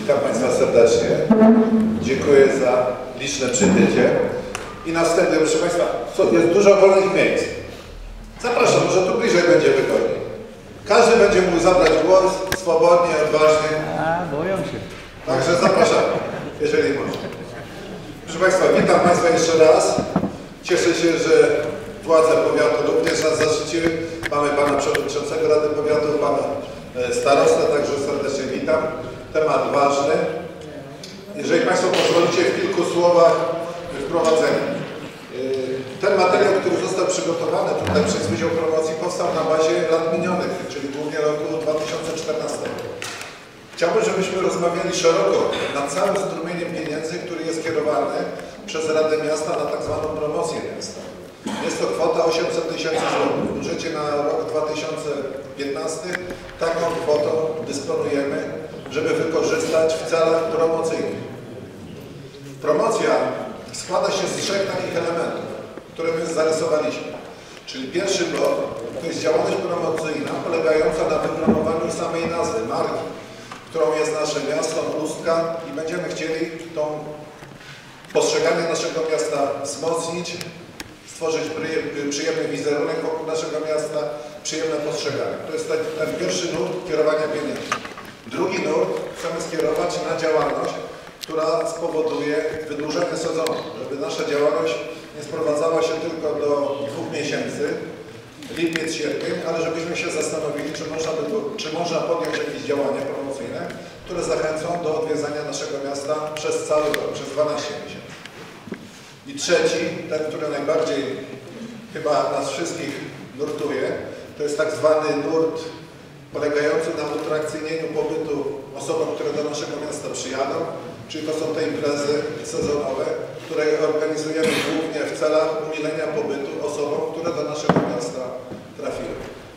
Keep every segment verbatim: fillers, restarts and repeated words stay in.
Witam Państwa serdecznie. Dziękuję za liczne przybycie. I następnie, proszę Państwa, jest dużo wolnych miejsc. Zapraszam, może tu bliżej będzie wygodniej. Każdy będzie mógł zabrać głos swobodnie, odważnie. A, boją się. Także zapraszam, jeżeli można. Proszę Państwa, witam Państwa jeszcze raz. Cieszę się, że władze powiatu również nas zaszczyciły. Mamy Pana Przewodniczącego Rady Powiatu, Pana Starostę, także serdecznie witam. Temat ważny. Jeżeli Państwo pozwolicie w kilku słowach wprowadzenia. Ten materiał, który został przygotowany tutaj przez Wydział Promocji, powstał na bazie lat minionych, czyli głównie roku dwa tysiące czternastego. Chciałbym, żebyśmy rozmawiali szeroko nad całym strumieniem pieniędzy, który jest kierowany przez Radę Miasta na tak zwaną promocję miasta. Jest to kwota osiemset tysięcy złotych. W budżecie na rok dwa tysiące piętnasty taką kwotą dysponujemy, żeby wykorzystać w celach promocyjnych. Promocja składa się z trzech takich elementów, które my zarysowaliśmy. Czyli pierwszy blok to jest działalność promocyjna polegająca na wypromowaniu samej nazwy, marki, którą jest nasze miasto, Ustka, i będziemy chcieli tą postrzeganie naszego miasta wzmocnić, stworzyć przyjemny wizerunek wokół naszego miasta, przyjemne postrzeganie. To jest ten, ten pierwszy nurt kierowania pieniędzy. Drugi nurt chcemy skierować na działalność, która spowoduje wydłużenie sezonu, żeby nasza działalność nie sprowadzała się tylko do dwóch miesięcy, lipiec, sierpień, ale żebyśmy się zastanowili, czy można, by, czy można podjąć jakieś działania promocyjne, które zachęcą do odwiedzania naszego miasta przez cały rok, przez dwanaście miesięcy. I trzeci, ten, który najbardziej chyba nas wszystkich nurtuje, to jest tak zwany nurt polegający na utrakcyjnieniu pobytu osobom, które do naszego miasta przyjadą, czyli to są te imprezy sezonowe, które organizujemy głównie w celach umilenia pobytu osobom, które do naszego miasta trafiły.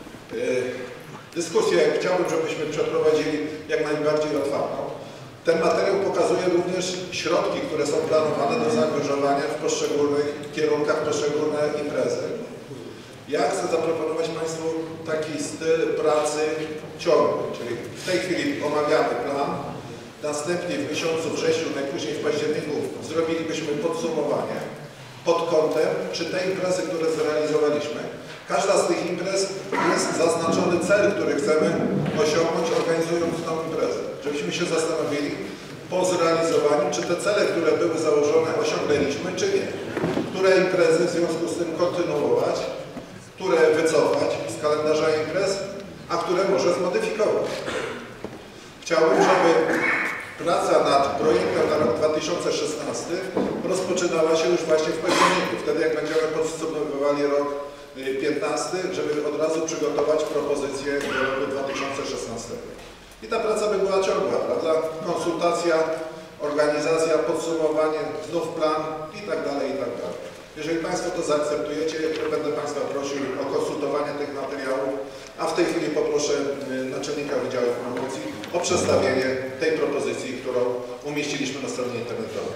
Dyskusję chciałbym, żebyśmy przeprowadzili jak najbardziej otwartą. Ten materiał pokazuje również środki, które są planowane do zaangażowania w poszczególnych kierunkach, poszczególne imprezy. Ja chcę zaproponować Państwu taki styl pracy ciągły, czyli w tej chwili omawiamy plan, następnie w miesiącu wrześniu, najpóźniej w październiku zrobilibyśmy podsumowanie pod kątem, czy te imprezy, które zrealizowaliśmy, każda z tych imprez jest zaznaczony cel, który chcemy osiągnąć, organizując tą imprezę. Żebyśmy się zastanowili po zrealizowaniu, czy te cele, które były założone, osiągnęliśmy, czy nie. Które imprezy w związku z tym kontynuować, które wycofać z kalendarza imprez, a które może zmodyfikować. Chciałbym, żeby praca nad projektem na rok dwa tysiące szesnasty rozpoczynała się już właśnie w październiku, wtedy jak będziemy podsumowywali rok piętnasty, żeby od razu przygotować propozycję do roku dwa tysiące szesnastego. I ta praca by była ciągła, prawda? Konsultacja, organizacja, podsumowanie, znów plan i tak dalej, i tak dalej. Jeżeli Państwo to zaakceptujecie, to będę Państwa prosił o konsultowanie tych materiałów, a w tej chwili poproszę naczelnika Wydziału Promocji o przedstawienie tej propozycji, którą umieściliśmy na stronie internetowej.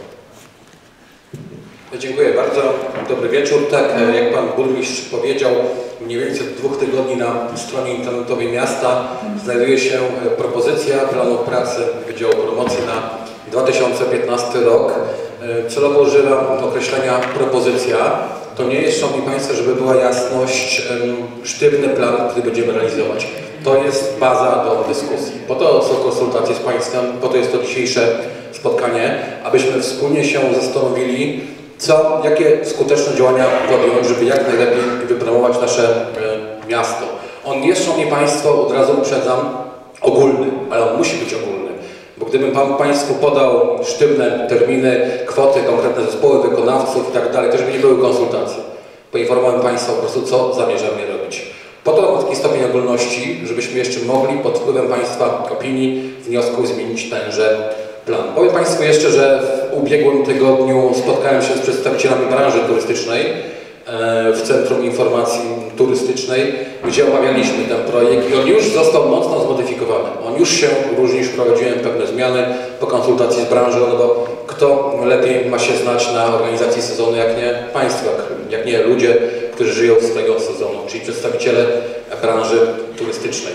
Dziękuję bardzo. Dobry wieczór. Tak, jak Pan Burmistrz powiedział, mniej więcej od dwóch tygodni na stronie internetowej miasta znajduje się propozycja planu pracy Wydziału Promocji na dwa tysiące piętnasty rok. Celowo używam określenia propozycja. To nie jest, Szanowni Państwo, żeby była jasność, sztywny plan, który będziemy realizować. To jest baza do dyskusji. Po to są konsultacje z Państwem, po to jest to dzisiejsze spotkanie, abyśmy wspólnie się zastanowili, co, jakie skuteczne działania podjąć, żeby jak najlepiej wypromować nasze e, miasto. On jest, Szanowni Państwo, od razu uprzedzam, ogólny, ale on musi być ogólny. Bo gdybym Pan Państwu podał sztywne terminy, kwoty, konkretne zespoły wykonawców i tak dalej, też by nie były konsultacje. Poinformowałem Państwa po prostu, co zamierzamy robić. Po to mam taki stopień ogólności, żebyśmy jeszcze mogli pod wpływem Państwa opinii, wniosków zmienić tenże plan. Powiem Państwu jeszcze, że w ubiegłym tygodniu spotkałem się z przedstawicielami branży turystycznej w Centrum Informacji Turystycznej, gdzie omawialiśmy ten projekt i on już został mocno zmodyfikowany. On już się różni, już wprowadziłem pewne zmiany po konsultacji z branżą, no bo kto lepiej ma się znać na organizacji sezonu, jak nie Państwo, jak nie ludzie, którzy żyją z tego sezonu, czyli przedstawiciele branży turystycznej.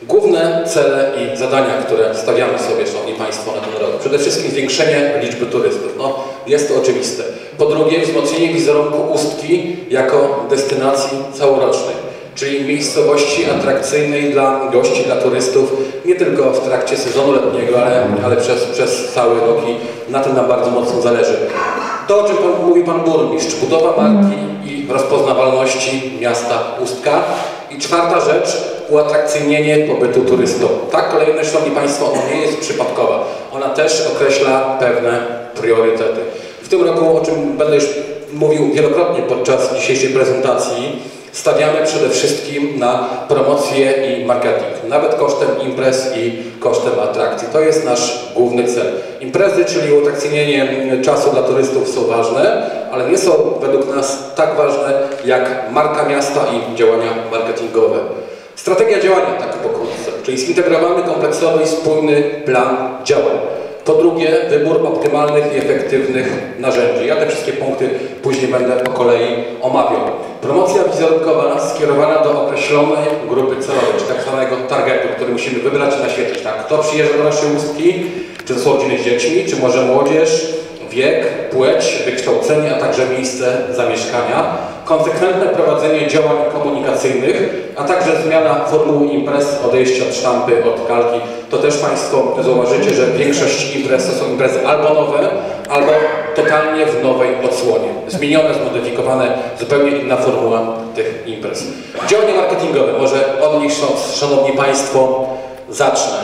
Główne cele i zadania, które stawiamy sobie, Szanowni Państwo, na ten rok. Przede wszystkim zwiększenie liczby turystów. No, jest to oczywiste. Po drugie, wzmocnienie wizerunku Ustki jako destynacji całorocznej, czyli miejscowości atrakcyjnej dla gości, dla turystów, nie tylko w trakcie sezonu letniego, ale, ale przez, przez cały rok i na tym nam bardzo mocno zależy. To, o czym pan, mówi Pan Burmistrz, budowa marki i rozpoznawalności miasta Ustka. I czwarta rzecz, uatrakcyjnienie pobytu turystów. Ta kolejność, Szanowni Państwo, ona nie jest przypadkowa. Ona też określa pewne priorytety. W tym roku, o czym będę już mówił wielokrotnie podczas dzisiejszej prezentacji, stawiamy przede wszystkim na promocję i marketing, nawet kosztem imprez i kosztem atrakcji. To jest nasz główny cel. Imprezy, czyli uatrakcyjnienie czasu dla turystów są ważne, ale nie są według nas tak ważne jak marka miasta i działania marketingowe. Strategia działania, tak pokrótce, czyli zintegrowany, kompleksowy i spójny plan działań. Po drugie, wybór optymalnych i efektywnych narzędzi. Ja te wszystkie punkty później będę po kolei omawiał. Promocja wizerunkowa skierowana do określonej grupy celowej, czy tak zwanego targetu, który musimy wybrać i naświetlić. Tak? Kto przyjeżdża do naszej Ustki, czy to są rodziny z dziećmi, czy może młodzież, wiek, płeć, wykształcenie, a także miejsce zamieszkania. Konsekwentne prowadzenie działań komunikacyjnych, a także zmiana formuły imprez, odejście od sztampy, od kalki. To też Państwo zauważycie, że większość imprez to są imprezy albo nowe, albo totalnie w nowej odsłonie. Zmienione, zmodyfikowane, zupełnie inna formuła tych imprez. Działania marketingowe, może od nich, Szanowni Państwo, zacznę.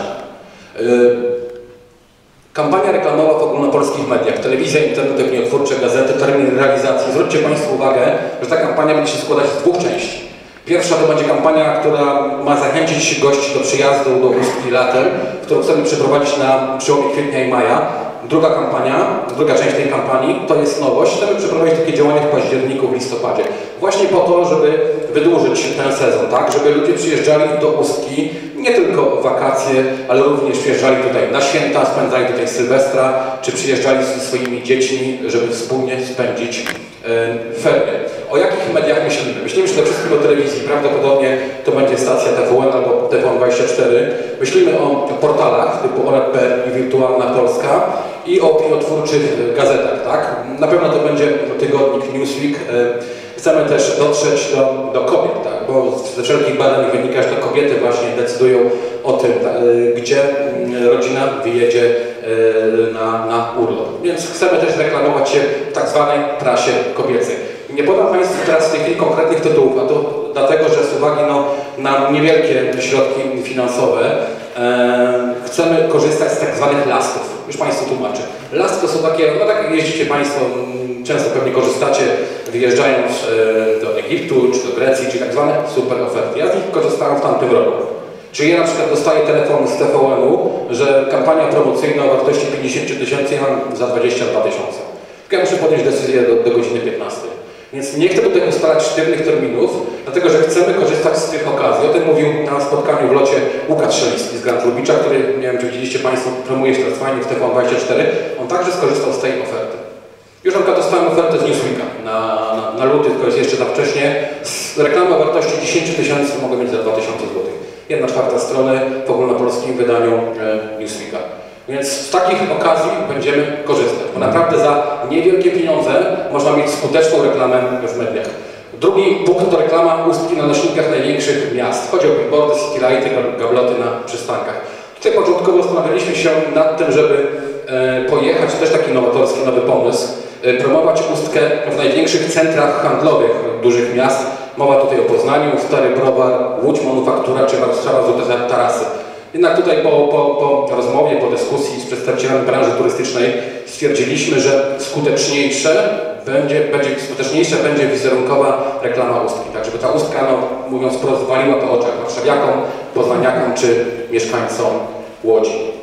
Kampania reklamowa w ogólnopolskich mediach, telewizja, internet, opiniotwórcze, gazety, termin realizacji. Zwróćcie Państwo uwagę, że ta kampania będzie się składać z dwóch części. Pierwsza to będzie kampania, która ma zachęcić gości do przyjazdu do Ustki latem, którą chcemy przeprowadzić na przełomie kwietnia i maja. Druga kampania, druga część tej kampanii to jest nowość. Chcemy przeprowadzić takie działania w październiku, w listopadzie. Właśnie po to, żeby wydłużyć ten sezon, tak? Żeby ludzie przyjeżdżali do Ustki nie tylko w wakacje, ale również przyjeżdżali tutaj na święta, spędzali tutaj Sylwestra, czy przyjeżdżali ze swoimi dziećmi, żeby wspólnie spędzić e, ferie. O jakich mediach myślimy? Myślimy przede wszystkim o telewizji. Prawdopodobnie to będzie stacja T V N albo T V N dwadzieścia cztery. Myślimy o portalach typu Onet kropka P R i Wirtualna Polska i o opiniotwórczych gazetach. Tak? Na pewno to będzie tygodnik Newsweek. Chcemy też dotrzeć do, do kobiet, tak? Bo ze wszelkich badań wynika, że to kobiety właśnie decydują o tym, gdzie rodzina wyjedzie na, na urlop. Więc chcemy też reklamować się w tak zwanej prasie kobiecej. Nie podam Państwu teraz w tej chwili konkretnych tytułów, a to dlatego, że z uwagi no, na niewielkie środki finansowe e, chcemy korzystać z tak zwanych lastów. Już Państwu tłumaczę. Last to są takie, no tak jeździcie Państwo, często pewnie korzystacie wyjeżdżając e, do Egiptu, czy do Grecji, czy tak zwane super oferty. Ja z nich korzystałem w tamtym roku. Czyli ja na przykład dostaję telefon z T V N-u, że kampania promocyjna o wartości pięćdziesiąt tysięcy ja mam za dwadzieścia dwa tysiące. Ja muszę podjąć decyzję do, do godziny piętnastej. Więc nie chcę tutaj ustalać sztywnych terminów, dlatego że chcemy korzystać z tych okazji. O tym mówił na spotkaniu w locie Łukasz Szelicki z Grand Lubicza, który, nie wiem czy widzieliście Państwo, promuje się teraz fajnie w T V N dwadzieścia cztery. On także skorzystał z tej oferty. Już na przykład dostałem ofertę z Newsweeka na, na, na luty, tylko jest jeszcze za wcześnie. Reklama o wartości dziesięć tysięcy mogę mieć za dwa tysiące złotych. Jedna czwarta strony w ogólnopolskim wydaniu e, Newsweeka. Więc z takich okazji będziemy korzystać, bo naprawdę za niewielkie pieniądze można mieć skuteczną reklamę w mediach. Drugi punkt to reklama Ustki na nośnikach największych miast. Chodzi o billboardy, citylighty, gabloty na przystankach. Tutaj początkowo zastanawialiśmy się nad tym, żeby e, pojechać, też taki nowatorski, nowy pomysł, e, promować Ustkę w największych centrach handlowych dużych miast. Mowa tutaj o Poznaniu, Stary Browar, Łódź Manufaktura czy Warszawa Złote Tarasy. Jednak tutaj po, po, po rozmowie, po dyskusji z przedstawicielami branży turystycznej stwierdziliśmy, że skuteczniejsze będzie, będzie, skuteczniejsza będzie wizerunkowa reklama Ustki. Tak, żeby ta Ustka, no, mówiąc wprost, waliła po oczach warszawiakom, poznaniakom czy mieszkańcom Łodzi.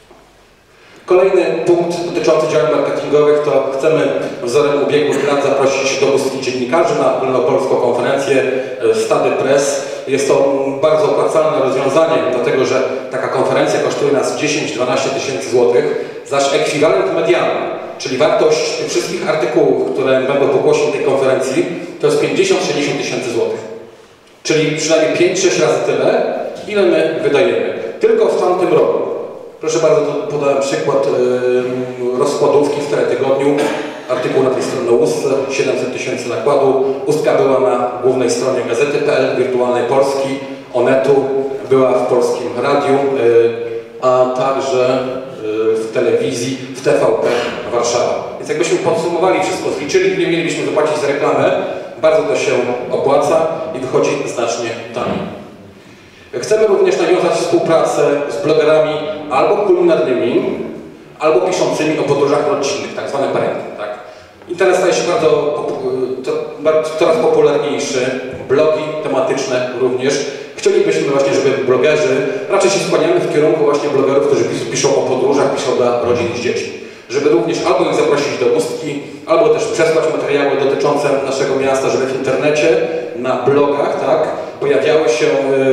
Kolejny punkt dotyczący działań marketingowych to chcemy wzorem ubiegłych lat zaprosić do Ustki dziennikarzy na ogólnopolską konferencję Stady Press. Jest to bardzo opłacalne rozwiązanie, dlatego że taka konferencja kosztuje nas dziesięć do dwunastu tysięcy złotych, zaś ekwiwalent medialny, czyli wartość tych wszystkich artykułów, które będą pokłosie tej konferencji, to jest pięćdziesiąt do sześćdziesięciu tysięcy złotych. Czyli przynajmniej pięć do sześciu razy tyle Ile my wydajemy? Tylko w tamtym roku, proszę bardzo, podałem przykład yy, rozkładówki w teletygodniu, artykuł na tej stronie o Ustce, siedemset tysięcy nakładu. Ustka była na głównej stronie Gazety kropka pe el, Wirtualnej Polski, Onetu, była w Polskim Radiu, yy, a także yy, w telewizji, w T V P Warszawa. Więc jakbyśmy podsumowali wszystko, zliczyli, ile mielibyśmy zapłacić za reklamę, bardzo to się opłaca i wychodzi znacznie taniej. Chcemy również nawiązać współpracę z blogerami albo kulinarnymi, albo piszącymi o podróżach rodzinnych, tak zwane parenting. Tak? Internet staje się bardzo, to, bardzo, coraz popularniejszy, blogi tematyczne również. Chcielibyśmy właśnie, żeby blogerzy, raczej się skłaniamy w kierunku właśnie blogerów, którzy piszą o podróżach, piszą dla rodzin z dziećmi. Żeby również albo ich zaprosić do Ustki, albo też przesłać materiały dotyczące naszego miasta, żeby w internecie, na blogach, tak, pojawiały się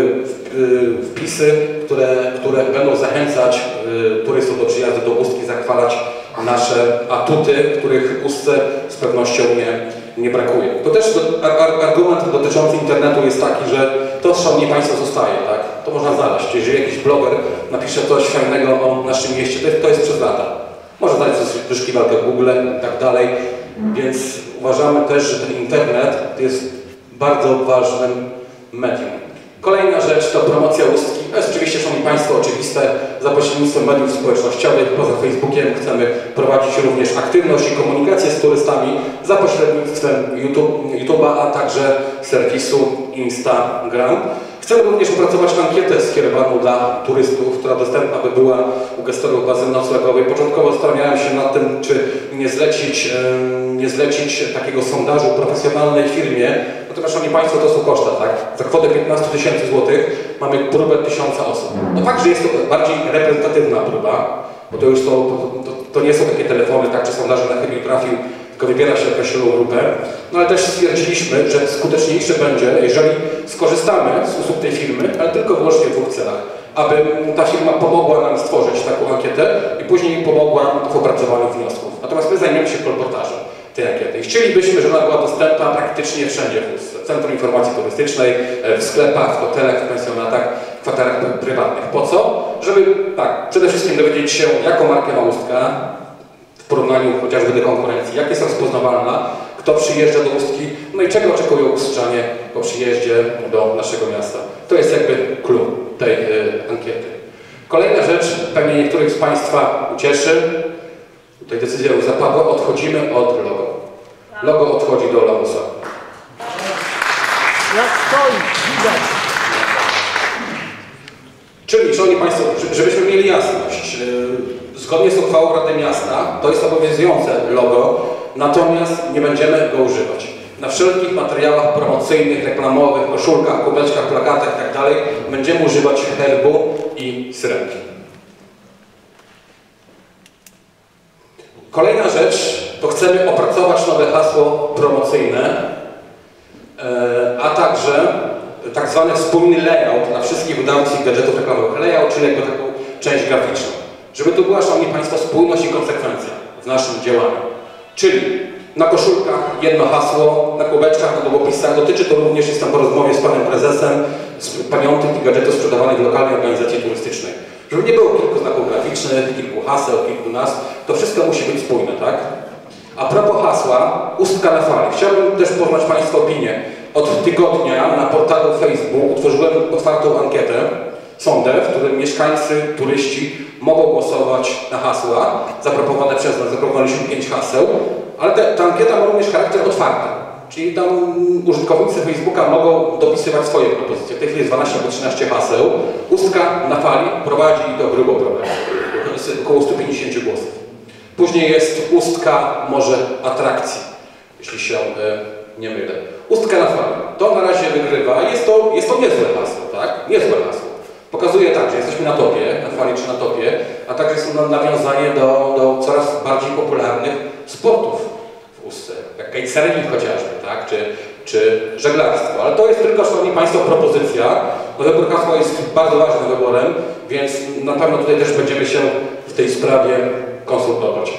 wpisy, które, które będą zachęcać turystów do przyjazdu do Ustki, zachwalać nasze atuty, których w Ustce z pewnością nie, nie brakuje. To też argument dotyczący internetu jest taki, że to, szanowni Państwo, zostaje, tak? To można znaleźć. Jeżeli jakiś bloger napisze coś fajnego o naszym mieście, to, to jest przez lata. Może znaleźć wyszukiwarkę w Google i tak dalej, więc uważamy też, że ten internet jest bardzo ważnym medium. Kolejna rzecz to promocja Ustki. To jest oczywiście, szanowni Państwo, oczywiste. Za pośrednictwem mediów społecznościowych, poza Facebookiem chcemy prowadzić również aktywność i komunikację z turystami za pośrednictwem YouTube'a, a także serwisu Instagram. Chcemy również opracować ankietę skierowaną dla turystów, która dostępna by była u gestorów bazy noclegowej. Początkowo zastanawiałem się nad tym, czy nie zlecić, nie zlecić takiego sondażu profesjonalnej firmie. Natomiast, szanowni Państwo, to są koszta, tak? Za kwotę piętnaście tysięcy złotych mamy próbę tysiąca osób. No fakt, że jest to bardziej reprezentatywna próba, bo to już są, to, to nie są takie telefony, tak, czy sondaże na chybił trafił, tylko wybiera się określoną grupę. No ale też stwierdziliśmy, że skuteczniejsze będzie, jeżeli skorzystamy z usług tej firmy, ale tylko wyłącznie w dwóch celach. Aby ta firma pomogła nam stworzyć taką ankietę i później pomogła w opracowaniu wniosków. Natomiast my zajmiemy się kolportażem tej ankiety. I chcielibyśmy, żeby ona była dostępna praktycznie wszędzie w Centrum Informacji Turystycznej, w sklepach, w hotelach, w pensjonatach, w kwaterach prywatnych. Po co? Żeby, tak, przede wszystkim dowiedzieć się, jaką markę ma Ustka, w porównaniu chociażby do konkurencji, jak jest rozpoznawalna, kto przyjeżdża do Ustki, no i czego oczekują ustrzanie po przyjeździe do naszego miasta. To jest jakby clue tej y, ankiety. Kolejna rzecz, pewnie niektórych z Państwa ucieszy, tutaj decyzja już zapadła, odchodzimy od logo. Logo odchodzi do lamusa. Jak stoi, widać. Czyli, szanowni Państwo, żebyśmy mieli jasność, zgodnie z uchwałą Rady Miasta to jest obowiązujące logo, natomiast nie będziemy go używać. Na wszelkich materiałach promocyjnych, reklamowych, koszulkach, kubeczkach, plakatach itd. będziemy używać herbu i syrenki. Kolejna rzecz to chcemy opracować nowe hasło promocyjne, a także tak zwany wspólny layout na wszystkich wydawców gadżetów reklamowych. Layout, czyli jakby taką część graficzną. Żeby tu była, szanowni Państwo, spójność i konsekwencja w naszym działaniu. Czyli na koszulkach jedno hasło, na kubeczkach, na długopisach. Dotyczy to również, jestem po rozmowie z panem prezesem, z pamiątek i gadżetów sprzedawanych w lokalnej organizacji turystycznej. Żeby nie było kilku znaków graficznych, kilku haseł, kilku nazw, to wszystko musi być spójne, tak? A propos hasła, Ustka na fali. Chciałbym też poznać Państwa opinię. Od tygodnia na portalu Facebook utworzyłem otwartą ankietę, sondę, w którym mieszkańcy, turyści mogą głosować na hasła zaproponowane przez nas. Zaproponowaliśmy pięć haseł, ale te, ta ankieta ma również charakter otwarty. Czyli tam użytkownicy Facebooka mogą dopisywać swoje propozycje. W tej chwili jest dwanaście albo trzynaście haseł. Ustka na fali prowadzi do grubo problemu. Jest około stu pięćdziesięciu głosów. Później jest Ustka może atrakcji, jeśli się y, nie mylę. Ustka na fali. To na razie wygrywa. Jest to, jest to niezłe hasło, tak? Niezłe hasło. Pokazuje tak, że jesteśmy na topie, na fali czy na topie, a także jest to nawiązanie do, do coraz bardziej popularnych sportów w Ustce, jak kitesurfing chociażby, tak? Czy, czy żeglarstwo. Ale to jest tylko, szanowni Państwo, propozycja. No, wybór hasła jest bardzo ważnym wyborem, więc na pewno tutaj też będziemy się w tej sprawie konsultować.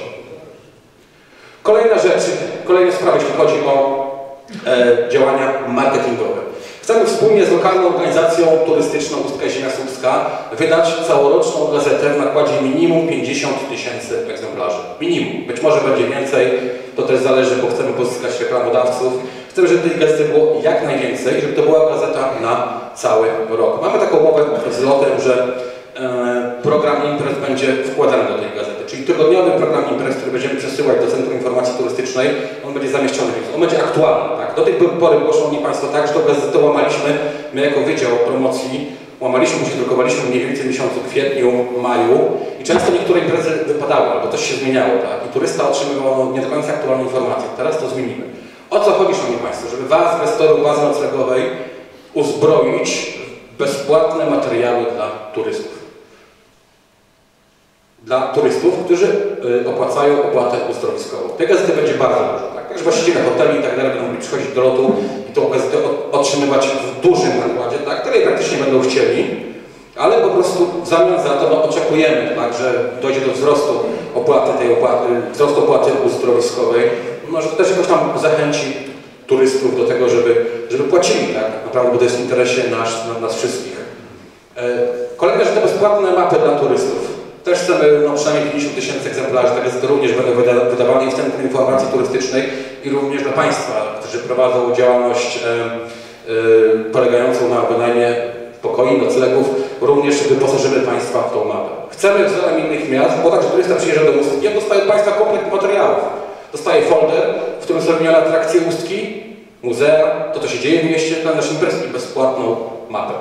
Kolejna rzecz, kolejna sprawa, jeśli chodzi o e, działania marketingowe. Chcemy wspólnie z lokalną organizacją turystyczną Ustka Ziemia Słupska wydać całoroczną gazetę w nakładzie minimum pięćdziesiąt tysięcy egzemplarzy. Minimum. Być może będzie więcej, to też zależy, bo chcemy pozyskać reklamodawców. Chcemy, żeby tej gazety było jak najwięcej, żeby to była gazeta na cały rok. Mamy taką umowę z lotem, że e, program imprez będzie wkładany do tej gazety. Czyli tygodniowy program imprez, który będziemy przesyłać do Centrum Informacji Turystycznej, on będzie zamieszczony, więc on będzie aktualny. Tak? Do tej pory było, szanowni Państwo, tak, że tą gazetę łamaliśmy, my jako Wydział Promocji, łamaliśmy, się drukowaliśmy mniej więcej w miesiącu kwietniu, maju i często niektóre imprezy wypadały, albo coś się zmieniało, tak? I turysta otrzymywał nie do końca aktualną informację. Teraz to zmienimy. O co chodzi, szanowni Państwo? Żeby Was, inwestorów bazy noclegowej, uzbroić w bezpłatne materiały dla turystów. Dla turystów, którzy y, opłacają opłatę uzdrowiskową. Tej gazety będzie bardzo dużo. Tak? Także właściciele hoteli i tak dalej będą mogli przychodzić do lotu i tą gazetę otrzymywać w dużym nakładzie, tak? Której praktycznie będą chcieli, ale po prostu w zamian za to no, oczekujemy, tak, że dojdzie do wzrostu opłaty, tej opłaty, wzrostu opłaty uzdrowiskowej. Może to też jakoś tam zachęci turystów do tego, żeby, żeby płacili, tak? Naprawdę, bo to jest w interesie nas, nas wszystkich. E, kolejne, że te bezpłatne mapy dla turystów. Też chcemy no, przynajmniej pięćdziesiąt tysięcy egzemplarzy, te gazety również będą wyda wydawane w Centrum Informacji Turystycznej i również dla Państwa, którzy prowadzą działalność e, e, polegającą na wynajmie pokoi, noclegów, również wyposażymy Państwa w tą mapę. Chcemy wzorem innych miast, bo także turysta przyjeżdża do Ustki, on dostaje od Państwa komplet materiałów. Dostaje folder, w którym są wymienione atrakcje Ustki, muzea, to co się dzieje w mieście, kalendarz imprez i bezpłatną mapę.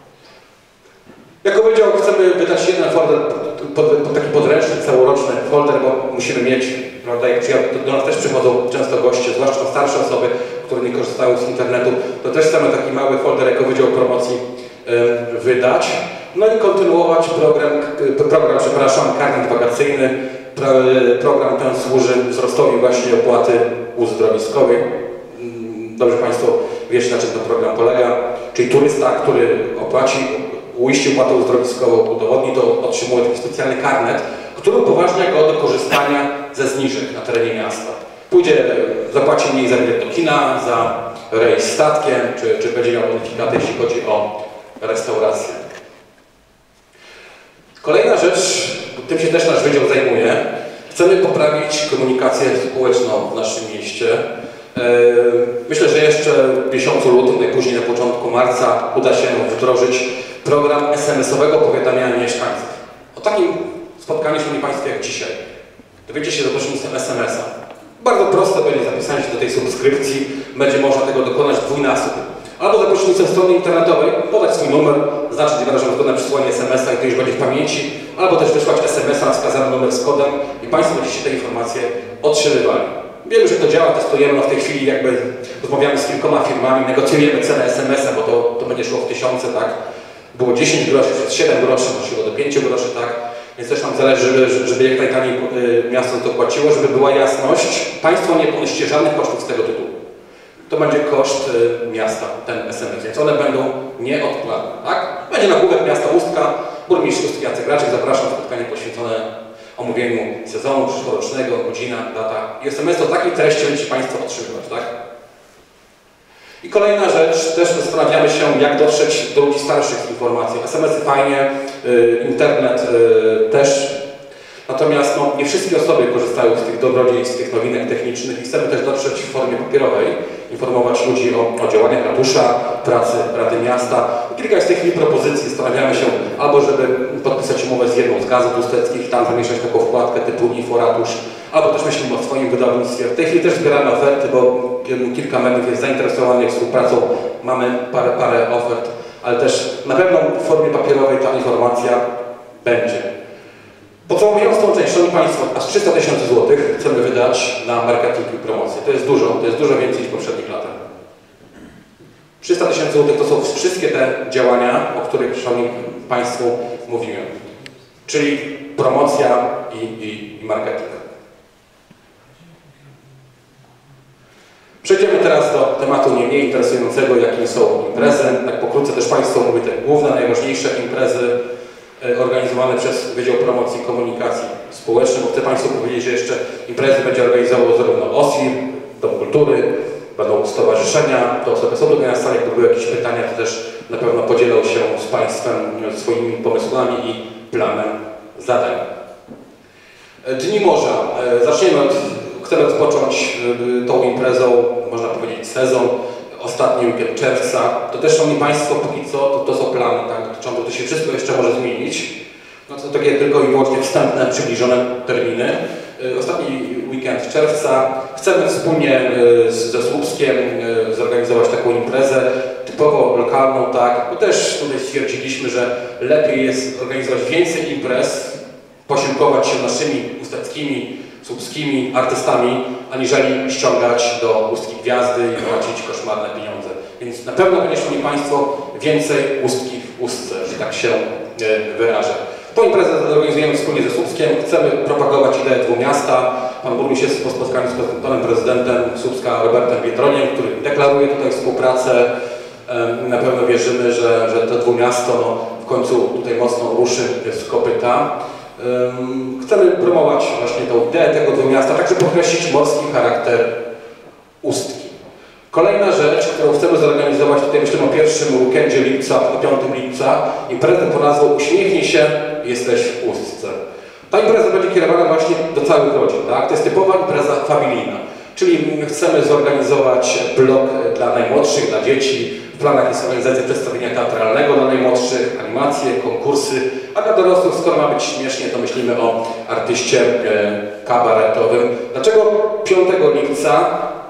Jak powiedział, chcemy wydać jeden folder, pod, pod taki podręczny, całoroczny folder, bo musimy mieć, prawda, jak do nas też przychodzą często goście, zwłaszcza starsze osoby, które nie korzystają z internetu, to też chcemy taki mały folder jako Wydział Promocji yy, wydać. No i kontynuować program, program przepraszam, karnet wakacyjny. Program ten służy wzrostowi właśnie opłaty uzdrowiskowej. Dobrze Państwo wiecie, na czym ten program polega. Czyli turysta, który opłaci, uiści opłatę uzdrowiskową, udowodni to, otrzymuje taki specjalny karnet, który upoważnia go do korzystania ze zniżek na terenie miasta. Pójdzie, zapłaci mniej za bilet do kina, za rejs statkiem, czy, czy będzie miał bonifikaty, jeśli chodzi o restaurację. Kolejna rzecz, tym się też nasz wydział zajmuje. Chcemy poprawić komunikację społeczną w naszym mieście. Myślę, że jeszcze w miesiącu lutym, najpóźniej na początku marca uda się wdrożyć program es em esowego powiadamiania mieszkańców. O takim spotkaniu, szanowni Państwo, jak dzisiaj. Dowiecie się za pośrednictwem es em esa. Bardzo proste będzie zapisanie się do tej subskrypcji. Będzie można tego dokonać dwójnasób. Albo za pośrednictwem strony internetowej podać swój numer, zaznaczyć wyrażoną zgodę na przysłanie es em esa i to już będzie w pamięci, albo też wysłać es em esa na wskazany numer z kodem i Państwo będziecie te informacje otrzymywali. Wiemy, że to działa, testujemy, no w tej chwili jakby rozmawiamy z kilkoma firmami, negocjujemy cenę es em esa, bo to, to będzie szło w tysiące, tak? Było dziesięć groszy, przez siedem groszy, nosiło do pięciu groszy, tak? Więc też nam zależy, żeby, żeby jak najtaniej y, miasto to płaciło, żeby była jasność. Państwo nie ponosicie żadnych kosztów z tego tytułu. To będzie koszt y, miasta, ten es em es, więc one będą nieodpłatne, tak? Będzie nagłówek miasta Ustka, burmistrz Ustki Jacek Raczek, zapraszam na spotkanie poświęcone omówieniu sezonu przyszłorocznego, godzina, data. I es em es to takiej treści będziecie Państwo otrzymywać, tak? I kolejna rzecz, też zastanawiamy się, jak dotrzeć do ludzi starszych z informacją. es em esy fajnie, y, internet y, też. Natomiast no, nie wszystkie osoby korzystają z tych dobrodziejstw, z tych nowinek technicznych i chcemy też dotrzeć w formie papierowej, informować ludzi o, o działaniach ratusza, pracy Rady Miasta. I kilka jest w tej chwili propozycji, zastanawiamy się albo żeby podpisać umowę z jedną z gazet usteckich i tam zamieszczać taką wkładkę typu Inforatusz, albo też myślimy o swoim wydawnictwie. W tej chwili też zbieramy oferty, bo kilka mediów jest zainteresowanych współpracą, mamy parę, parę ofert, ale też na pewno w formie papierowej ta informacja będzie. Podsumowując tą część, szanowni Państwo, aż trzysta tysięcy złotych chcemy wydać na marketing i promocję. To jest dużo, to jest dużo więcej niż w poprzednich latach. trzysta tysięcy złotych to są wszystkie te działania, o których, szanowni Państwu, mówiłem. Czyli promocja i, i, i marketing. Przejdziemy teraz do tematu nie mniej interesującego, jakim są imprezy. Tak pokrótce też Państwu mówię te główne, najważniejsze imprezy organizowane przez Wydział Promocji i Komunikacji Społecznej, bo chcę Państwu powiedzieć, że jeszcze imprezy będzie organizował zarówno O S I, Dom Kultury, będą stowarzyszenia, to osoby są tutaj na sali, jak były jakieś pytania, to też na pewno podzielą się z Państwem swoimi pomysłami i planem zadań. Dni Morza. Zaczniemy od, chcemy rozpocząć tą imprezą, można powiedzieć, sezon, ostatni weekend czerwca. To też, Szanowni Państwo, póki co, to, to są plany, tak, dotyczące, to się wszystko jeszcze może zmienić. No to takie tylko i wyłącznie wstępne, przybliżone terminy. Ostatni weekend czerwca chcemy wspólnie ze Słupskiem zorganizować taką imprezę typowo lokalną, tak, bo też tutaj stwierdziliśmy, że lepiej jest organizować więcej imprez, posiłkować się naszymi ustackimi, słupskimi artystami, aniżeli ściągać do Ustki Gwiazdy i płacić koszmarne pieniądze. Więc na pewno będzie, Szanowni Państwo, więcej ustki w ustce, że tak się wyrażę. Tą imprezę organizujemy wspólnie ze Słupskiem. Chcemy propagować ideę dwumiasta. Pan burmistrz jest po spotkaniu z panem prezydentem Słupska Robertem Biedroniem, który deklaruje tutaj współpracę. Na pewno wierzymy, że, że to dwumiasto no, w końcu tutaj mocno ruszy z kopyta. Chcemy promować właśnie tą ideę tego dwumiasta, także podkreślić morski charakter Ustki. Kolejna rzecz, którą chcemy zorganizować, tutaj myślimy o pierwszym weekendzie lipca, o piątego lipca, imprezę pod nazwą Uśmiechnij się, jesteś w Ustce. Ta impreza będzie kierowana właśnie do całych rodzin, tak? To jest typowa impreza familijna, czyli chcemy zorganizować blok dla najmłodszych, dla dzieci. W planach jest organizacja przedstawienia teatralnego dla najmłodszych, animacje, konkursy, a dla dorosłych, skoro ma być śmiesznie, to myślimy o artyście kabaretowym. Dlaczego piątego lipca?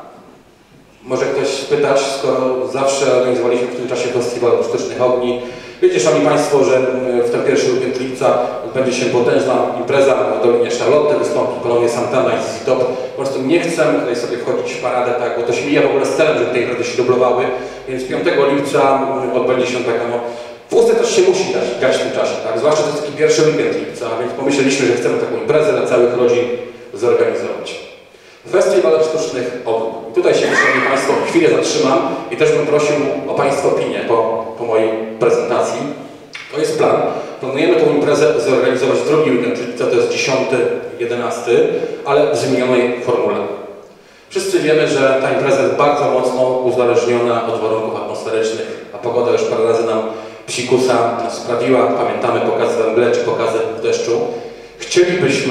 Może ktoś spytać, skoro zawsze organizowaliśmy w tym czasie festiwal sztucznych ogni. Wiecie, Szanowni Państwo, że w ten pierwszy weekend lipca odbędzie się potężna impreza w Dolinie Charlotte, wystąpi ponownie Santana i Z Z Top. Po prostu nie chcemy tutaj sobie wchodzić w paradę, tak, bo to się mija w ogóle z celem, żeby te imprezy się dublowały. Więc piątego lipca odbędzie się taka, no, w Ustce też się musi dać, dać w tym czasie, tak? Zwłaszcza to jest taki pierwszy weekend lipca, więc pomyśleliśmy, że chcemy taką imprezę dla całych rodzin zorganizować. Festiwal Sztucznych Ogni. I tutaj się, Szanowni Państwo, chwilę zatrzymam i też bym prosił o Państwa opinię po, po mojej prezentacji. To jest plan. Planujemy tę imprezę zorganizować drugi weekend lipca, to jest dziesiąty, jedenasty, ale w zmienionej formule. Wszyscy wiemy, że ta impreza jest bardzo mocno uzależniona od warunków atmosferycznych, a pogoda już parę razy nam psikusa sprawiła. Pamiętamy pokazy we mgle czy pokazy w deszczu. Chcielibyśmy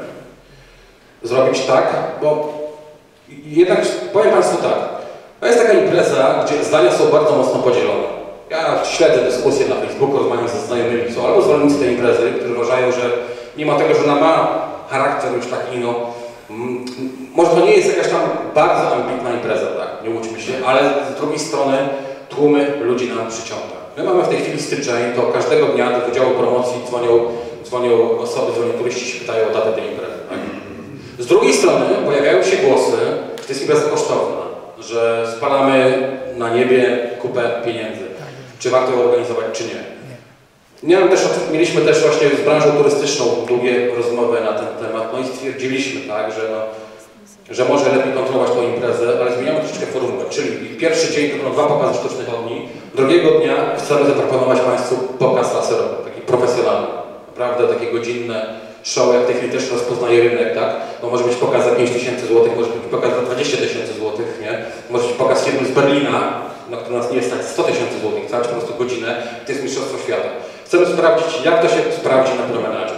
zrobić tak, bo jednak powiem Państwu tak, to jest taka impreza, gdzie zdania są bardzo mocno podzielone. Ja śledzę dyskusje na Facebooku, rozmawiam ze znajomymi, są albo zwolennicy tej imprezy, którzy uważają, że mimo tego, że ona ma charakter już taki, no, mm, może to nie jest jakaś tam bardzo ambitna impreza, tak, nie łudźmy się, ale z drugiej strony tłumy ludzi nam przyciąga. My mamy w tej chwili styczeń, to każdego dnia do Wydziału Promocji dzwonią, dzwonią osoby, dzwonią turyści, się pytają o datę tej imprezy. Tak? Z drugiej strony pojawiają się głosy, że to jest impreza kosztowna, że spalamy na niebie kupę pieniędzy. Czy warto ją organizować, czy nie. Miałem też, mieliśmy też właśnie z branżą turystyczną długie rozmowy na ten temat, no i stwierdziliśmy, tak, że, no, że może lepiej kontrolować tę imprezę, ale zmieniamy troszeczkę formułę, czyli pierwszy dzień to będą dwa pokazy sztucznych ogni, drugiego dnia chcemy zaproponować Państwu pokaz laserowy, taki profesjonalny, naprawdę takie godzinne show, jak w tej chwili też rozpoznaje rynek, tak? No może być pokaz za pięć tysięcy złotych, może być pokaz za dwadzieścia tysięcy złotych, nie? Może być pokaz filmu z Berlina, na który nas nie jest tak sto tysięcy złotych, cały po prostu godzinę, to jest mistrzostwo świata. Chcemy sprawdzić, jak to się sprawdzi na promenadzie.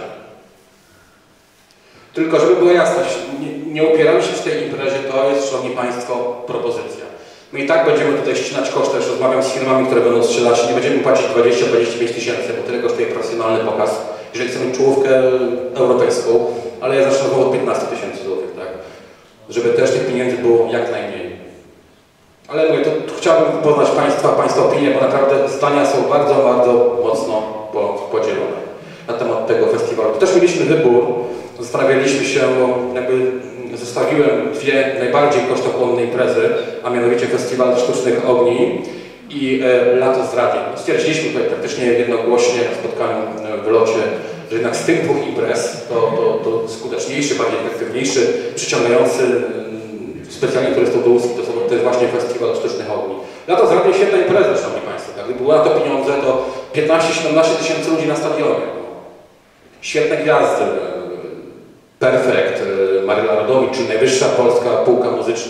Tylko, żeby była jasność, nie, nie upieramy się w tej imprezie, to jest, Szanowni Państwo, propozycja. My i tak będziemy tutaj ścinać koszty, już rozmawiam z firmami, które będą strzelać, nie będziemy płacić dwadzieścia do dwudziestu pięciu tysięcy, bo tyle kosztuje profesjonalny pokaz, jeżeli chcemy czołówkę europejską, ale ja zacznę od piętnastu tysięcy złotych, tak? Żeby też tych pieniędzy było jak najmniej. Ale mówię, to chciałbym poznać Państwa, Państwa opinię, bo naprawdę zdania są bardzo, bardzo mocno podzielone na temat tego festiwalu. Tu też mieliśmy wybór, zastanawialiśmy się, jakby zestawiłem dwie najbardziej kosztochłonne imprezy, a mianowicie Festiwal Sztucznych Ogni i e, Lato z Radiem. Stwierdziliśmy tutaj praktycznie jednogłośnie na spotkaniu w locie, że jednak z tych dwóch imprez to, to, to skuteczniejszy, bardziej efektywniejszy, przyciągający specjalnie turystów do Ustki, to, to jest właśnie Festiwal Sztucznych Ogni. Lato z Radiem świetna impreza, Szanowni Państwo. Tak? Gdyby były na to pieniądze, to piętnaście do siedemnastu tysięcy ludzi na stadionie. Świetne gwiazdy. Perfekt, Maryla Rodowicz, czyli najwyższa polska półka muzyczna.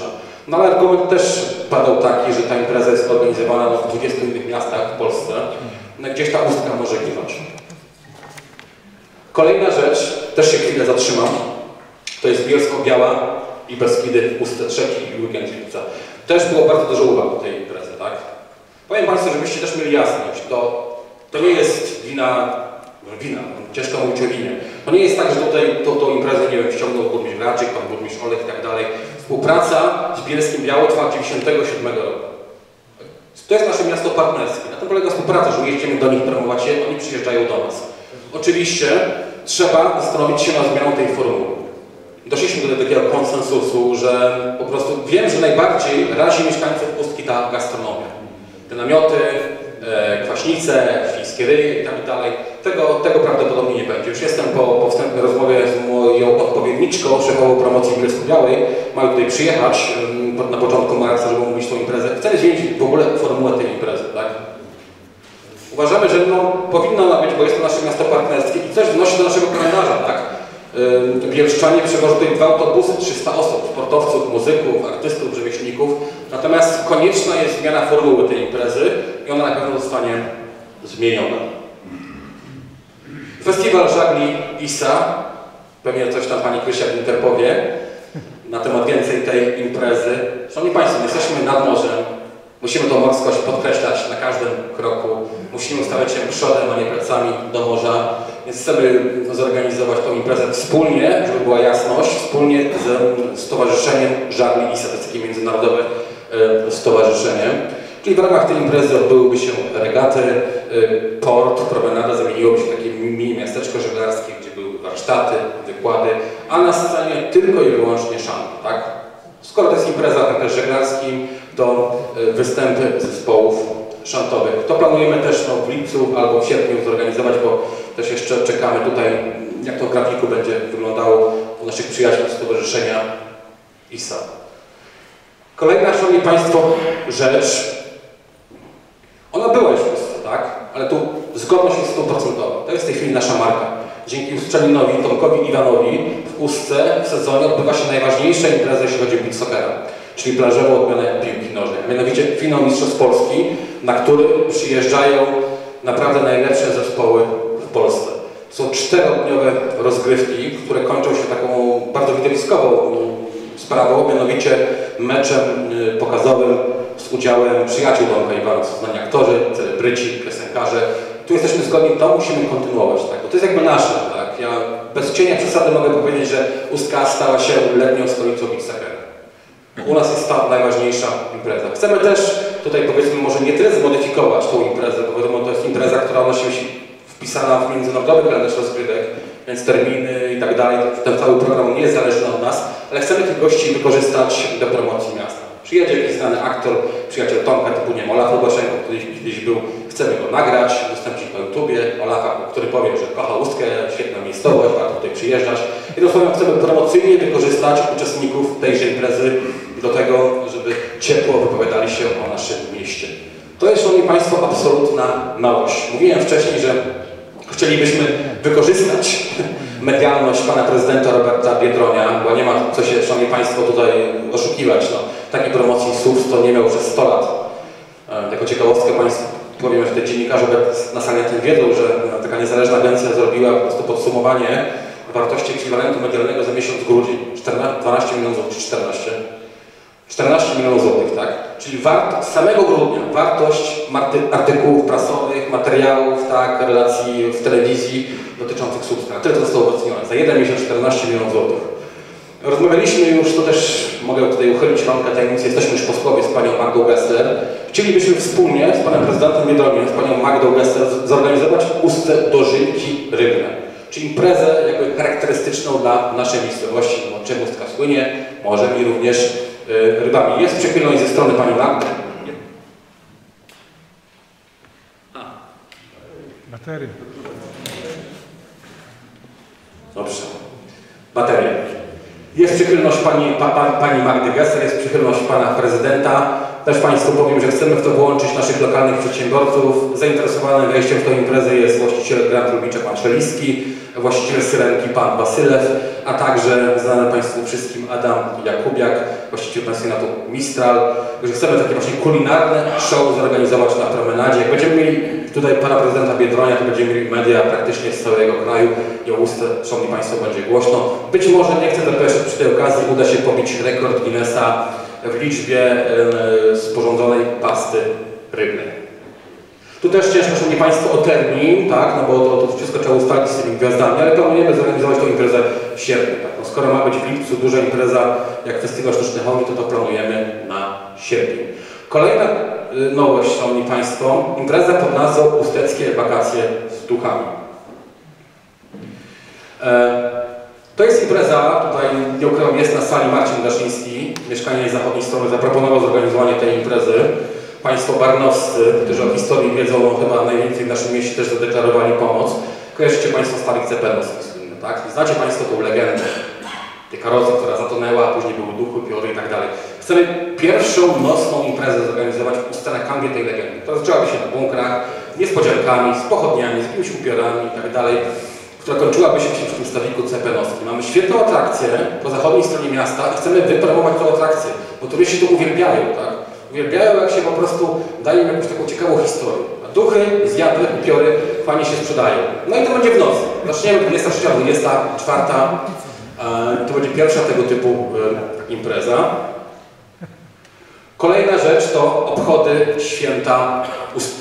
No ale argument też padał taki, że ta impreza jest organizowana no, w dwudziestu innych miastach w Polsce, no, gdzieś ta ustka może ginąć. Kolejna rzecz, też się chwilę zatrzymam, to jest Bielsko-Biała i Beskidy w ustce trzeci i weekend lipca. Też było bardzo dużo uwag do tej imprezy, tak? Powiem Państwu, żebyście też mieli jasność, to, to nie jest wina, wina, ciężko mówić o winie. To nie jest tak, że tutaj to, to imprezę, nie wiem, ściągnął burmistrz Raczyk, pan burmistrz Olech i tak dalej. Współpraca z Bielskim Białą trwa od dziewięćdziesiątego siódmego roku. To jest nasze miasto partnerskie. Na tym polega współpraca, że jeździmy do nich, promować je, oni przyjeżdżają do nas. Oczywiście trzeba zastanowić się nad zmianą tej formuły. Doszliśmy do takiego konsensusu, że po prostu wiem, że najbardziej razi mieszkańców Ustki ta gastronomia. Te namioty, e, kwaśnice, świńskie ryje i tak dalej. Tego, tego prawdopodobnie nie będzie. Już jestem po, po wstępnej rozmowie z moją odpowiedniczką, szefową promocji Bielsko-Białej. Mają tutaj przyjechać um, na początku marca, żeby omówić tą imprezę. Chcemy zmienić w ogóle formułę tej imprezy, tak? Uważamy, że no, powinna ona być, bo jest to nasze miasto partnerskie i coś wnosi do naszego kalendarza, tak? Yy, Bielszczanie przewożą tutaj dwa autobusy, trzysta osób, sportowców, muzyków, artystów, rzemieślników. Natomiast konieczna jest zmiana formuły tej imprezy i ona na pewno zostanie zmieniona. Festiwal żagli I S A, pewnie coś tam pani Krysia Winter powie na temat więcej tej imprezy. Szanowni Państwo, my jesteśmy nad morzem. Musimy tą morskość podkreślać na każdym kroku. Musimy ustawiać się przodem, a nie plecami do morza. Więc chcemy zorganizować tą imprezę wspólnie, żeby była jasność, wspólnie z Stowarzyszeniem Żagli I S A, to jest takie międzynarodowe e, stowarzyszenie. Czyli w ramach tej imprezy odbyłyby się regaty, e, port, promenada zamieniłoby się w takie mini miasteczko żeglarskie, gdzie były warsztaty, wykłady, a na scenie tylko i wyłącznie szanty, tak? Skoro to jest impreza o charakterze żeglarskim, to występy zespołów szantowych. To planujemy też no, w lipcu albo w sierpniu zorganizować, bo też jeszcze czekamy tutaj, jak to w grafiku będzie wyglądało u naszych przyjaciół z Stowarzyszenia I S A. Kolejna, szanowni Państwo, rzecz, ona była już w Polsce, tak? Ale tu zgodność jest stuprocentowa. To jest w tej chwili nasza marka. Dzięki Ustrzelinowi, Tomkowi Iwanowi w Ustce w sezonie odbywa się najważniejsza impreza, jeśli chodzi o beach soccera, czyli plażową odmianę piłki nożnej. Mianowicie finał Mistrzostw Polski, na który przyjeżdżają naprawdę najlepsze zespoły w Polsce. Są czterodniowe rozgrywki, które kończą się taką bardzo widowiskową sprawą, mianowicie meczem pokazowym z udziałem przyjaciół Tomka Iwanów, znani aktorzy, celebryci, piosenkarze. Tu jesteśmy zgodni, to musimy kontynuować, tak? Bo to jest jakby nasze, tak? Ja bez cienia przesady mogę powiedzieć, że Ustka stała się letnią stolicą beach soccera. U nas jest ta najważniejsza impreza. Chcemy też tutaj, powiedzmy, może nie tyle zmodyfikować tą imprezę, bo wiadomo, to jest impreza, która ona się wpisana w międzynarodowy kalendarz rozgrywek, więc terminy i tak dalej, ten cały program nie jest zależny od nas, ale chcemy tych gości wykorzystać do promocji miasta. Przyjedzie jakiś znany aktor, przyjaciel Tomka, typu nie wiem, Olaf Lubaszenko, który kiedyś był, chcemy go nagrać, udostępnić na YouTubie, Olafa, który powie, że kocha Ustkę, świetna miejscowość, warto tutaj przyjeżdżać. I dosłownie chcemy promocyjnie wykorzystać uczestników tejże imprezy do tego, żeby ciepło wypowiadali się o naszym mieście. To jest, szanowni Państwo, absolutna nowość. Mówiłem wcześniej, że chcielibyśmy wykorzystać medialność pana prezydenta Roberta Biedronia, bo nie ma co się, szanowni Państwo, tutaj oszukiwać. No, takiej promocji S U W to nie miał przez sto lat. E, jako ciekawostkę Państwu powiem, że te dziennikarze na sali tym wiedzą, że taka niezależna agencja zrobiła po prostu podsumowanie wartości ekwiwalentu medialnego za miesiąc grudzień. dwanaście milionów złotych, czternaście. czternaście milionów złotych, tak? Czyli wart, z samego grudnia wartość artykułów prasowych, materiałów, tak, relacji w telewizji dotyczących S U V. Tyle to zostało ocenione. Za jeden miesiąc czternaście milionów złotych. Rozmawialiśmy już, to też mogę tutaj uchylić rąbkę tajemnicy, jesteśmy już posłowie z panią Magdą Gessler. Chcielibyśmy wspólnie z panem prezydentem Biedroniem, z panią Magdą Gessler zorganizować Ustce dożynki rybne. Czyli imprezę jakby charakterystyczną dla naszej miejscowości, bo czym Ustka słynie, morzem i również y, rybami. Jest przychylność ze strony pani Magdy. Baterie. Dobrze. Baterie. Jest przychylność pani, pa, pa, pani Magdy Gessler, jest przychylność pana prezydenta. Też Państwu powiem, że chcemy w to włączyć naszych lokalnych przedsiębiorców. Zainteresowany wejściem w tę imprezę jest właściciel Grand Lubicze, pan Szeliski. właściciel Syrenki, pan Wasylew, a także znany Państwu wszystkim Adam Jakubiak, właściciel pensjonatu Mistral. Że chcemy takie właśnie kulinarne show zorganizować na promenadzie. Jak będziemy mieli tutaj pana prezydenta Biedronia, to będziemy mieli media praktycznie z całego kraju i o ustę, szanowni Państwo, będzie głośno. Być może, nie chcę zapeszać przy tej okazji, uda się pobić rekord Guinnessa w liczbie yy, sporządzonej pasty rybnej. Tu też ciężko, szanowni Państwo, o termin, tak, no bo to, to wszystko trzeba ustalić z tymi gwiazdami, ale planujemy zorganizować tę imprezę w sierpniu. Tak. No, skoro ma być w lipcu duża impreza jak Festiwal Sztucznych Ogni, to to planujemy na sierpień. Kolejna y, nowość, szanowni Państwo, impreza pod nazwą Usteckie Wakacje z Duchami. E, to jest impreza, tutaj nie ukrywam, jest na sali Marcin Daszyński, mieszkanie zachodniej strony, zaproponował zorganizowanie tej imprezy. Państwo barnowscy, którzy o historii wiedzą, no, chyba najwięcej w naszym mieście też zadeklarowali pomoc. Kojarzycie Państwo Stalik Ceperowski, tak? Znacie Państwo tą legendę tej karocy, która zatonęła, a później były duchy, piory i tak dalej. Chcemy pierwszą nocną imprezę zorganizować w scenę kanwie tej legendy. To zaczęłaby się na bunkrach, z niespodziankami, z pochodniami, z jakimiś upiorami i tak dalej, która kończyłaby się przy tym stawiku cepenowskim. Mamy świetną atrakcję po zachodniej stronie miasta i chcemy wypromować tę atrakcję, bo turyści to uwielbiają, tak? Uwielbiają, jak się po prostu daje im jakąś taką ciekawą historię. A duchy, zjadły, upiory fajnie się sprzedają. No i to będzie w nocy. Zaczniemy dwudziesta trzecia, dwudziesta czwarta. To będzie pierwsza tego typu impreza. Kolejna rzecz to obchody święta ust.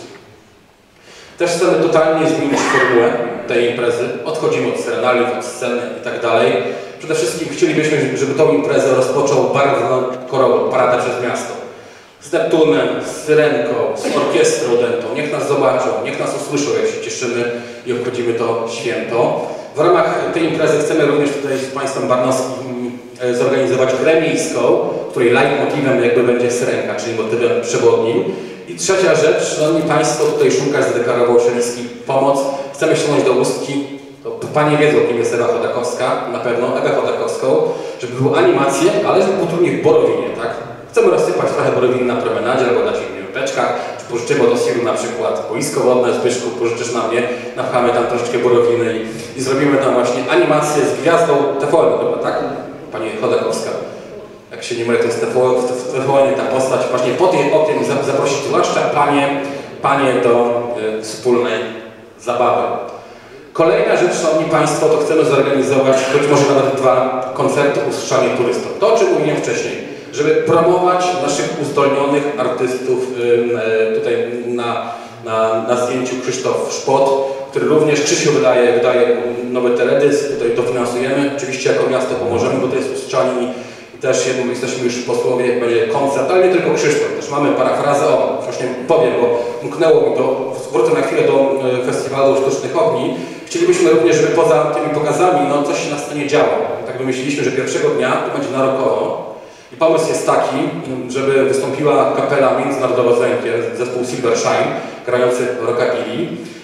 Też chcemy totalnie zmienić formułę tej imprezy. Odchodzimy od serenaliów, od sceny i tak dalej. Przede wszystkim chcielibyśmy, żeby tą imprezę rozpoczął barwną korową, paradę przez miasto. Z Neptunem, z Syrenką, z orkiestrą dętą. Niech nas zobaczą, niech nas usłyszą, jak się cieszymy i obchodzimy to święto. W ramach tej imprezy chcemy również tutaj z Państwem barnowskim zorganizować grę miejską, której leitmotivem jakby będzie Syrenka, czyli motywem przewodnim. I trzecia rzecz, szanowni Państwo, tutaj Szumkarz zadeklarował Szeliński pomoc. Chcemy ściągnąć do Ustki, to Panie wiedzą, kim jest Ewa Chodakowska, na pewno Ewę Chodakowską, żeby były animacje, ale żeby było trudniej w Borowinie, tak? Chcemy rozsypać trochę borowin na promenadzie, albo dać im w teczkach, czy pożyczymy od Osiru na przykład boisko wodne, Zbyszku, pożyczysz na mnie, napchamy tam troszeczkę borowiny i, i zrobimy tam właśnie animację z gwiazdą T V N chyba, tak? Pani Chodakowska. Jak się nie mylę, to jest T V N ta postać. Właśnie po tej oknie zaprosić zwłaszcza panie, panie do y, wspólnej zabawy. Kolejna rzecz, szanowni Państwo, to chcemy zorganizować być może nawet dwa koncerty usłyszane turystom. To, o czym mówiłem wcześniej. Żeby promować naszych uzdolnionych artystów tutaj na, na, na zdjęciu Krzysztof Szpot, który również Krzysiu wydaje, wydaje nowy teledysk, tutaj dofinansujemy. Oczywiście jako miasto pomożemy, bo to jest Ustrzanin i też jesteśmy już posłowie, jak będzie koncert, ale nie tylko Krzysztof, też mamy parafrazę, o właśnie powiem, bo umknęło mi to, wrócę na chwilę do Festiwalu Sztucznych Ogni. Chcielibyśmy również, żeby poza tymi pokazami no, coś się na scenie działo. Tak wymyśliliśmy, że pierwszego dnia to będzie na rokowo. I pomysł jest taki, żeby wystąpiła kapela międzynarodowa z Węgier, zespół Silver Shine, grający rockabilly,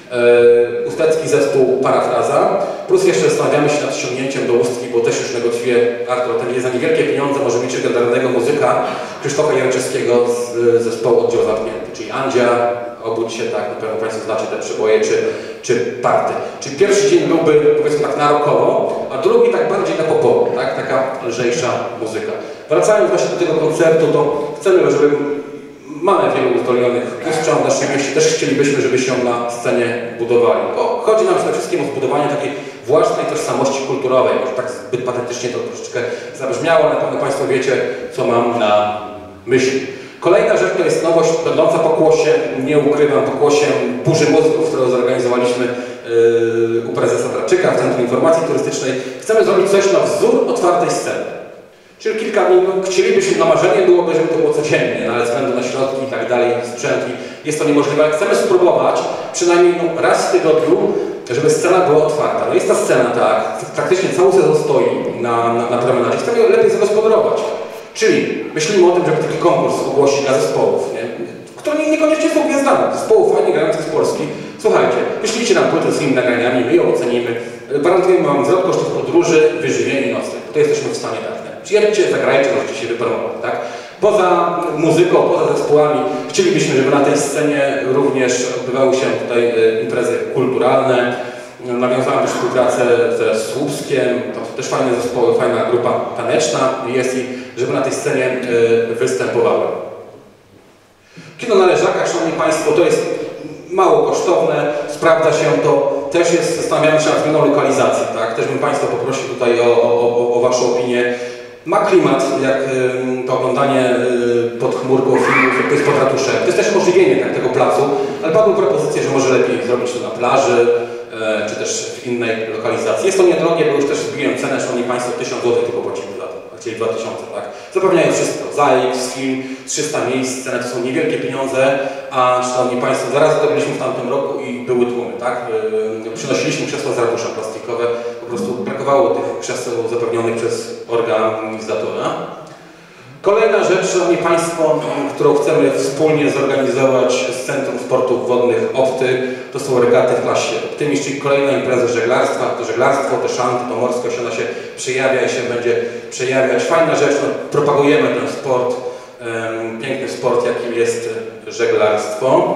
yy, ustecki zespół Parafraza, plus jeszcze zastanawiamy się nad ściągnięciem do Ustki, bo też już negocjuje Artur Atelier za niewielkie pieniądze, może mieć legendarnego muzyka Krzysztofa Jarczewskiego z zespołu Oddział Zamknięty, czyli Andzia, Obudź się, tak, na pewno Państwo znacie te przeboje, czy, czy party. Czyli pierwszy dzień byłby, powiedzmy tak, na rockowo, a drugi tak bardziej na popowo, tak, taka lżejsza muzyka. Wracając właśnie do tego koncertu, to chcemy, żeby mamy wielu uzdolnionych mistrzów w naszym mieście, też chcielibyśmy, żeby się na scenie budowali. Bo chodzi nam przede wszystkim o zbudowanie takiej własnej tożsamości kulturowej. Może tak zbyt patetycznie to troszeczkę zabrzmiało, ale na pewno Państwo wiecie, co mam na myśli. Kolejna rzecz to jest nowość będąca pokłosiem, nie ukrywam, pokłosiem Burzy Muzyków, którą zorganizowaliśmy yy, u prezesa Traczyka w Centrum Informacji Turystycznej. Chcemy zrobić coś na wzór otwartej sceny. Czyli kilka minut, chcielibyśmy, no marzenie byłoby, żeby to było codziennie, no ale ze względu na środki i tak dalej, sprzęt, jest to niemożliwe, ale chcemy spróbować przynajmniej no, raz w tygodniu, żeby scena była otwarta. No jest ta scena, tak, praktycznie cały sezon stoi na, na, na promenadzie, chcemy ją lepiej zagospodarować. Czyli myślimy o tym, żeby taki konkurs ogłosić dla zespołów, nie? które niekoniecznie są gwiazdami, zespołów fajnie grających z Polski. Słuchajcie, wyślijcie nam płytę z tymi nagraniami, my ją ocenimy, gwarantujemy Wam zwrot kosztów podróży, wyżywienie i nocleg. To jesteśmy w stanie dać. Przyjedźcie, zagrajcie, możecie się wypromować, tak? Poza muzyką, poza zespołami chcielibyśmy, żeby na tej scenie również odbywały się tutaj imprezy kulturalne. Nawiązałem też współpracę ze Słupskiem, to też fajne zespoły, fajna grupa taneczna jest i żeby na tej scenie występowały. Kino na Leżakach, Szanowni Państwo, to jest mało kosztowne, sprawdza się to, też jest, zastanawiamy się nad zmianą lokalizacji, tak? Też bym Państwa poprosił tutaj o, o, o Waszą opinię. Ma klimat, jak y, to oglądanie y, pod chmurką filmów, jak to jest pod ratuszem. To jest też umożliwienie tak, tego placu, ale padły propozycje, że może lepiej zrobić to na plaży, y, czy też w innej lokalizacji. Jest to niedrogie, bo już też zbiłem cenę, Szanowni Państwo, tysiąc złotych tylko płacimy za to, chcieli dwa tysiące, tak? Zapewniają wszystko, Z A X, film, trzysta miejsc, ceny to są niewielkie pieniądze, a Szanowni Państwo, dwa razy to byliśmy w tamtym roku i były tłumy, tak? Yy, przynosiliśmy krzesła z ratusza plastikowe, po prostu brakowało tych krzeseł zapewnionych przez organizatora. Kolejna rzecz, Szanowni Państwo, którą chcemy wspólnie zorganizować z Centrum Sportów Wodnych Opty, to są regaty w klasie Optymistrz, czyli kolejna impreza żeglarstwa. To żeglarstwo, te szanty, to morskość, ona się przejawia i się będzie przejawiać. Fajna rzecz, no, propagujemy ten sport, um, piękny sport, jakim jest żeglarstwo.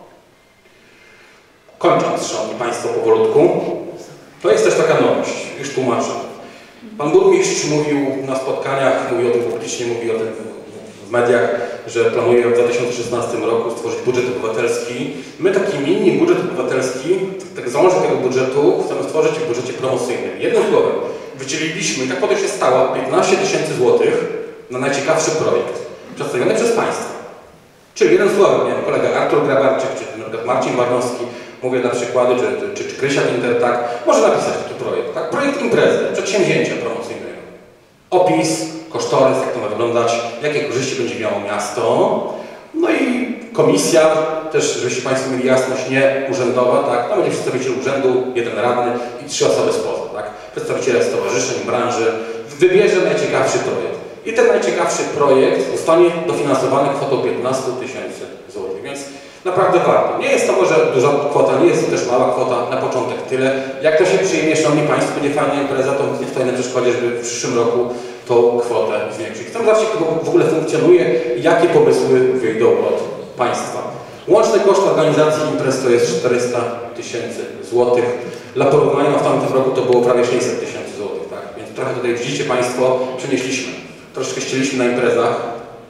Kończąc, Szanowni Państwo, powolutku, to jest też taka nowość, już tłumaczę. Pan burmistrz mówił na spotkaniach, mówił o tym publicznie, mówił o tym w mediach, że planuje w dwa tysiące szesnastym roku stworzyć budżet obywatelski. My taki mini budżet obywatelski, tak załącznik tego budżetu chcemy stworzyć w budżecie promocyjnym. Jednym słowem, wydzieliliśmy, i tak potem się stało, piętnaście tysięcy złotych na najciekawszy projekt przedstawiony przez Państwa. Czyli jeden słowem, nie wiem, kolega Artur Grabarczyk, czy na przykład Marcin Barnowski, mówię dla przykładu, czy, czy, czy Krysia Winter, tak, może napisać taki projekt, tak? Projekt imprezy, przedsięwzięcia promocyjnego. Opis, kosztorys, jak to ma wyglądać, jakie korzyści będzie miało miasto. No i komisja, też żebyście Państwo mieli jasność, nie urzędowa, tak? Tam będzie przedstawiciel urzędu, jeden radny i trzy osoby spoza, tak? Przedstawiciele stowarzyszeń, branży. Wybierze najciekawszy projekt. I ten najciekawszy projekt zostanie dofinansowany kwotą piętnaście tysięcy złotych, więc naprawdę warto. Nie jest to może duża kwota, nie jest to też mała kwota, na początek tyle. Jak to się przyjmie, Szanowni Państwo, będzie fajna impreza, to nie stoi na przeszkodzie, żeby w przyszłym roku tą kwotę zwiększyć. Chcę zobaczyć, jak to w ogóle funkcjonuje i jakie pomysły wyjdą od Państwa. Łączny koszt organizacji imprez to jest czterysta tysięcy złotych. Dla porównania w tamtym roku to było prawie sześćset tysięcy złotych, tak? Więc trochę tutaj widzicie Państwo, przenieśliśmy. Troszeczkę ścieliśmy na imprezach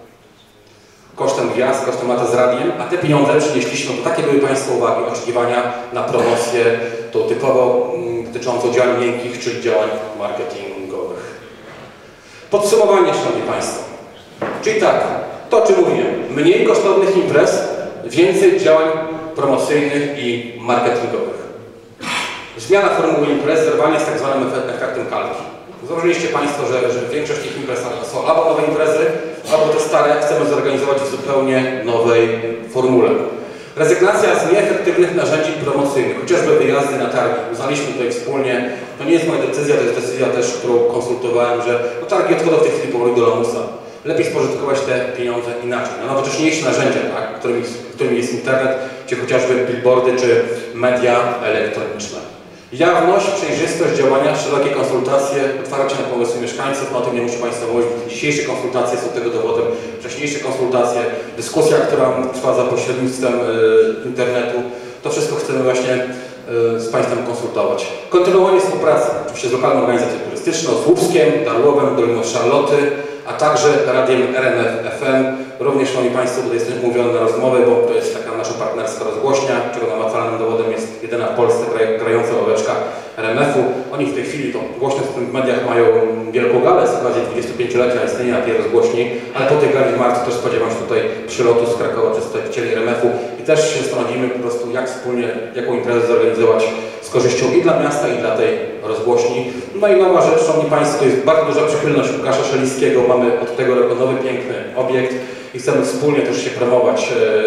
kosztem gwiazd, kosztem lata z radiem, a te pieniądze przynieśliśmy, to takie były Państwa uwagi, oczekiwania na promocję, tą typowo mm, dotyczącą działań miękkich, czyli działań marketingowych. Podsumowanie, Szanowni Państwo. Czyli tak, to o czym mówiłem, mniej kosztownych imprez, więcej działań promocyjnych i marketingowych. Zmiana formuły imprez, zerwanie z tak zwanym efektem kalki. Założyliście Państwo, że, że większość tych imprez są albo nowe imprezy, albo te stare chcemy zorganizować w zupełnie nowej formule. Rezygnacja z nieefektywnych narzędzi promocyjnych, chociażby wyjazdy na targi. Uznaliśmy tutaj wspólnie, to nie jest moja decyzja, to jest decyzja też, którą konsultowałem, że no, targi odchodzą w tej chwili powoli do lamusa. Lepiej spożytkować te pieniądze inaczej, na nowocześniejsze narzędzia, tak, którymi, którymi jest internet, czy chociażby billboardy, czy media elektroniczne. Jawność, przejrzystość działania, szerokie konsultacje, otwarcie na pomysły mieszkańców, no o tym nie muszę Państwa mówić, dzisiejsze konsultacje są tego dowodem, wcześniejsze konsultacje, dyskusja, która trwa za pośrednictwem y, internetu, to wszystko chcemy właśnie y, z Państwem konsultować. Kontynuowanie współpracy, oczywiście z lokalną organizacją turystyczną, z Słupskiem, Darłowem, Doliną Szarloty, a także radiem R M F F M. Również, Szanowni Państwo, tutaj jestem umówiony na rozmowę, bo to jest taka nasza partnerska rozgłośnia, czego namacalnym dowodem jest jedyna w Polsce grająca ławeczka R M F u. Oni w tej chwili to głośno w mediach mają wielką galę z okazji dwudziestopięciolecia istnienia tej rozgłośni, ale po tej gali w marcu też spodziewam się tutaj przylotu z Krakowa przedstawicieli R M F u i też się zastanowimy po prostu, jak wspólnie, jaką imprezę zorganizować z korzyścią i dla miasta, i dla tej rozgłośni. No i nowa rzecz, Szanowni Państwo, to jest bardzo duża przychylność Łukasza Szelińskiego. Mamy od tego roku nowy, piękny obiekt i chcemy wspólnie też się promować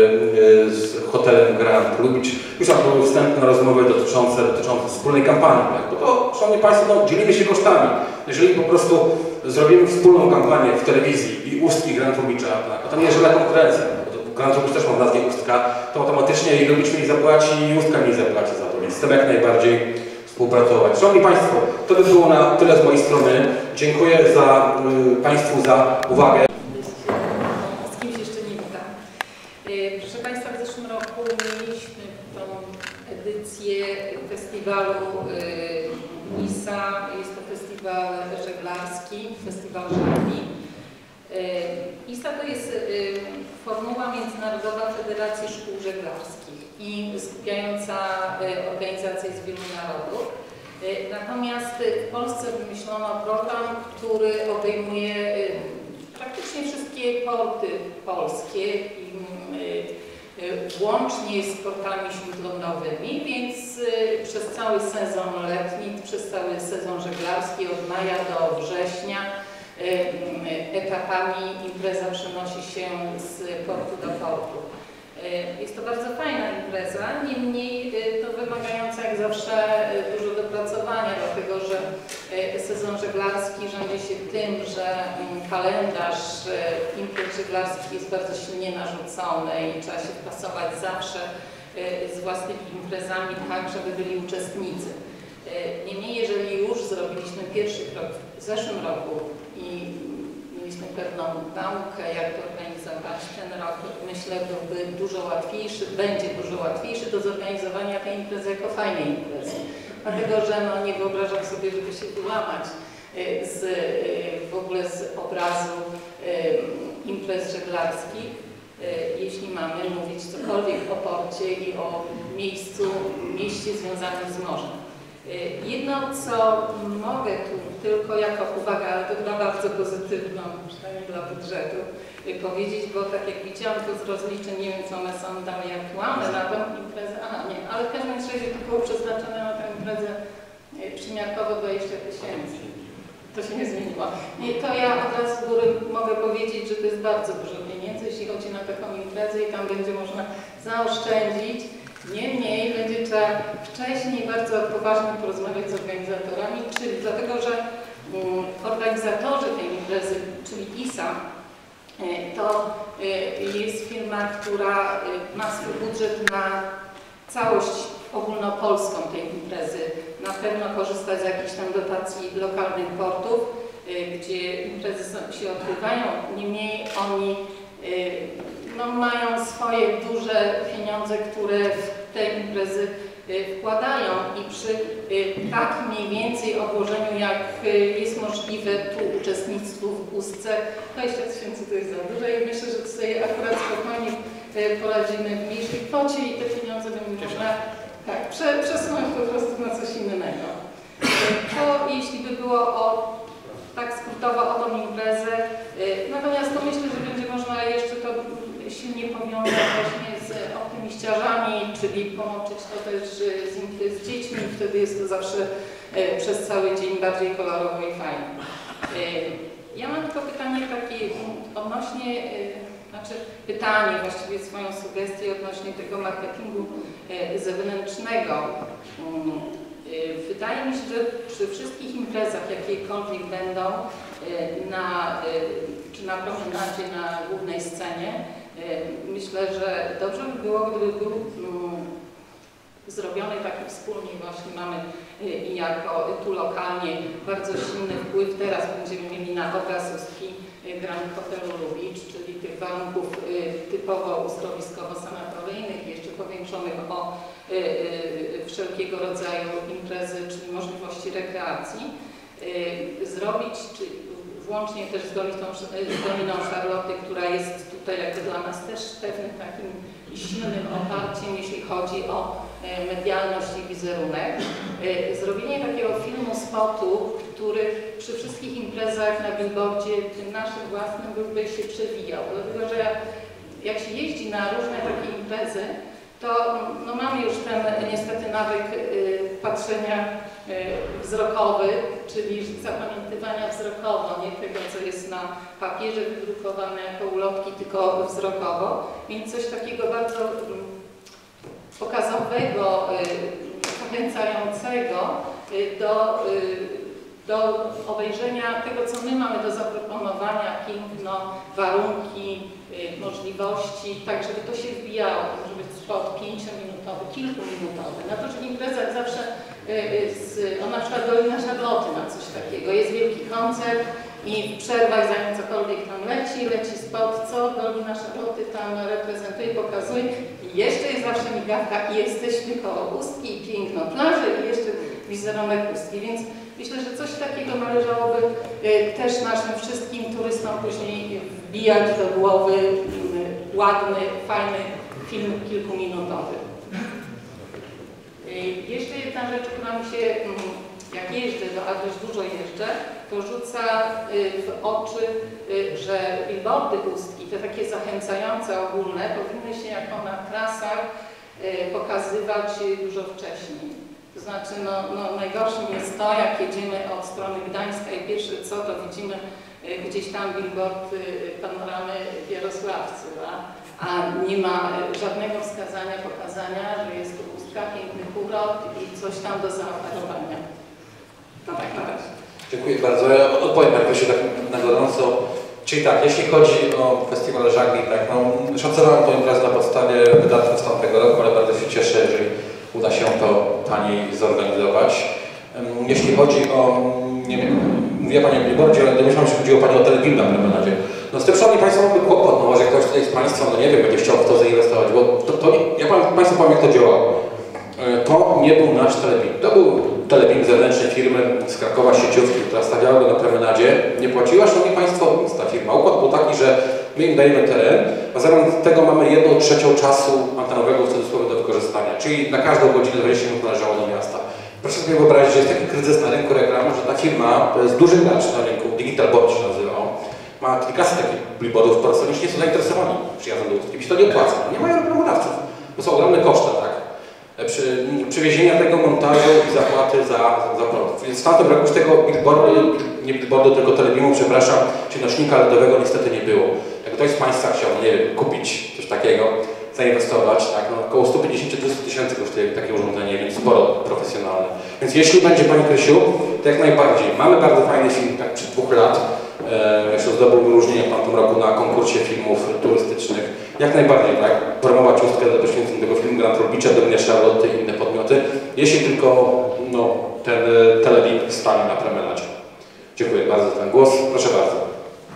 z hotelem Grand Lubicz. Już tam były wstępne rozmowy dotyczące, dotyczące wspólnej kampanii, tak? Bo to, Szanowni Państwo, no, dzielimy się kosztami. Jeżeli po prostu zrobimy wspólną kampanię w telewizji i Ustki Grand Lubicza, tak? A tam nie jest żadna konkurencja. Grand Lubicz też ma w nazwie Ustka, to automatycznie i Lubicz mi zapłaci, i Ustka mi zapłaci za to, więc chcemy jak najbardziej współpracować. Szanowni Państwo, to by było na tyle z mojej strony. Dziękuję za, y, Państwu za uwagę. Z kimś jeszcze nie witam. Proszę Państwa, w zeszłym roku mieliśmy tą edycję festiwalu Warszawi. I S A to jest formuła Międzynarodowa Federacji Szkół Żeglarskich i skupiająca organizacje z wielu narodów. Natomiast w Polsce wymyślono program, który obejmuje praktycznie wszystkie porty polskie, łącznie z portami śródlądowymi, więc przez cały sezon letni, przez cały sezon żeglarski od maja do września etapami impreza przenosi się z portu do portu. Jest to bardzo fajna impreza, niemniej to wymagająca jak zawsze dużo dopracowania, dlatego że sezon żeglarski rządzi się tym, że kalendarz imprez żeglarskich jest bardzo silnie narzucony i trzeba się wpasować zawsze z własnymi imprezami tak, żeby byli uczestnicy. Niemniej, jeżeli już zrobiliśmy pierwszy krok w zeszłym roku i mieliśmy pewną naukę, jak to organizować ten rok, myślę, byłby dużo łatwiejszy, będzie dużo łatwiejszy do zorganizowania tej imprezy jako fajnej imprezy. Dlatego, że no, nie wyobrażam sobie, żeby się wyłamać z, w ogóle z obrazu imprez żeglarskich, jeśli mamy mówić cokolwiek o porcie i o miejscu, mieście związanym z morzem. Jedno, co mogę tu tylko jako uwagę, ale to chyba bardzo pozytywną, przynajmniej dla budżetu, powiedzieć, bo tak jak widziałam to z rozliczeń, nie wiem, czy one są dalej aktualne na tą imprezę, aha, nie, ale w każdym razie to było przeznaczone na tę imprezę przymiarkowo dwadzieścia tysięcy. To się nie zmieniło. Nie, to ja od razu z góry mogę powiedzieć, że to jest bardzo dużo pieniędzy, jeśli chodzi na taką imprezę i tam będzie można zaoszczędzić. Niemniej będzie trzeba wcześniej bardzo poważnie porozmawiać z organizatorami, czyli dlatego, że um, organizatorzy tej imprezy, czyli I S A, to y, jest firma, która y, ma swój budżet na całość ogólnopolską tej imprezy. Na pewno korzysta z jakichś tam dotacji lokalnych portów, y, gdzie imprezy są, się odbywają. Niemniej oni y, no, mają swoje duże pieniądze, które w te imprezy wkładają i przy tak mniej więcej obłożeniu, jak jest możliwe tu uczestnictwu w pustce, dwadzieścia tysięcy to jest za dużo i myślę, że tutaj akurat spokojnie poradzimy w mniejszej kwocie i te pieniądze będzie można tak, prze, przesunąć po prostu na coś innego. To jeśli by było o tak skrótowo o tą imprezę, natomiast to myślę, że będzie można jeszcze to silnie powiązać właśnie z optymiściarzami, czyli połączyć to też z, z dziećmi, wtedy jest to zawsze e, przez cały dzień bardziej kolorowo i fajnie. E, ja mam tylko pytanie takie odnośnie, e, znaczy pytanie, właściwie swoją sugestię odnośnie tego marketingu e, zewnętrznego. E, wydaje mi się, że przy wszystkich imprezach, jakiekolwiek będą, e, na, e, czy na promenadzie, na głównej scenie, myślę, że dobrze by było, gdyby był um, zrobiony taki wspólnie, właśnie mamy i jako tu lokalnie bardzo silny wpływ. Teraz będziemy mieli na obraz ustki Grand Hotelu Lubicz, czyli tych warunków y, typowo uzdrowiskowo-sanatoryjnych, jeszcze powiększonych o y, y, wszelkiego rodzaju imprezy, czyli możliwości rekreacji. Y, zrobić, czy, włącznie też z Doliną, z Doliną Szarloty, która jest tutaj jakby dla nas też pewnym takim silnym oparciem, jeśli chodzi o medialność i wizerunek. Zrobienie takiego filmu spotu, który przy wszystkich imprezach na billboardzie, tym naszym własnym, by się przewijał. Dlatego, że jak się jeździ na różne takie imprezy, to no, mamy już ten niestety nawyk y, patrzenia y, wzrokowy, czyli zapamiętywania wzrokowo, nie tego, co jest na papierze wydrukowane jako ulotki, tylko wzrokowo. Więc coś takiego bardzo y, pokazowego, y, zachęcającego y, do, y, do obejrzenia tego, co my mamy do zaproponowania, piękno, warunki, y, możliwości, tak żeby to się wbijało, żeby być spot pięciominutowy, kilkuminutowy. Na to, że w imprezach zawsze, y, z, o na przykład Dolina Szarloty ma coś takiego, jest wielki koncert i w przerwach, zanim cokolwiek tam leci, leci spot, co Dolina Szarloty tam reprezentuje, pokazuje i jeszcze jest zawsze migawka i jesteśmy koło Ustki i piękno plaży i jeszcze wizerunek Ustki, więc myślę, że coś takiego należałoby też naszym wszystkim turystom później wbijać do głowy, ładny, fajny film kilkuminutowy. Jeszcze jedna rzecz, która mi się, jak jeżdżę, a dość dużo jeżdżę, to rzuca w oczy, że billboardy Ustki, te takie zachęcające, ogólne, powinny się jako na trasach pokazywać dużo wcześniej. To znaczy, no, no, najgorszym jest to, jak jedziemy od strony Gdańska i pierwsze co, to widzimy gdzieś tam billboard panoramy Jarosławcy, a, a nie ma żadnego wskazania, pokazania, że jest tu Ustka, piękny kurort i coś tam do zaoferowania. To tak na razie. Dziękuję bardzo. Ja odpowiem jak to się tak na gorąco. Czyli tak, jeśli chodzi o festiwal żagli, tak, no, szacowałem tę imprezę na podstawie wydatków z tamtego roku, ale bardzo się cieszę, jeżeli uda się to taniej zorganizować. Jeśli chodzi o, nie wiem, mówiła Pani o billboardzie, ale domyślam się, że chodziło Pani o telefilm na promenadzie. No z tym, szanowni Państwo, mamy kłopot, no może ktoś tutaj z Państwa, no nie wiem, będzie chciał w to zainwestować, bo to, to nie, ja Państwu powiem, jak to działało. To nie był nasz telefilm. To był telefilm zewnętrznej firmy z Krakowa, sieciówki, która stawiała go na promenadzie. Nie płaciła, szanowni Państwo, nic ta firma. Układ był taki, że my im dajemy teren, a zamiast tego mamy jedną trzecią czasu antenowego w cudzysłowie do wykorzystania. Czyli na każdą godzinę dwadzieścia minut należało do miasta. Proszę sobie wyobrazić, że jest taki kryzys na rynku reklam, że ta firma, to jest duży gracz na rynku, Digital Board się nazywał, ma kilkaset takich billboardów w Polsce, oni nie są zainteresowani przyjazdem do Ustki, mi się to nie opłaca. Nie mają reklamodawców, bo są ogromne koszty, tak? Przy, przywiezienia tego montażu i zapłaty za, za produkt. Więc w tamtym roku już tego billboardu, nie billboardu, tylko telebimu, przepraszam, czy nośnika L E D-owego niestety nie było. Jak ktoś z Państwa chciał, nie wiem, kupić coś takiego, zainwestować, tak, no około sto pięćdziesiąt do dwustu tysięcy kosztuje takie urządzenie, więc sporo profesjonalne. Więc jeśli będzie Pani Krysiu, to jak najbardziej. Mamy bardzo fajny film, tak przed dwóch lat, e, jeszcze zdobył wyróżnienie w tamtym roku na konkursie filmów turystycznych. Jak najbardziej, tak, promować Ustkę do poświęcenia tego filmu Grand Robicia, Domnia Charlotte i inne podmioty, jeśli tylko no, ten telebim stanie na promenadzie. Dziękuję bardzo za ten głos. Proszę bardzo.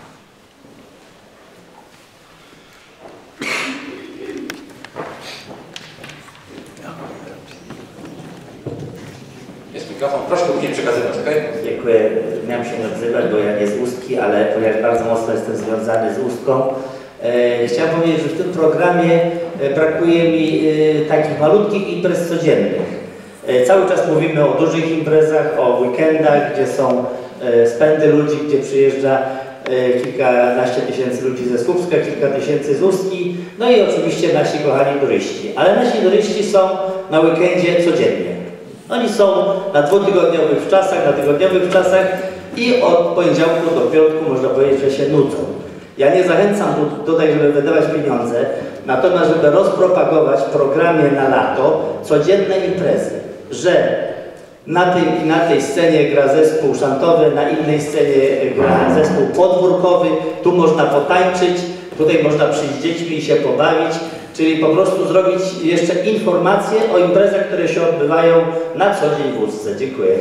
Jest mikrofon. Proszę go nie przekazywać, okej? Dziękuję. Miałem się nie odzywać, bo ja nie z Ustki, ale ponieważ bardzo mocno jestem związany z Ustką, e, chciałem powiedzieć, że w tym programie brakuje mi e, takich malutkich imprez codziennych. E, cały czas mówimy o dużych imprezach, o weekendach, gdzie są e, spędy ludzi, gdzie przyjeżdża e, kilkanaście tysięcy ludzi ze Słupska, kilka tysięcy z Ustki, no i oczywiście nasi kochani turyści. Ale nasi turyści są na weekendzie codziennie. Oni są na dwutygodniowych czasach, na tygodniowych czasach i od poniedziałku do piątku można powiedzieć, że się nudzą. Ja nie zachęcam tutaj, żeby wydawać pieniądze, natomiast żeby rozpropagować w programie na lato codzienne imprezy, że na tej, na tej scenie gra zespół szantowy, na innej scenie gra zespół podwórkowy, tu można potańczyć, tutaj można przyjść z dziećmi i się pobawić. Czyli po prostu zrobić jeszcze informacje o imprezach, które się odbywają na co dzień w Ustce. Dziękuję.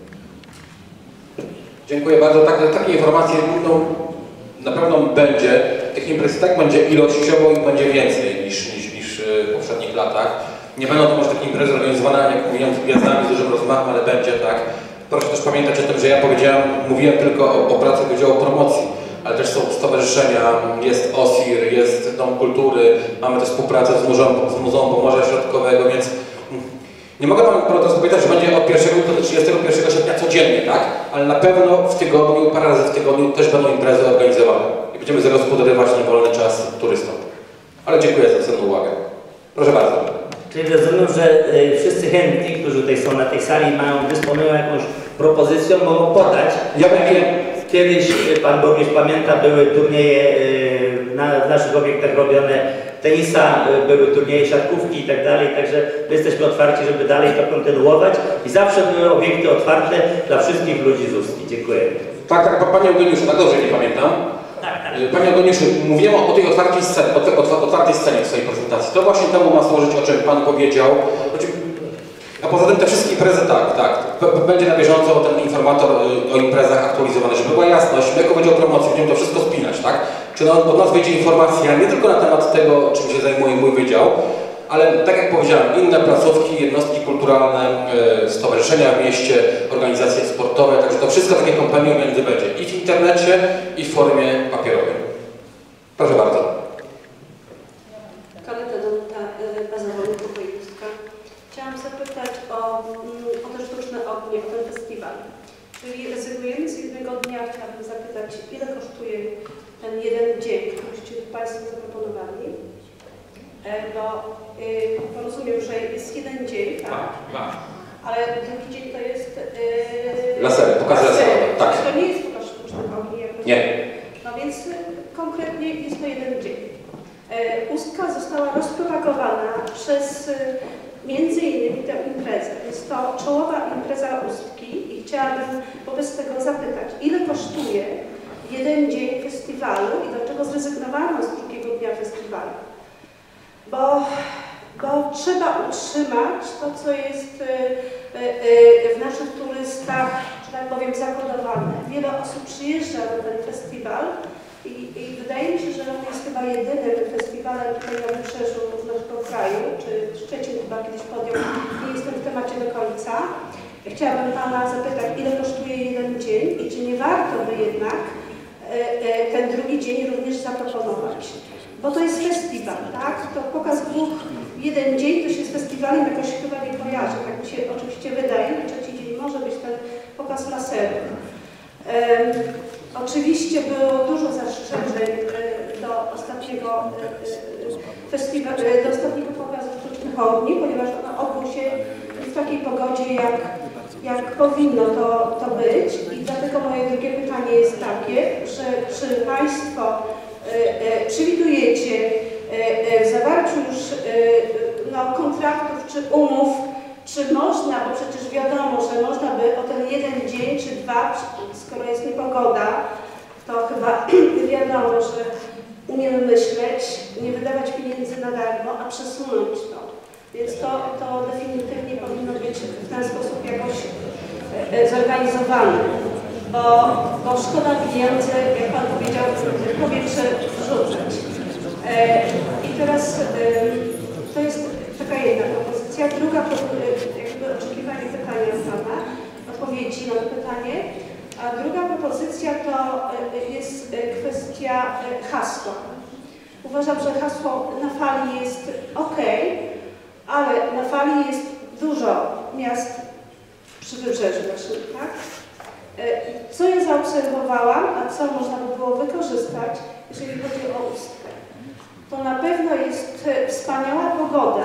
Dziękuję bardzo. Tak, takie informacje no, na pewno będzie. Tych imprez tak będzie ilościowo i będzie więcej niż, niż, niż w poprzednich latach. Nie będą to może takie imprezy organizowane, jak mówiłem, z gwiazdami, z dużym rozmachem, ale będzie tak. Proszę też pamiętać o tym, że ja powiedziałem, mówiłem tylko o, o pracy Wydziału Promocji, ale też są stowarzyszenia, jest O S I R, jest Dom Kultury, mamy też współpracę z Muzeum, z Muzeum Pomorza Środkowego, więc nie mogę Panu teraz powiedzieć, że będzie od pierwszego do trzydziestego pierwszego sierpnia codziennie, tak? Ale na pewno w tygodniu, parę razy w tygodniu też będą imprezy organizowane i będziemy zagospodarowywać niewolny czas turystom. Ale dziękuję za cenną uwagę. Proszę bardzo. Czyli rozumiem, że y, wszyscy chętni, którzy tutaj są na tej sali, mają, dysponują jakąś propozycją, mogą podać. Ja wiem. Kiedyś, Pan Burmistrz pamięta, były turnieje y, na, w naszych obiektach robione tenisa, y, były turnieje siatkówki i tak dalej, także my jesteśmy otwarci, żeby dalej to kontynuować i zawsze były obiekty otwarte dla wszystkich ludzi z Ustki. Dziękuję. Tak, tak, Panie Eugeniuszu, tak dobrze nie pamiętam. Tak, tak. Panie Eugeniuszu, mówiłem o tej otwartej scenie, o otwartej scenie w swojej prezentacji. To właśnie temu ma służyć, o czym Pan powiedział. A poza tym te wszystkie imprezy, tak, tak. Będzie na bieżąco ten informator o imprezach aktualizowany, żeby była jasność. My jako Wydział Promocji będziemy to wszystko spinać, tak? Czy od nas wyjdzie informacja nie tylko na temat tego, czym się zajmuje mój wydział, ale tak jak powiedziałem, inne placówki, jednostki kulturalne, stowarzyszenia w mieście, organizacje sportowe, także to wszystko takie kompendium między będzie i w internecie, i w formie papierowej. Proszę bardzo. Kaleta Danuta, baza Wolnego Wojewódzka. Chciałam zapytać o, o te sztuczne ognie, o ten festiwal. Czyli rezygnujemy z jednego dnia, chciałabym zapytać, ile kosztuje ten jeden dzień, któryście Państwo zaproponowali? Bo, bo rozumiem, że jest jeden dzień, tak? Tak. Ale drugi dzień to jest... Yy, Lasery, pokazy laserowe, tak. To nie jest pokaz sztucznych ogni, jak rozumiem. Nie. No więc konkretnie jest to jeden dzień. Ustka została rozpropagowana przez między innymi tę imprezę. Jest to czołowa impreza Ustki i chciałabym wobec tego zapytać, ile kosztuje jeden dzień festiwalu i dlaczego zrezygnowano z drugiego dnia festiwalu? Bo, bo trzeba utrzymać to, co jest w naszych turystach, że tak powiem, zakodowane. Wiele osób przyjeżdża na ten festiwal i, i wydaje mi się, że on jest chyba jedynym festiwalem tutaj na wybrzeżu naszego kraju, czy Szczecin chyba kiedyś podjął, nie jestem w temacie do końca. Chciałabym Pana zapytać, ile kosztuje jeden dzień i czy nie warto by jednak ten drugi dzień również zaproponować. Bo to jest festiwal, tak? To pokaz dwóch, jeden dzień to się z festiwalem jakoś chyba nie kojarzy, tak mi się oczywiście wydaje, że trzeci dzień może być ten pokaz laserów. Um, oczywiście było dużo zastrzeżeń do ostatniego festiwalu, do ostatniego pokazu sztucznych ogni, ponieważ on odbył się w takiej pogodzie, jak, jak powinno to, to być. I dlatego moje drugie pytanie jest takie, że czy Państwo przewidujecie w zawarciu już no, kontraktów czy umów, czy można, bo przecież wiadomo, że można by o ten jeden dzień czy dwa, skoro jest niepogoda, to chyba wiadomo, że umiemy myśleć, nie wydawać pieniędzy na darmo, a przesunąć to. Więc to, to definitywnie powinno być w ten sposób jakoś zorganizowane. Bo, bo szkoda pieniędzy, jak Pan powiedział, w powietrze wrzucać. E, I teraz e, to jest taka jedna propozycja. Druga, jakby oczekiwanie pytania od Pana, odpowiedzi na to pytanie. A druga propozycja to jest kwestia hasła. Uważam, że hasło na fali jest ok, ale na fali jest dużo miast przy wybrzeżu naszym, tak? Co ja zaobserwowałam, a co można by było wykorzystać, jeżeli chodzi o Ustkę? To na pewno jest wspaniała pogoda,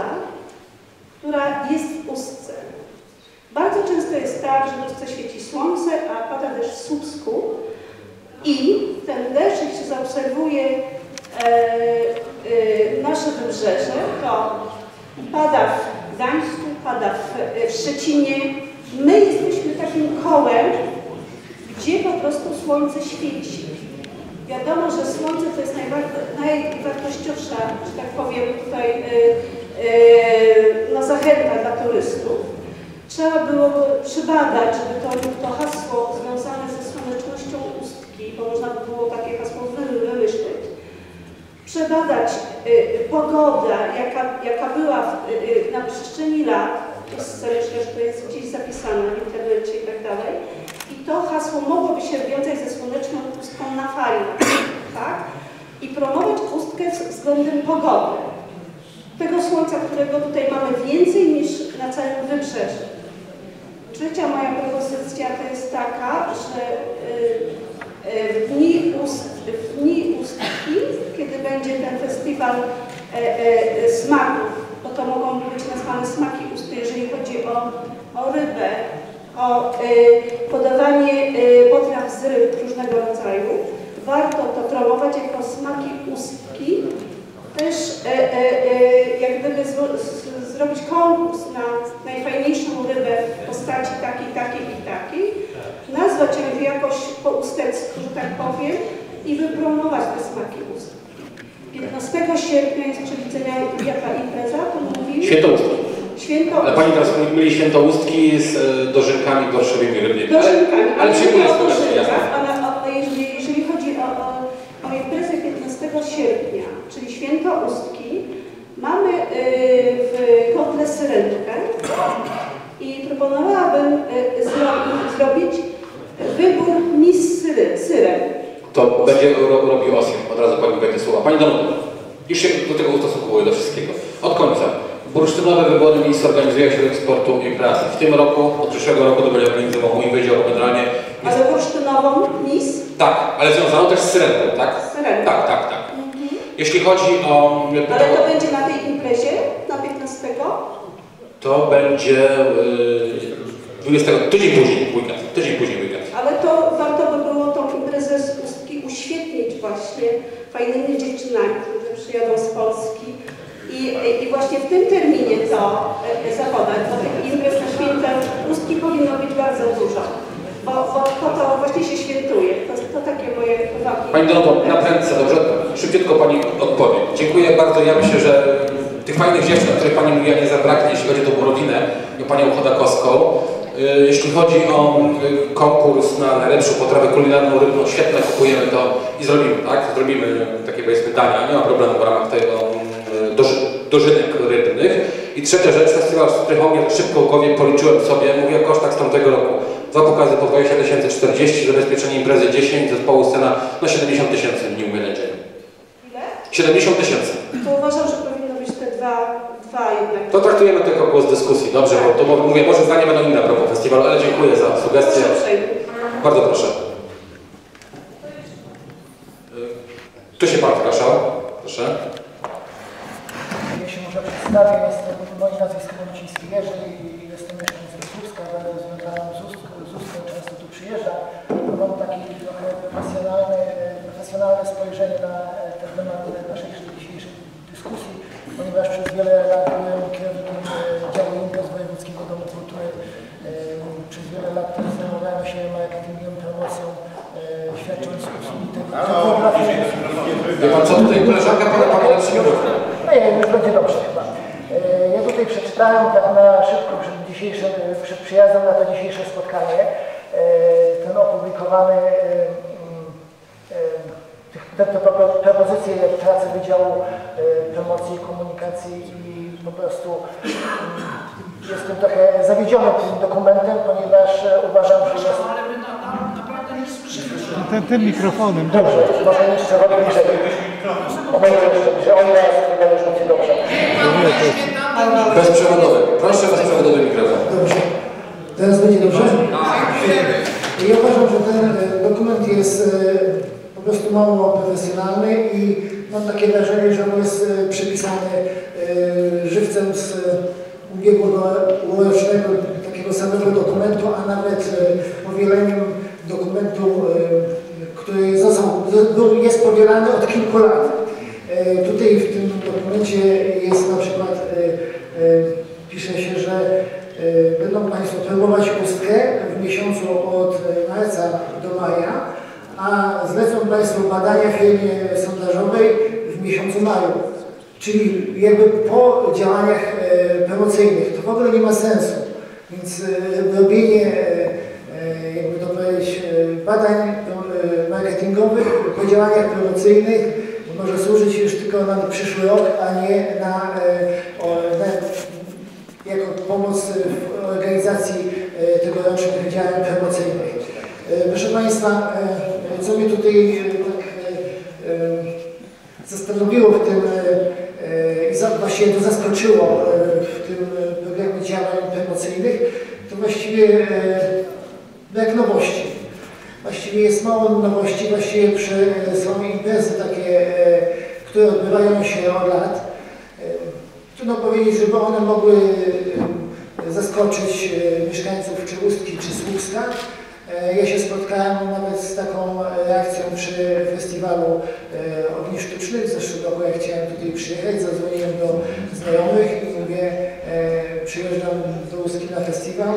która jest w Ustce. Bardzo często jest tak, że w Ustce świeci słońce, a pada deszcz w Słupsku i ten deszcz, jak się zaobserwuje e, e, nasze wybrzeże, to pada w Gdańsku, pada w, w Szczecinie. My jesteśmy takim kołem, gdzie po prostu słońce świeci. Wiadomo, że słońce to jest najwartościowsza, że tak powiem, tutaj yy, yy, no, zachęta dla turystów. Trzeba było przybadać, żeby to, to hasło związane ze słonecznością Ustki, bo można by było takie hasło wymyśleć, przebadać yy, pogoda, jaka, jaka była w, yy, na przestrzeni lat, myślę, że to jest gdzieś zapisane w internecie i tak dalej. I to hasło mogłoby się wiązać ze słoneczną Ustką na fali, tak? I promować Ustkę względem pogody. Tego słońca, którego tutaj mamy więcej niż na całym wybrzeżu. Trzecia moja propozycja to jest taka, że w dni, ust, w dni Ustki, kiedy będzie ten festiwal smaków, bo to mogą być nazwane smaki Ustki, jeżeli chodzi o, o rybę, o y, podawanie y, potraw z ryb różnego rodzaju. Warto to promować jako smaki Ustki. Też y, y, y, jak gdyby z, z, zrobić konkurs na najfajniejszą rybę w postaci takiej, takiej i takiej. Nazwać ją jakoś po ustecku, że tak powiem, i wypromować te smaki Ustki. piętnastego sierpnia jest przewidzenia jaka impreza, to mówimy? Świętoustki. Święto... Ale Pani teraz mieli Świętoustki z e, dożynkami dorszywymi rybnymi. Dożynkami, ale, ale przyjmuję o z dożynkach, ale o, jeżeli, jeżeli chodzi o, o, o imprezę piętnastego sierpnia, czyli Święto Ustki, mamy yy, proponowałabym y, zro, zrobić wybór Miss Syren. Syren. To będzie ro, robił Osiem, od razu Pani będzie słowa. Pani Danuto, już się do tego ustosunkowuję, do wszystkiego. Od końca. Bursztynowe wybory miejsc organizuje Ośrodek Sportu i Pracy. W tym roku, od przyszłego roku to będzie organizował mój wydział generalnie. Ale bursztynową Miss? Tak, ale związaną też z Syrenką, tak? Syrenką. Tak, tak, tak. Mhm. Jeśli chodzi o... Ale to będzie na tej imprezie, na piętnastego? To będzie yy, dwudziestego, tydzień później, weekend, tydzień później weekend. Ale to warto by było tą imprezę z Ustki uświetnić właśnie fajnymi dziewczynami, które przyjadą z Polski. I, I właśnie w tym terminie to e, zachodać, bo tych imprez na święta Ustki powinno być bardzo dużo. Bo, bo to, to właśnie się świętuje. To, to takie moje uwagi. Pani Danuto, na prędce, dobrze? Szybciutko Pani odpowie. Dziękuję bardzo. Ja myślę, że tych fajnych dziewczyn, o których Pani mówiła, nie zabraknie, jeśli chodzi o tą rodzinę i o Panią Chodakowską. Jeśli chodzi o konkurs na najlepszą potrawę kulinarną rybną, świetnie kupujemy to i zrobimy, tak? Zrobimy takie powiedzmy dania, nie ma problemu w ramach tego doży, dożynek rybnych. I trzecia rzecz, festiwal w Strychomie, szybko w głowie policzyłem sobie, mówię o kosztach z tamtego roku. Dwa pokazy po dwadzieścia tysięcy czterdzieści, zabezpieczenie imprezy dziesięć, zespołu scena no siedemdziesiąt tysięcy, nie umylę. Ile? siedemdziesiąt tysięcy. To uważam, że powinno być te dwa, dwa jednak. To traktujemy to jako głos dyskusji, dobrze, bo to mówię, może zdanie będą inne a propos festiwalu, ale dziękuję za sugestię. Bardzo proszę. Tu się Pan zgłaszał, proszę. Jeśli może przedstawię, jestem, moje nazwisko Mąciński Jerzy i jestem mieszkańcem Słupska, będę związany z Ustką, często tu przyjeżdżam. Mam takie trochę profesjonalne, profesjonalne spojrzenie na ten temat naszej dzisiejszej dyskusji, ponieważ przez wiele lat byłem kierownikiem działu imprez Wojewódzkiego Domu Kultury. Przez wiele lat zajmowałem się marketingiem, promocją, świadcząc usługi typograficzne. Wie Pan co, tutaj koleżanka Pana Pana lepszy mikrofon. No nie, już będzie dobrze chyba. Ja tutaj przeczytałem tak na szybko przed, dzisiejszym, przed przyjazdem na to dzisiejsze spotkanie ten opublikowany te, te propozycje pracy Wydziału Promocji i Komunikacji i po prostu jestem trochę zawiedziony tym dokumentem, ponieważ uważam, że jest... Tym, tym mikrofonem. Dobrze, może jeszcze robię bliżej. Że on nas już będzie dobrze. Bezprzewodowy. Proszę bezprzewodowy mikrofon. Dobrze. Teraz będzie dobrze? Ja uważam, że ten dokument jest po prostu mało profesjonalny i mam takie wrażenie, że on jest przypisany żywcem z ubiegłorocznego takiego samego dokumentu, a nawet powieleniem dokumentu, który został, jest powielany od kilku lat. Tutaj w tym dokumencie jest na przykład, pisze się, że będą Państwo promować Ustkę w miesiącu od marca do maja, a zlecą Państwo badania firmie sondażowej w miesiącu maju. Czyli jakby po działaniach promocyjnych. To w ogóle nie ma sensu. Więc robienie, jakby to powiedzieć, badań marketingowych po działaniach promocyjnych może służyć już tylko na przyszły rok, a nie na, na jako pomoc w organizacji tegorocznych działań promocyjnych. Proszę Państwa, co mnie tutaj tak zastanowiło w tym i właściwie to zaskoczyło w tym programie działań promocyjnych, to właściwie brak nowości. Właściwie jest mało nowości, właściwie przy, są imprezy takie, które odbywają się od lat. Trudno powiedzieć, żeby one mogły zaskoczyć mieszkańców czy Ustki, czy Słupska. Ja się spotkałem nawet z taką reakcją przy festiwalu Ogni Sztucznych. W zeszłym roku jak chciałem tutaj przyjechać, zadzwoniłem do znajomych i mówię, przyjeżdżam do Ustki na festiwal,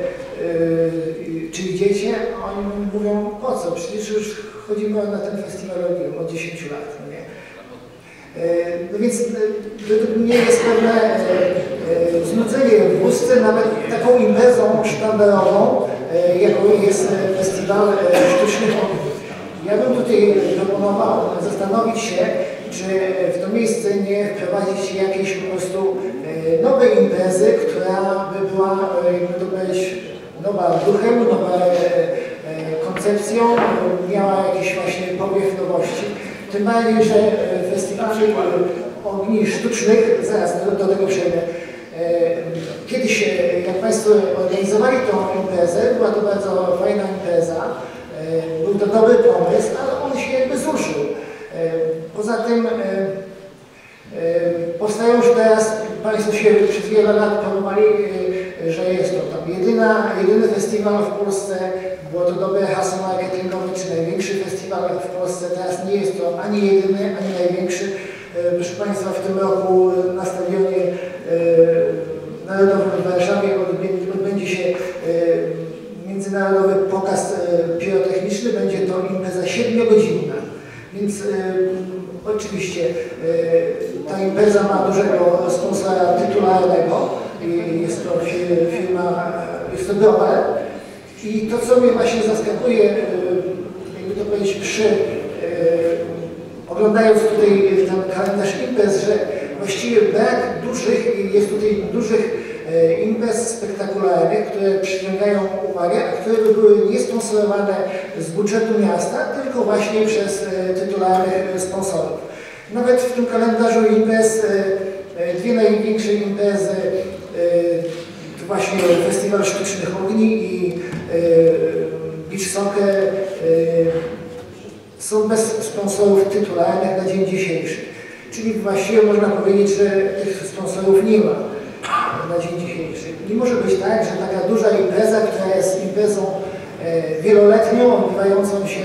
czy idziecie? Oni mówią, po co? Przecież już chodzimy na ten festiwal od dziesięciu lat. No nie? No więc według mnie jest pewne znudzenie w Ustce nawet taką imprezą sztandarową, jaką jest festiwal sztucznych ogni. Ja bym tutaj proponował zastanowić się, czy w to miejsce nie wprowadzić jakiejś po prostu nowej imprezy, która która by była, jakby to powiedzieć, nowa duchem, nowa koncepcją, miała jakiś właśnie powiew nowości. Tym bardziej, że festiwal ogni sztucznych, zaraz do, do tego przejdę. Kiedyś, jak Państwo organizowali tą imprezę, była to bardzo fajna impreza, był to dobry pomysł, ale on się jakby zużył. Poza tym powstają już teraz, Państwo się przez wiele lat promowali, że jest to tam jedyna, jedyny festiwal w Polsce, było to dobre hasło marketingowe, czy największy festiwal w Polsce, teraz nie jest to ani jedyny, ani największy. Proszę Państwa, w tym roku na Stadionie Narodowym w Warszawie odbędzie się międzynarodowy pokaz pirotechniczny, będzie to impreza siedmiogodzinna, więc oczywiście ta impreza ma dużego sponsora tytularnego, jest to firma, jest to Browar. I to, co mnie właśnie zaskakuje, jakby to powiedzieć, przy, oglądając tutaj ten kalendarz imprez, że właściwie brak dużych, jest tutaj dużych imprez spektakularnych, które przyciągają uwagę, a które by były niesponsorowane z budżetu miasta, tylko właśnie przez tytularnych sponsorów. Nawet w tym kalendarzu imprez dwie największe imprezy to właśnie Festiwal Sztucznych Ogni i Beach Soccer są bez sponsorów tytularnych na dzień dzisiejszy. Czyli właściwie można powiedzieć, że tych sponsorów nie ma na dzień dzisiejszy. Nie może być tak, że taka duża impreza, która jest imprezą wieloletnią, odbywającą się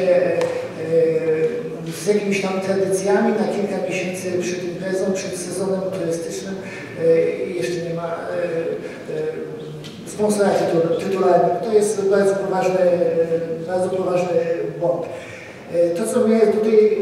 z jakimiś tam tradycjami na kilka miesięcy przed imprezą, przed sezonem turystycznym, jeszcze nie ma sponsora tytularnego. To jest bardzo poważny, bardzo poważny błąd. To, co mnie tutaj,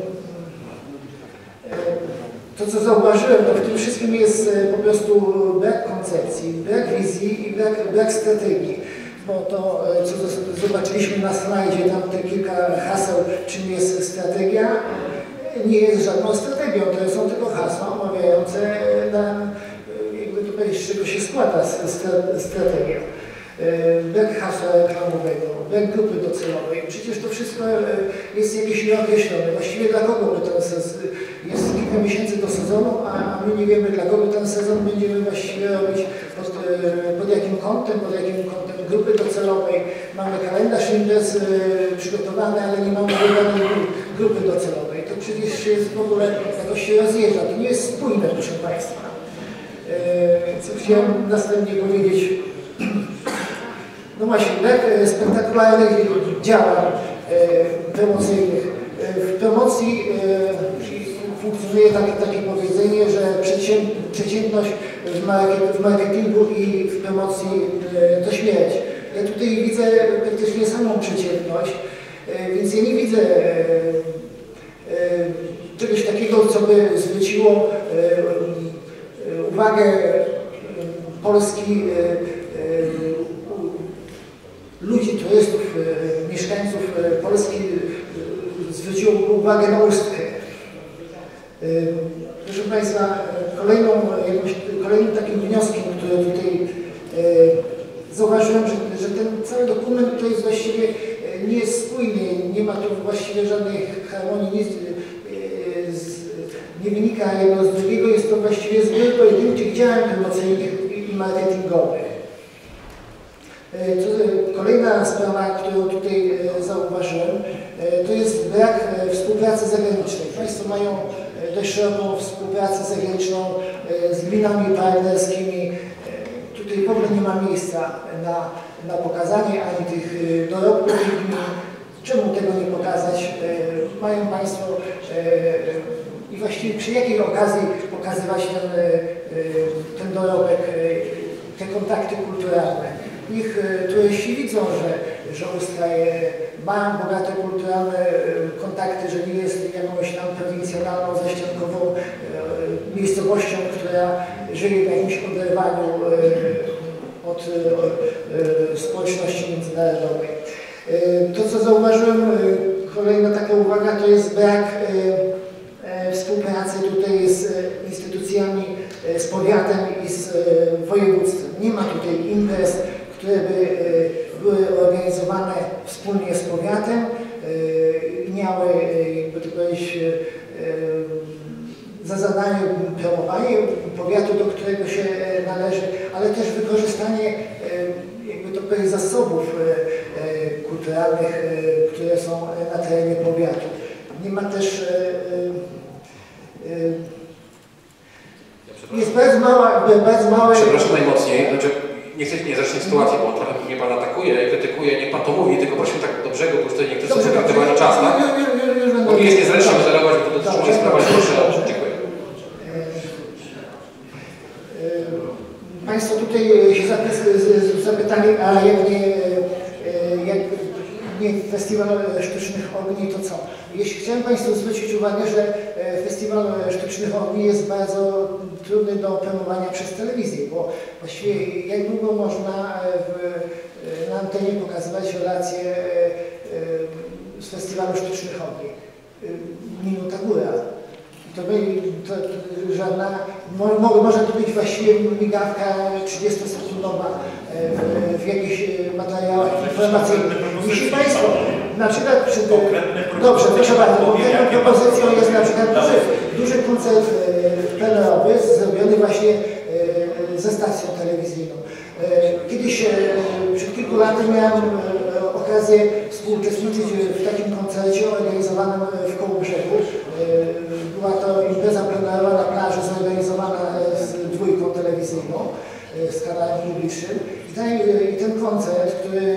to, co zauważyłem, to w tym wszystkim jest po prostu brak koncepcji, brak wizji i brak, brak strategii. Bo to, co zobaczyliśmy na slajdzie, tam te kilka haseł, czym jest strategia, nie jest żadną strategią. To są tylko hasła omawiające nam, jakby to powiedzieć, z czego się składa strategia. Brak hasła reklamowego, brak grupy docelowej. Przecież to wszystko jest jakieś nieokreślone. Właściwie dla kogo by ten sezon, jest kilka miesięcy do sezonu, a my nie wiemy, dla kogo ten sezon będziemy właściwie robić, pod, pod jakim kątem, pod jakim kątem grupy docelowej. Mamy kalendarz imprez przygotowany, ale nie mamy wybranej grupy docelowej. To przecież jest w ogóle jakoś się rozjeżdża. To nie jest spójne, proszę Państwa. Co chciałem następnie powiedzieć. No właśnie, brak spektakularnych działań promocyjnych. W promocji funkcjonuje takie, takie powiedzenie, że przeciętność w marketingu i w promocji to śmierć. Ja tutaj widzę praktycznie samą przeciętność, więc ja nie widzę czegoś takiego, co by zwróciło uwagę Polski, ludzi, turystów, mieszkańców Polski, zwróciło uwagę na Ustkę. Proszę Państwa, kolejną, jakimś, kolejnym takim wnioskiem, który tutaj zauważyłem, że, że ten cały dokument to jest właściwie nie jest spójny, nie ma tu właściwie żadnej harmonii, nie, nie wynika jedno z drugiego, jest to właściwie zbiór pojedynczych działań promocyjnych i marketingowych. Kolejna sprawa, którą tutaj zauważyłem, to jest brak współpracy zagranicznej. Państwo mają dość szeroką współpracę zagraniczną z gminami partnerskimi. Tutaj w ogóle nie ma miejsca na, na pokazanie ani tych dorobków gmin. Czemu tego nie pokazać? Mają Państwo i właściwie przy jakiej okazji pokazywać ten, ten dorobek, te kontakty kulturalne. Niech turyści widzą, że, że Ustka ma bogate kulturalne kontakty, że nie jest jakąś tam prowincjonalną, zaściankową miejscowością, która żyje w jakimś oderwaniu od społeczności międzynarodowej. To, co zauważyłem, kolejna taka uwaga, to jest brak współpracy tutaj z instytucjami, z powiatem i z województwem. nie ma tutaj imprez, które by były organizowane wspólnie z powiatem i miały, jakby to powiedzieć, za zadanie promowanie powiatu, do którego się należy, ale też wykorzystanie jakby to powiedzieć zasobów kulturalnych, które są na terenie powiatu. Nie ma też jest bardzo mała, bardzo małe... Przepraszam najmocniej, znaczy nie chcę nie zacznie sytuacji, bo on trochę mnie pan atakuje, krytykuje, niech pan to mówi, tylko prosimy tak do brzegu, bo tutaj niektórzy są zatraktowani czas, tak? Bo mi jest niezręcznie moderować, bo to dotyczy sprawa, proszę. Dziękuję. Państwo tutaj się zapytali, a jak nie, jak nie Festiwal Sztucznych Ogni, to co? Jeśli chciałem Państwu zwrócić uwagę, że Festiwal Sztucznych Ogni jest bardzo trudny do promowania przez telewizję, bo właściwie jak długo można w, na antenie pokazywać relacje z Festiwalu Sztucznych Ogni? Minuta góra. To, by, to żadna, mo, może to być właściwie migawka trzydziestosekundowa w, w jakichś materiałach informacyjnych. Jeśli Państwo na przykład przy tym, dobrze, proszę bardzo, konkretną propozycją jest na przykład duży, duży koncert plenerowy zrobiony właśnie ze stacją telewizyjną. Kiedyś przed kilku laty miałem okazję współuczestniczyć w takim koncercie organizowanym w Kołobrzegu. Była to impreza plenerowa na plaży zorganizowana z dwójką telewizyjną, z kanałem publicznym. I ten, i ten koncert, który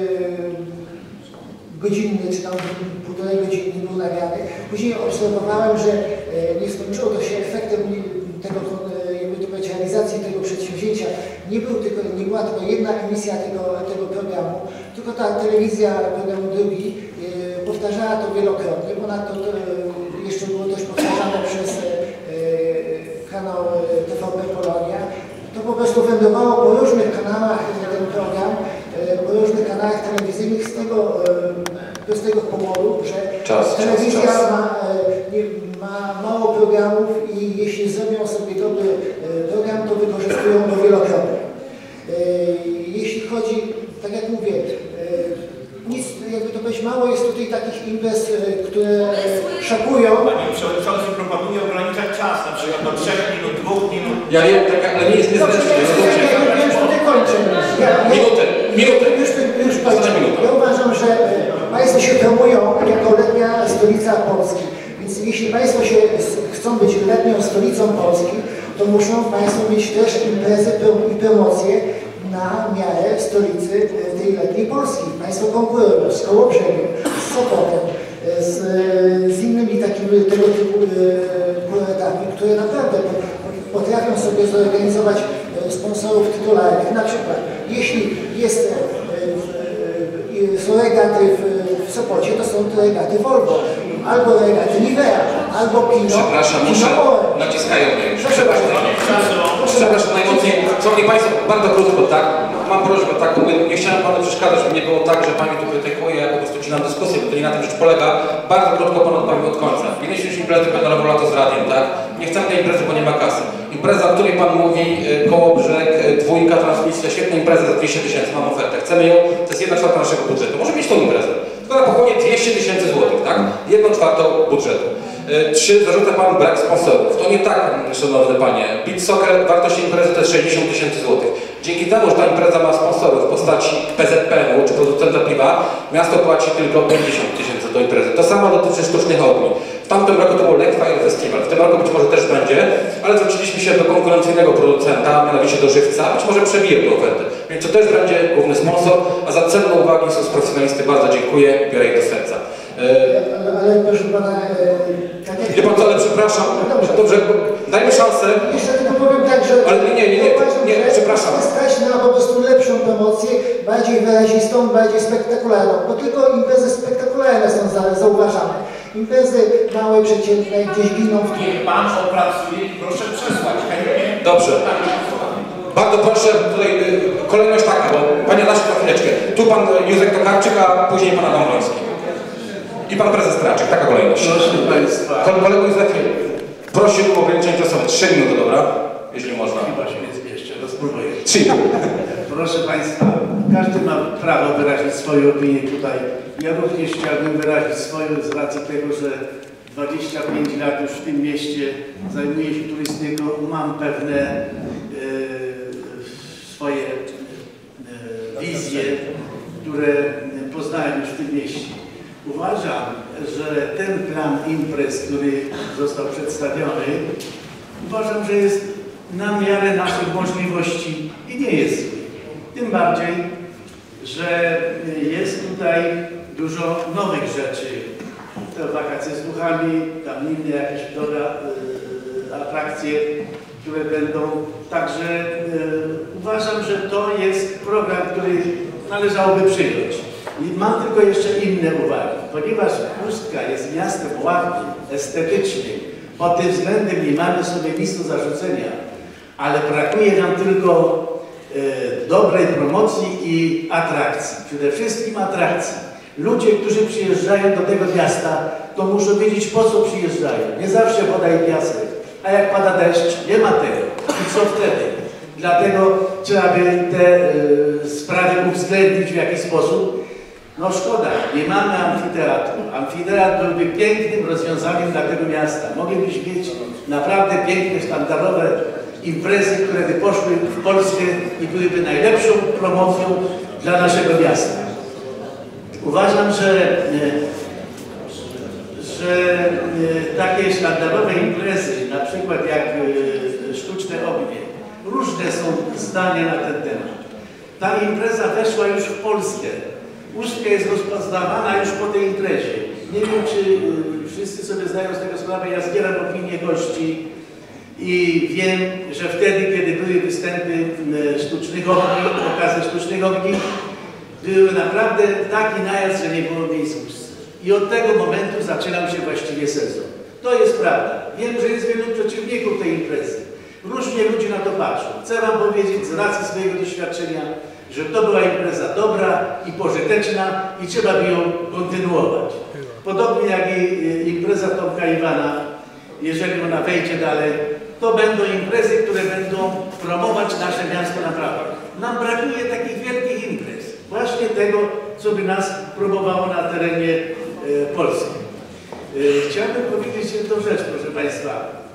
godzinny, czy tam półtorej godziny był nagrany, później obserwowałem, że nie skończyło to się efektem tego, jakby to powiedzieć, realizacji tego przedsięwzięcia. Nie, był tylko, nie była tylko jedna emisja tego, tego programu, tylko ta telewizja programu drugi e, powtarzała to wielokrotnie. Ponadto to, e, jeszcze było też powtarzane przez e, kanał T V P Polonia. To po prostu wędrowało po różnych kanałach ten program, e, po różnych kanałach telewizyjnych z tego, e, z tego powodu, że czas, telewizja czas, czas. Ma, e, nie, ma mało programów i jeśli zrobią sobie dobry program, to wykorzystują go wielokrotnie. Jeśli chodzi, tak jak mówię, nic, jakby to powiedzieć, mało jest tutaj takich imprez, które szakują. Panie Przewodniczący proponuje ograniczać czas, na przykład do trzech minut, dwóch minut. Ja wiem, tak, ale nie jest niezręcznie. Ja już tutaj kończę. Minutę, minutę. Już, już kończę. Ja uważam, że Państwo się promują jako letnia stolica Polski. Więc jeśli Państwo się chcą być letnią stolicą Polski, to muszą Państwo mieć też imprezy i promocje na miarę stolicy tej letniej Polski. Państwo konkurują z Kołobrzegiem, z Sopotem, z, z innymi takimi tego typu poetami, które naprawdę potrafią sobie zorganizować sponsorów tytularnych. Na przykład, jeśli jest, są regaty w, w Sopocie, to są to regaty Volvo, albo regaty Nivea, albo Kino. Przepraszam, muszę, naciskają mnie. Przepraszam, przepraszam najmocniej. Szanowni Państwo, bardzo krótko, tak? Mam prośbę taką, nie chciałem Panu przeszkadzać, żeby nie było tak, że Pani tu krytykuje, ja po prostu cinam dyskusję, bo to nie na tym rzecz polega. Bardzo krótko Panu odpowiem od końca. Mieliśmy imprezę plenerową lato z radiem, tak? Nie chcemy tej imprezy, bo nie ma kasy. Impreza, o której Pan mówi, Kołobrzeg, dwójka, transmisja, świetna impreza za dwieście tysięcy, mam ofertę. Chcemy ją, to jest jedna czwarta naszego budżetu. Może mieć tą imprezę. Tylko na pochłonie dwieście tysięcy złotych, tak? Jedną czwartą budżetu. Trzy, zarzuca Pan brak sponsorów. To nie tak, szanowny Panie. Beach Soccer, wartość imprezy to jest sześćdziesiąt tysięcy złotych. Dzięki temu, że ta impreza ma sponsorów w postaci P Z P N u czy producenta piwa, miasto płaci tylko pięćdziesiąt tysięcy do imprezy. To samo dotyczy sztucznych ogni. W tamtym roku to był Lake Fire Festival, w tym roku być może też będzie, ale zwróciliśmy się do konkurencyjnego producenta, mianowicie do Żywca, być może przebije tę ofertę. Więc to też będzie główny sponsor, a za cenne uwagi są z profesjonalisty bardzo dziękuję i biorę ich do serca. Ale, ale proszę Pana, tak jak... Wie Pan co, ale przepraszam, dobrze, dobrze dajmy szansę. Jeszcze tylko powiem tak, że... Ale nie, nie, nie, nie, nie, nie przepraszam. Stać na po prostu lepszą promocję, bardziej wyrazistą, bardziej spektakularną, bo tylko imprezy spektakularne są zauważane. Imprezy małe, przeciętne, gdzieś giną w Niech Pan opracuje i proszę przesłać. Dobrze. Bardzo proszę, tutaj kolejność taka, bo Panie Adasie, na chwileczkę. Tu Pan Józef Tokarczyk, a później Pan Adam Wroński. I Pan Prezes Traczyk, taka kolejność. Proszę Państwa. Kolego Józefie, prosiłbym o ograniczenie czasowe. trzy minuty, dobra? Jeśli można. Chyba się nie zmieszczę, no spróbuję. trzy. Proszę Państwa, każdy ma prawo wyrazić swoją opinię tutaj. Ja również chciałbym wyrazić swoją z racji tego, że dwadzieścia pięć lat już w tym mieście zajmuję się turystyką, mam pewne e, swoje e, wizje, które poznałem już w tym mieście. Uważam, że ten plan imprez, który został przedstawiony, uważam, że jest na miarę naszych możliwości i nie jest zły. Tym bardziej, że jest tutaj dużo nowych rzeczy. Te wakacje z duchami, tam inne jakieś dobra, y, atrakcje, które będą. Także y, uważam, że to jest program, który należałoby przyjąć. I mam tylko jeszcze inne uwagi. Ponieważ Ustka jest miastem ładnym, estetycznym, pod tym względem nie mamy sobie nic do zarzucenia, ale brakuje nam tylko e, dobrej promocji i atrakcji. Przede wszystkim atrakcji. Ludzie, którzy przyjeżdżają do tego miasta, to muszą wiedzieć, po co przyjeżdżają. Nie zawsze woda i piasek, a jak pada deszcz, nie ma tego. I co wtedy? Dlatego trzeba by te e, sprawy uwzględnić w jakiś sposób. No szkoda, nie mamy amfiteatru. Amfiteatr byłby pięknym rozwiązaniem dla tego miasta. Moglibyśmy mieć naprawdę piękne, sztandarowe imprezy, które by poszły w Polskę i byłyby najlepszą promocją dla naszego miasta. Uważam, że, że takie sztandarowe imprezy, na przykład jak sztuczne ognie, różne są zdania na ten temat. Ta impreza weszła już w Polskę. Ustka jest rozpoznawana już po tej imprezie. Nie wiem, czy wszyscy sobie zdają z tego sprawę. Ja zbieram opinię gości i wiem, że wtedy, kiedy były występy sztucznych ogni, pokazy sztucznych ogni, były naprawdę taki najazd, że nie było miejsc w Ustce. I od tego momentu zaczynał się właściwie sezon. To jest prawda. Wiem, że jest wielu przeciwników tej imprezy. Różnie ludzie na to patrzą. Chcę Wam powiedzieć z racji swojego doświadczenia, że to była impreza dobra i pożyteczna i trzeba by ją kontynuować. Podobnie jak i impreza Tomka Iwana, jeżeli ona wejdzie dalej, to będą imprezy, które będą promować nasze miasto naprawdę. Nam brakuje takich wielkich imprez. Właśnie tego, co by nas promowało na terenie e, Polski. E, chciałbym powiedzieć jedną rzecz, proszę Państwa.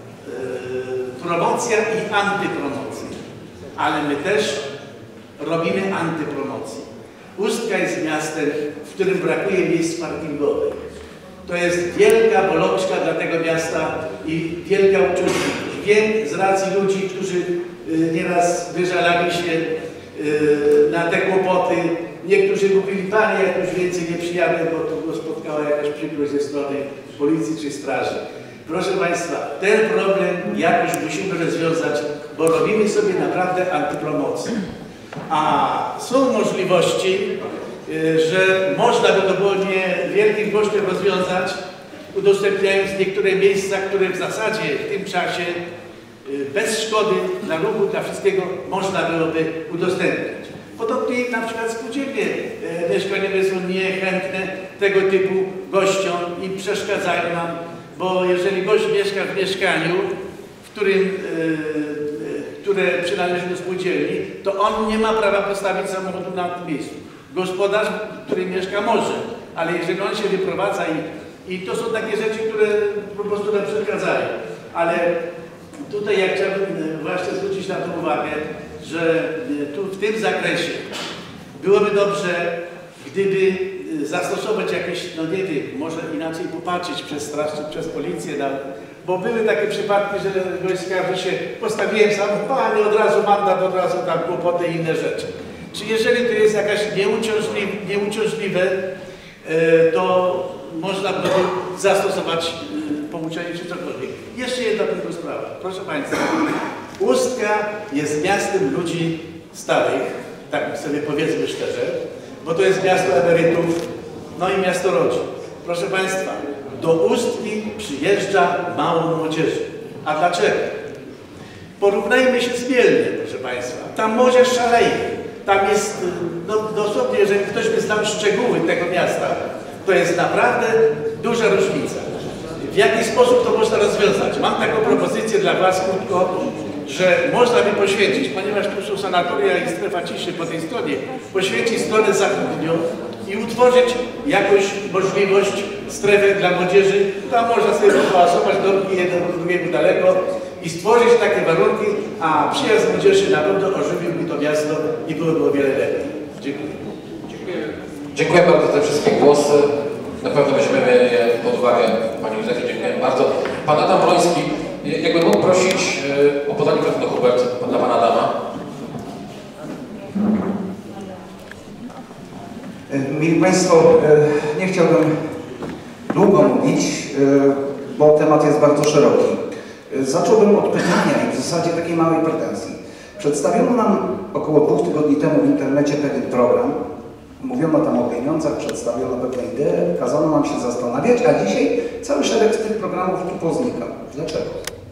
E, promocja i antypromocja. Ale my też robimy antypromocję. Ustka jest miastem, w którym brakuje miejsc parkingowych. To jest wielka bolączka dla tego miasta i wielka uczciwość. Wiem z racji ludzi, którzy y, nieraz wyżalali się y, na te kłopoty. Niektórzy mówili, Panie, jak już więcej nie przyjadę, bo tu go spotkała jakaś przykrość ze strony policji czy straży. Proszę Państwa, ten problem jakoś musimy rozwiązać, bo robimy sobie naprawdę antypromocję. A są możliwości, że można by to było niewielkim kosztem rozwiązać, udostępniając niektóre miejsca, które w zasadzie w tym czasie bez szkody dla ruchu, dla wszystkiego można byłoby udostępniać. Podobnie na przykład spółdzielnie mieszkaniowe są niechętne tego typu gościom i przeszkadzają nam, bo jeżeli gość mieszka w mieszkaniu, w którym które przynależy do spółdzielni, to on nie ma prawa postawić samochodu na tym miejscu. Gospodarz, który mieszka, może, ale jeżeli on się wyprowadza i, i to są takie rzeczy, które po prostu nam przeszkadzają. Ale tutaj ja chciałbym właśnie zwrócić na to uwagę, że tu w tym zakresie byłoby dobrze, gdyby zastosować jakieś, no nie wiem, może inaczej popatrzeć przez straż czy przez policję, na, bo były takie przypadki, że gość skarży się, postawiłem sam, panie, od razu mandat, od razu tam kłopoty i inne rzeczy. Czy jeżeli to jest jakaś nieuciążliwe, nieuciążliwe to można by zastosować pouczenie czy cokolwiek. Jeszcze jedna tylko sprawa. Proszę Państwa, Ustka jest miastem ludzi starych, tak sobie powiedzmy szczerze, bo to jest miasto emerytów, no i miasto rodzin. Proszę Państwa, do Ustki przyjeżdża mało młodzieży. A dlaczego? Porównajmy się z Mielnem, proszę Państwa. Tam młodzież szaleje. Tam jest, no dosłownie, jeżeli ktoś by znał szczegóły tego miasta, to jest naprawdę duża różnica. W jaki sposób to można rozwiązać? Mam taką propozycję dla Was krótko, że można by poświęcić, ponieważ proszę sanatoria i strefa ciszy po tej stronie, poświęcić stronę zachodnią i utworzyć jakąś możliwość, strefę dla młodzieży. Tam można sobie wypałasować dorki jeden od drugiego daleko i stworzyć takie warunki, a przyjazd młodzieży na pewno ożywiłby to miasto i byłoby o wiele lepiej. Dziękuję. Dziękuję bardzo za te wszystkie głosy. Na pewno weźmiemy je pod uwagę. Pani Józefie, dziękuję bardzo. Pan Adam Wroński, jakbym mógł prosić o podanie mikrofonu Hubert dla Pana Adama. Mili Państwo, nie chciałbym długo mówić, bo temat jest bardzo szeroki. Zacząłbym od pytania i w zasadzie takiej małej pretensji. Przedstawiono nam około dwóch tygodni temu w internecie pewien program. Mówiono tam o pieniądzach, przedstawiono pewne idee, kazano nam się zastanawiać, a dzisiaj cały szereg z tych programów tu poznika. Dlaczego?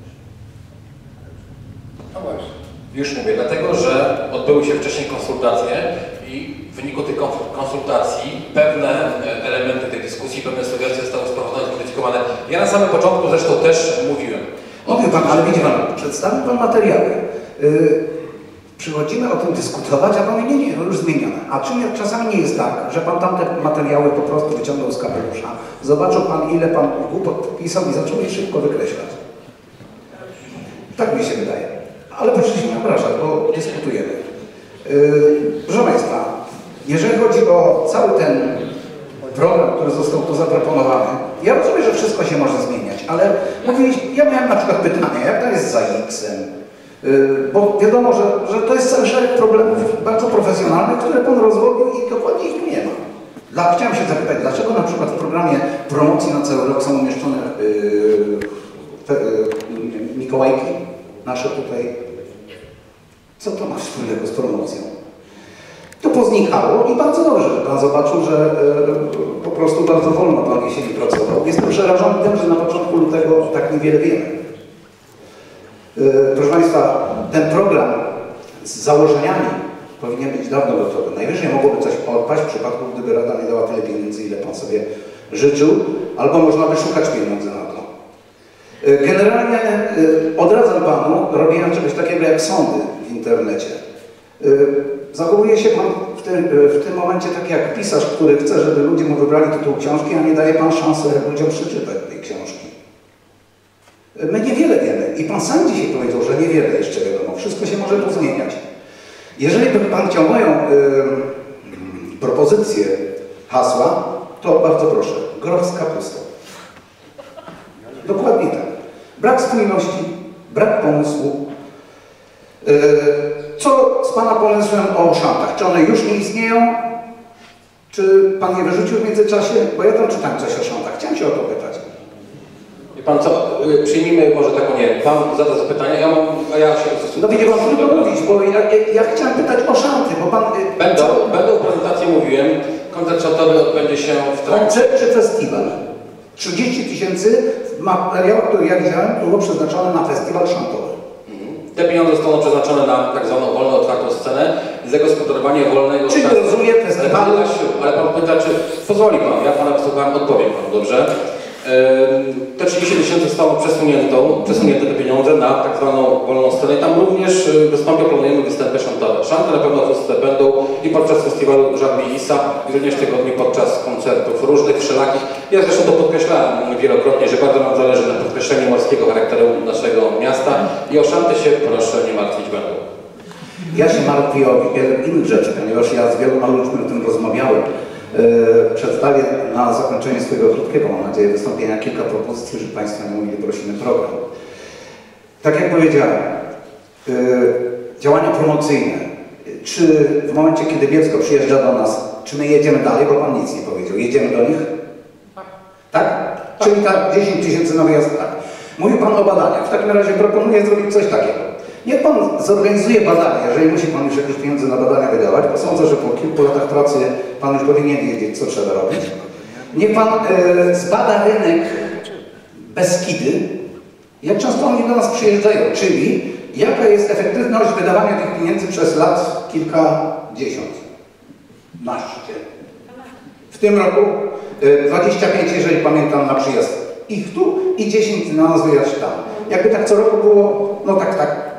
No właśnie. Już mówię, dlatego, że odbyły się wcześniej konsultacje i w wyniku tych konsultacji pewne elementy tej dyskusji, pewne sugestie zostały sprowadzone, zmodyfikowane. Ja na samym początku zresztą też mówiłem. Mówił Pan, ale widzi Pan, przedstawił Pan materiały. Yy, przychodzimy o tym dyskutować, a Pan mówi, nie, nie, to już zmienione. A czym czasami nie jest tak, że Pan tamte materiały po prostu wyciągnął z kapelusza, zobaczył Pan, ile Pan głupot pisał i zaczął je szybko wykreślać. Tak mi się wydaje. Ale proszę się nie obrażać, bo dyskutujemy. Yy, proszę Państwa, jeżeli chodzi o cały ten program, który został tu zaproponowany, ja rozumiem, że wszystko się może zmieniać, ale mówiliśmy, ja miałem na przykład pytanie, jak to jest za X-em? Yy, bo wiadomo, że, że to jest cały szereg problemów bardzo profesjonalnych, które Pan rozwodził i dokładnie ich tu nie ma. Dla, chciałem się zapytać, dlaczego na przykład w programie promocji na cały rok są umieszczone yy, te, yy, Mikołajki nasze tutaj? Co to ma wspólnego z promocją? To poznikało i bardzo dobrze, że Pan zobaczył, że e, po prostu bardzo wolno Pan jesieni pracował. Jestem przerażony tym, że na początku lutego tak niewiele wiemy. E, proszę Państwa, ten program z założeniami powinien być dawno gotowy. Najwyżej mogłoby coś odpaść w przypadku, gdyby Rada nie dała tyle pieniędzy, ile Pan sobie życzył, albo można by szukać pieniędzy na to. E, generalnie e, odradzam Panu robienia czegoś takiego jak sądy w internecie. E, Zachowuje się Pan w tym, w tym momencie tak jak pisarz, który chce, żeby ludzie mu wybrali tytuł książki, a nie daje Pan szansę ludziom przeczytać tej książki. My niewiele wiemy i Pan sam dzisiaj powiedział, że niewiele jeszcze wiadomo. Wszystko się może tu zmieniać. Jeżeli by Pan chciał moją y, propozycję hasła, to bardzo proszę. Groch z kapustą. Dokładnie tak. Brak spójności, brak pomysłu. Y, Co z Pana pomysłem o szantach? Czy one już nie istnieją? Czy Pan je wyrzucił w międzyczasie? Bo ja tam czytałem coś o szantach. Chciałem się o to pytać. Wie Pan co, przyjmijmy może taką, nie, Pan zada zapytania, ja mam, a ja się... No wiecie Pan, trudno mówić, bo ja, ja, ja chciałem pytać o szanty, bo Pan... Będą, co? będą prezentacje, mówiłem, koncert szantowy odbędzie się w trakcie... Koncert czy festiwal? trzydzieści tysięcy w materiałach, które ja widziałem, było przeznaczone na festiwal szantowy. Te pieniądze zostaną przeznaczone na tak zwaną wolną, otwartą scenę i zagospodarowanie wolnego Czyli czasu. rozumiem festiwalu. Ale, ale Pan pyta, czy pozwoli Pan, ja Pana wysłuchałem, odpowiem Panu, dobrze? Te trzydzieści tysięcy zostało przesuniętą, przesunięte te pieniądze na tak zwaną wolną scenę i tam również wystąpią, planujemy występy szantowe. Szanty na pewno w będą i podczas festiwalu Żagli Isa i również tygodni podczas koncertów różnych, wszelakich. Ja zresztą to podkreślałem wielokrotnie, że bardzo nam zależy na podkreśleniu morskiego charakteru naszego miasta i o szanty się proszę nie martwić będą. Ja się martwię o wiele innych rzeczy, ponieważ ja z wieloma ludźmi o tym rozmawiałem. Yy, przedstawię na zakończenie swojego krótkiego, mam nadzieję, wystąpienia kilka propozycji, że Państwo nie mówili, prosimy program. Tak jak powiedziałem, yy, działania promocyjne. Czy w momencie, kiedy Bielsko przyjeżdża do nas, czy my jedziemy dalej, bo Pan nic nie powiedział, jedziemy do nich? Tak. Tak? Czyli tak dziesięć tysięcy na wyjazd, tak. Mówił Pan o badaniach. W takim razie proponuję zrobić coś takiego. Niech Pan zorganizuje badania, jeżeli musi Pan już jakieś pieniądze na badania wydawać, bo sądzę, że po kilku latach pracy Pan już powinien wiedzieć, co trzeba robić. Niech Pan e, zbada rynek Beskidy, jak często oni do nas przyjeżdżają, czyli jaka jest efektywność wydawania tych pieniędzy przez lat kilkadziesiąt, naście. W tym roku e, dwadzieścia pięć, jeżeli pamiętam, na przyjazd ich tu i dziesięć na nas wyjazd tam. Jakby tak co roku było, no tak, tak,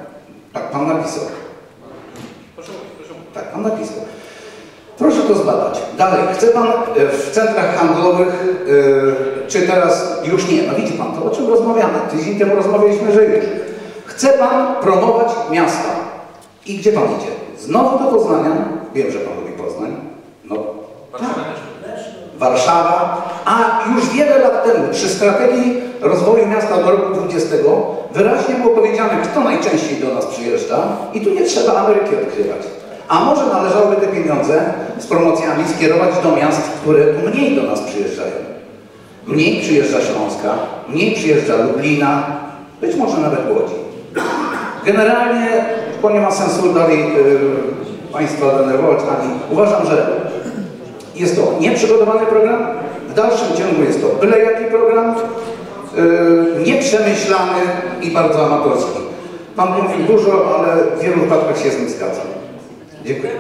Tak, pan napisał. Proszę, proszę. Tak, pan napisał. Proszę to zbadać. Dalej, chce pan w centrach handlowych, yy, czy teraz już nie, no widzi pan to, o czym rozmawiamy. Tydzień temu rozmawialiśmy, że już. Chce pan promować miasta. I gdzie pan idzie? Znowu do Poznania. Wiem, że pan lubi Poznań. No, tak. Warszawa. A już wiele lat temu przy strategii rozwoju miasta do roku dwudziestego wyraźnie było powiedziane, kto najczęściej do nas przyjeżdża i tu nie trzeba Ameryki odkrywać. A może należałoby te pieniądze z promocjami skierować do miast, które mniej do nas przyjeżdżają. Mniej przyjeżdża Śląska, mniej przyjeżdża Lublina, być może nawet Łodzi. Generalnie, bo nie ma sensu dalej yy, Państwa denerwować, ani uważam, że jest to nieprzygotowany program, w dalszym ciągu jest to byle jaki program, yy, nieprzemyślany i bardzo amatorski. Pan mówił dużo, ale w wielu wypadkach się z nim zgadzam. Dziękuję.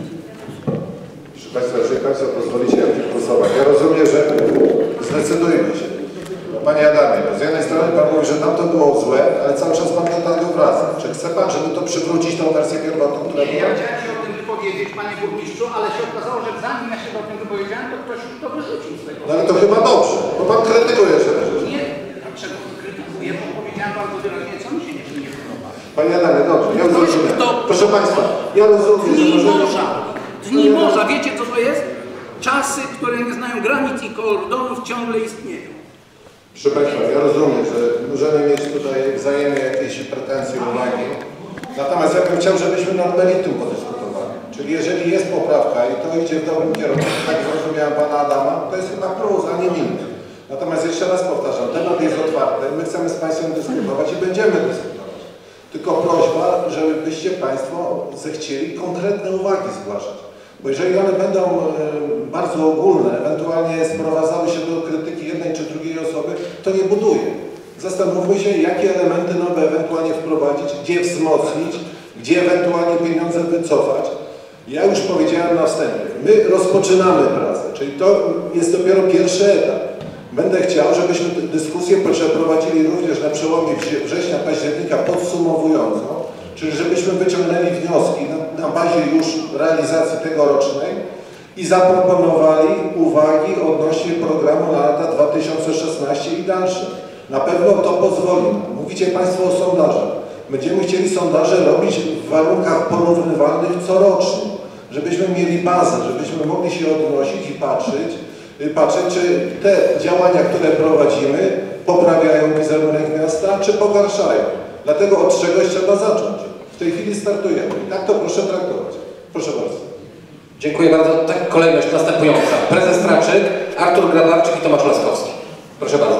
Proszę Państwa, jeżeli Państwo pozwolicie, ja bym głosować. Ja rozumiem, że zdecydujmy się. Panie Adamie, z jednej strony Pan mówi, że nam to było złe, ale cały czas Pan do tego wraca. Czy chce Pan, żeby to przywrócić tą wersję pierwotną, która była? Ja chciałem się o tym wypowiedzieć, Panie Burmistrzu, ale się okazało, że zanim ja się o tym wypowiedziałem, to ktoś to wyrzucił z tego. No ale to chyba dobrze, bo Pan krytykuje się. Nie, dlaczego krytykuję, bo powiedziałem bardzo wyraźnie, co mi się nie, nie podoba. Panie Adamie, dobrze, ja rozumiem. Proszę Państwa, ja rozumiem, Dni że możemy... morza, dni morza, wiecie co to jest? Czasy, które nie znają granic i kordonów, ciągle istnieją. Proszę Państwa, ja rozumiem, że możemy mieć tutaj wzajemnie jakieś pretensje, uwagi. Natomiast ja bym chciał, żebyśmy nad meritum podyskutowali. Czyli jeżeli jest poprawka i to idzie w dobrym kierunku, tak zrozumiałem Pana Adama, to jest chyba plus, a nie minus. Natomiast jeszcze raz powtarzam, temat jest otwarty, my chcemy z Państwem dyskutować i będziemy dyskutować. Tylko prośba, żebyście Państwo zechcieli konkretne uwagi zgłaszać. Bo jeżeli one będą e, bardzo ogólne, ewentualnie sprowadzały się do krytyki jednej czy drugiej osoby, to nie buduje. Zastanówmy się, jakie elementy nowe ewentualnie wprowadzić, gdzie wzmocnić, gdzie ewentualnie pieniądze wycofać. Ja już powiedziałem na wstępie, my rozpoczynamy pracę, czyli to jest dopiero pierwszy etap. Będę chciał, żebyśmy dyskusję przeprowadzili również na przełomie września, października podsumowującą, czyli żebyśmy wyciągnęli wnioski na, na bazie już realizacji tegorocznej i zaproponowali uwagi odnośnie programu na lata dwa tysiące szesnaście i dalsze. Na pewno to pozwoli. Mówicie Państwo o sondażach. Będziemy chcieli sondaże robić w warunkach porównywalnych corocznie, żebyśmy mieli bazę, żebyśmy mogli się odnosić i patrzeć, patrzeć, czy te działania, które prowadzimy, poprawiają wizerunek miasta, czy pogarszają. Dlatego od czegoś trzeba zacząć. W tej chwili startujemy. I tak to proszę traktować. Proszę bardzo. Dziękuję bardzo. Tak, kolejność następująca. Prezes Traczyk, Artur Grabarczyk i Tomasz Laskowski. Proszę bardzo.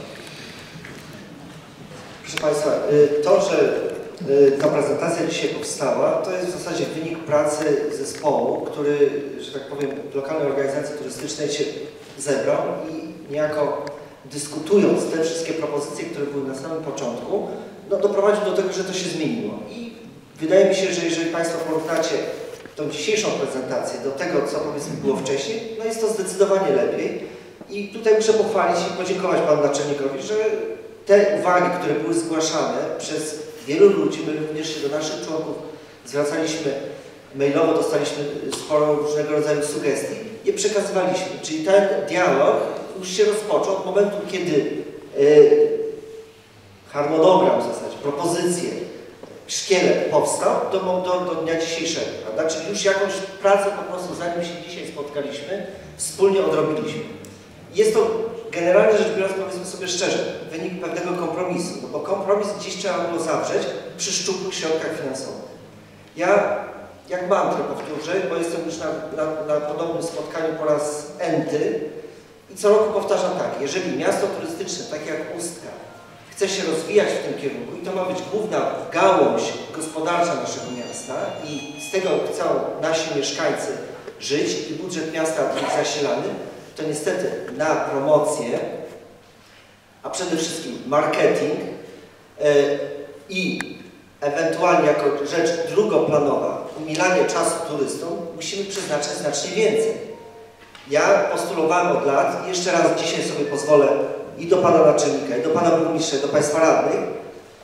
Proszę Państwa, to, że ta prezentacja dzisiaj powstała, to jest w zasadzie wynik pracy zespołu, który, że tak powiem, lokalnej organizacji turystycznej się zebrał i niejako dyskutując te wszystkie propozycje, które były na samym początku, no, doprowadził do tego, że to się zmieniło. I wydaje mi się, że jeżeli Państwo porównacie tą dzisiejszą prezentację do tego, co powiedzmy było wcześniej, no jest to zdecydowanie lepiej. I tutaj muszę pochwalić i podziękować Panu Naczelnikowi, że te uwagi, które były zgłaszane przez wielu ludzi, my również się do naszych członków zwracaliśmy mailowo, dostaliśmy sporo różnego rodzaju sugestii, je przekazywaliśmy. Czyli ten dialog już się rozpoczął od momentu, kiedy yy, harmonogram w zasadzie, propozycje, szkielet powstał do, do, do dnia dzisiejszego, prawda? Czyli już jakąś pracę po prostu, zanim się dzisiaj spotkaliśmy, wspólnie odrobiliśmy. Jest to generalnie rzecz biorąc, powiedzmy sobie szczerze, wynik pewnego kompromisu, no bo kompromis dziś trzeba było zawrzeć przy szczupłych środkach finansowych. Ja jak mantrę powtórzę, bo jestem już na, na, na podobnym spotkaniu po raz enty i co roku powtarzam tak, jeżeli miasto turystyczne, takie jak Ustka, chce się rozwijać w tym kierunku i to ma być główna gałąź gospodarcza naszego miasta i z tego chcą nasi mieszkańcy żyć i budżet miasta być zasilany, to niestety na promocję, a przede wszystkim marketing yy, i ewentualnie jako rzecz drugoplanowa, umilanie czasu turystom, musimy przeznaczać znacznie więcej. Ja postulowałem od lat i jeszcze raz dzisiaj sobie pozwolę i do Pana Naczelnika, i do Pana Burmistrza, i do Państwa radnych,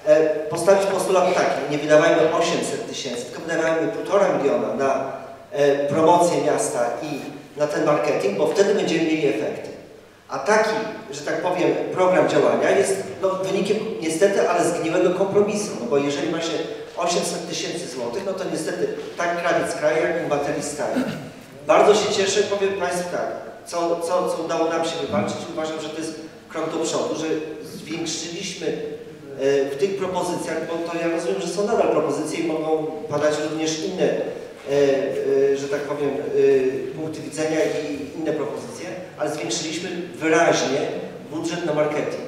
e, postawić postulat taki, nie wydawajmy osiemset tysięcy, tylko wydawajmy półtora miliona na e, promocję miasta i na ten marketing, bo wtedy będziemy mieli efekty. A taki, że tak powiem, program działania jest no, wynikiem niestety, ale zgniłego kompromisu, no bo jeżeli ma się osiemset tysięcy złotych, no to niestety tak krawiec kraje, jak baterii staje. Bardzo się cieszę, powiem Państwu tak, co, co, co udało nam się wywalczyć. Uważam, że to jest krok do przodu, że zwiększyliśmy e, w tych propozycjach, bo to ja rozumiem, że są nadal propozycje i mogą padać również inne, e, e, że tak powiem, e, punkty widzenia i inne propozycje, ale zwiększyliśmy wyraźnie budżet na marketing.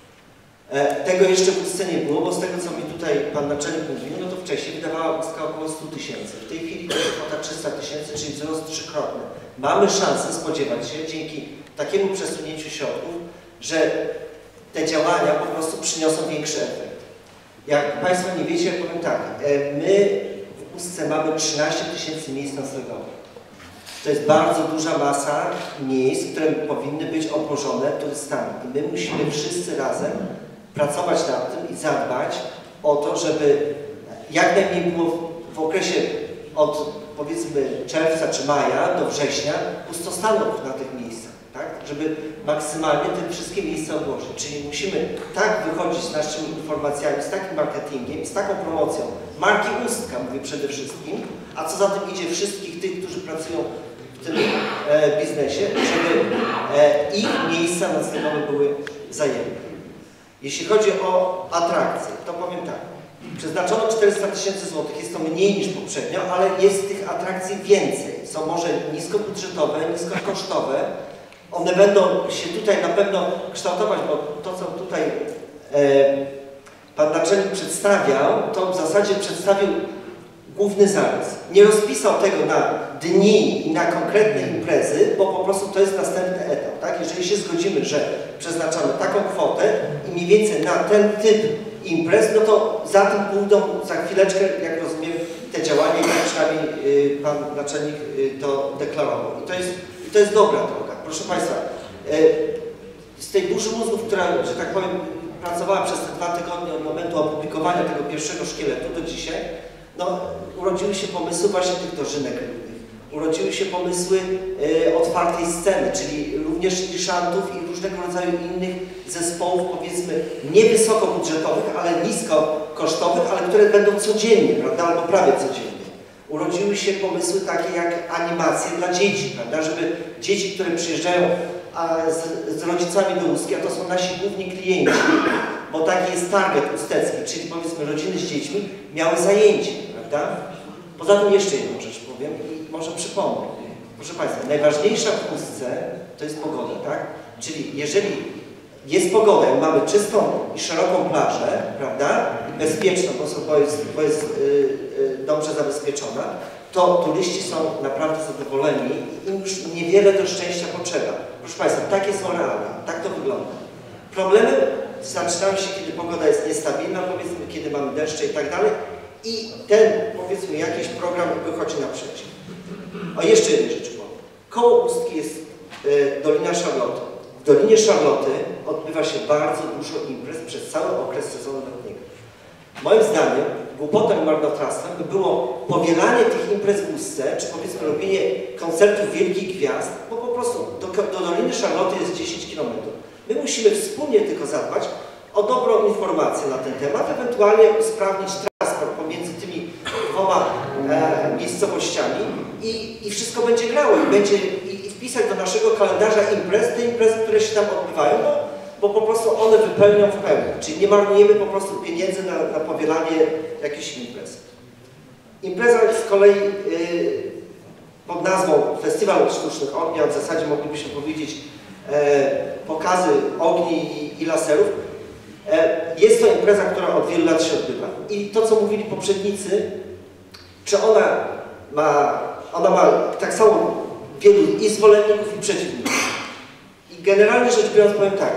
E, tego jeszcze w Ustce nie było, bo z tego, co mi tutaj Pan Naczelnik mówił, no to wcześniej wydawała Ustka około stu tysięcy. W tej chwili to jest kwota trzysta tysięcy, czyli wzrost trzykrotny. Mamy szansę spodziewać się dzięki takiemu przesunięciu środków, że te działania po prostu przyniosą większy efekt. Jak Państwo nie wiecie, ja powiem tak, my w Ustce mamy trzynaście tysięcy miejsc noclegowych. To jest bardzo duża masa miejsc, które powinny być obłożone turystami. I my musimy wszyscy razem pracować nad tym i zadbać o to, żeby jak najmniej było w okresie od powiedzmy czerwca czy maja do września pustostanów na tych miejscach, tak? Żeby maksymalnie te wszystkie miejsca obłożyć. Czyli musimy tak wychodzić z naszymi informacjami, z takim marketingiem, z taką promocją marki Ustka, mówię przede wszystkim, a co za tym idzie wszystkich tych, którzy pracują w tym e, biznesie, żeby e, ich miejsca noclegowe były zajęte. Jeśli chodzi o atrakcje, to powiem tak. Przeznaczono czterysta tysięcy złotych, jest to mniej niż poprzednio, ale jest tych atrakcji więcej. Są może niskobudżetowe, niskokosztowe. One będą się tutaj na pewno kształtować, bo to, co tutaj e, Pan Naczelnik przedstawiał, to w zasadzie przedstawił główny zarys. Nie rozpisał tego na dni i na konkretne imprezy, bo po prostu to jest następny etap. Tak? Jeżeli się zgodzimy, że przeznaczamy taką kwotę i mniej więcej na ten typ imprez, no to za tym pójdą za chwileczkę, jak rozumiem, te działania, jak przynajmniej y, Pan Naczelnik y, to deklarował. I to jest, i to jest dobra droga. Proszę Państwa, y, z tej burzy mózgów, która, że tak powiem, pracowała przez te dwa tygodnie od momentu opublikowania tego pierwszego szkieletu do dzisiaj, no, urodziły się pomysły właśnie tych dożynek rybnych. Urodziły się pomysły y, otwartej sceny, czyli również liszantów i różnego rodzaju innych zespołów, powiedzmy, niewysokobudżetowych, ale niskokosztowych, ale które będą codziennie, prawda, albo prawie codziennie. Urodziły się pomysły takie jak animacje dla dzieci, prawda, żeby dzieci, które przyjeżdżają a z, z rodzicami do Ustki, a to są nasi główni klienci, bo taki jest target ustecki, czyli powiedzmy rodziny z dziećmi, miały zajęcie, prawda? Poza tym jeszcze jedną rzecz powiem i może przypomnę. Proszę Państwa, najważniejsza w Ustce to jest pogoda, tak? Czyli jeżeli jest pogoda i mamy czystą i szeroką plażę, prawda? I bezpieczną, bo jest, bo jest yy, yy, dobrze zabezpieczona, to turyści są naprawdę zadowoleni i im już niewiele do szczęścia potrzeba. Proszę Państwa, takie są realia, tak to wygląda. Problemem zaczynają się, kiedy pogoda jest niestabilna, powiedzmy, kiedy mamy deszcze i tak dalej, i ten, powiedzmy, jakiś program wychodzi naprzeciw. O, jeszcze jednej rzeczy powiem. Koło Ustki jest y, Dolina Szarloty. W Dolinie Szarloty odbywa się bardzo dużo imprez przez cały okres sezonu letniego. Moim zdaniem głupotą i marnotrawstwem by było powielanie tych imprez w Ustce, czy powiedzmy robienie koncertów wielkich gwiazd, bo po prostu do, do Doliny Szarloty jest dziesięć kilometrów. My musimy wspólnie tylko zadbać o dobrą informację na ten temat, ewentualnie usprawnić transport pomiędzy tymi dwoma e, miejscowościami i, i wszystko będzie grało i będzie i, i wpisać do naszego kalendarza imprez te imprezy, które się tam odbywają, no, bo po prostu one wypełnią w pełni. Czyli nie marnujemy po prostu pieniędzy na, na powielanie jakichś imprez. Impreza z kolei yy, pod nazwą Festiwal Sztucznych Ognia, w zasadzie moglibyśmy powiedzieć e, pokazy ogni i, i laserów. E, jest to impreza, która od wielu lat się odbywa. I to, co mówili poprzednicy, czy ona ma, ona ma tak samo wielu i zwolenników, i przeciwników. I generalnie rzecz biorąc powiem tak,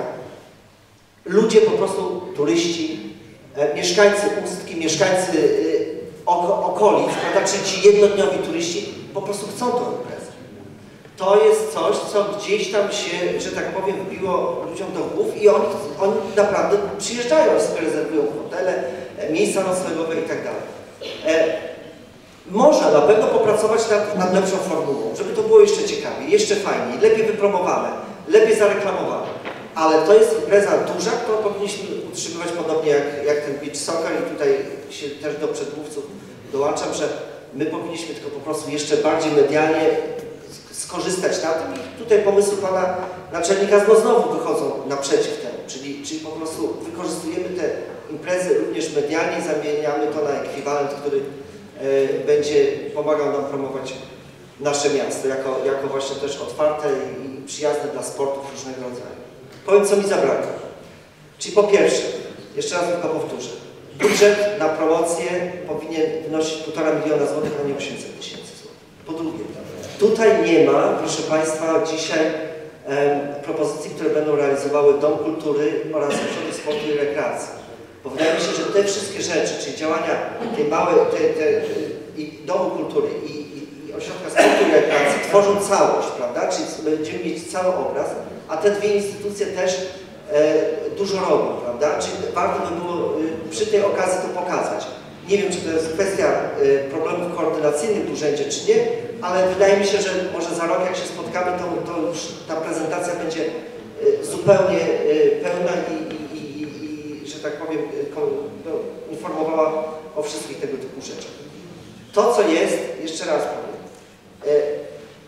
ludzie po prostu, turyści, e, mieszkańcy Ustki, mieszkańcy e, oko, okolic, prawda, czyli ci jednodniowi turyści po prostu chcą tą imprezę. to jest coś, co gdzieś tam się, że tak powiem, wbiło ludziom do głów i oni, oni naprawdę przyjeżdżają, sobie rezerwują hotele, miejsca noclegowe i tak dalej. Można na pewno popracować nad, nad lepszą formułą, żeby to było jeszcze ciekawiej, jeszcze fajniej, lepiej wypromowane, lepiej zareklamowane. Ale to jest impreza duża, którą powinniśmy utrzymywać podobnie jak, jak ten beach soccer i tutaj się też do przedmówców dołączam, że my powinniśmy tylko po prostu jeszcze bardziej medialnie skorzystać na tym i tutaj pomysły pana naczelnika znowu wychodzą naprzeciw temu, czyli, czyli po prostu wykorzystujemy te imprezy również medialnie, zamieniamy to na ekwiwalent, który e, będzie pomagał nam promować nasze miasto jako, jako właśnie też otwarte i, i przyjazne dla sportów różnego rodzaju. Powiem, co mi zabrakło. Czyli po pierwsze, jeszcze raz tylko powtórzę, budżet na promocję powinien wynosić półtora miliona złotych, a nie osiemset tysięcy złotych. Po drugie, tutaj nie ma, proszę Państwa, dzisiaj em, propozycji, które będą realizowały Dom Kultury oraz Ośrodek Sportu i Rekreacji. Bo wydaje mi się, że te wszystkie rzeczy, czyli działania tej małej, te, te, i Domu Kultury i, i, i Ośrodka Sportu i Rekreacji tworzą całość, prawda? Czyli będziemy mieć cały obraz, a te dwie instytucje też e, dużo robią, prawda? Czyli warto by było e, przy tej okazji to pokazać. Nie wiem, czy to jest kwestia e, problemów koordynacyjnych w urzędzie, czy nie, ale wydaje mi się, że może za rok, jak się spotkamy, to, to już ta prezentacja będzie e, zupełnie e, pełna i, i, i, i, że tak powiem, e, no, informowała o wszystkich tego typu rzeczach. To, co jest, jeszcze raz powiem, e,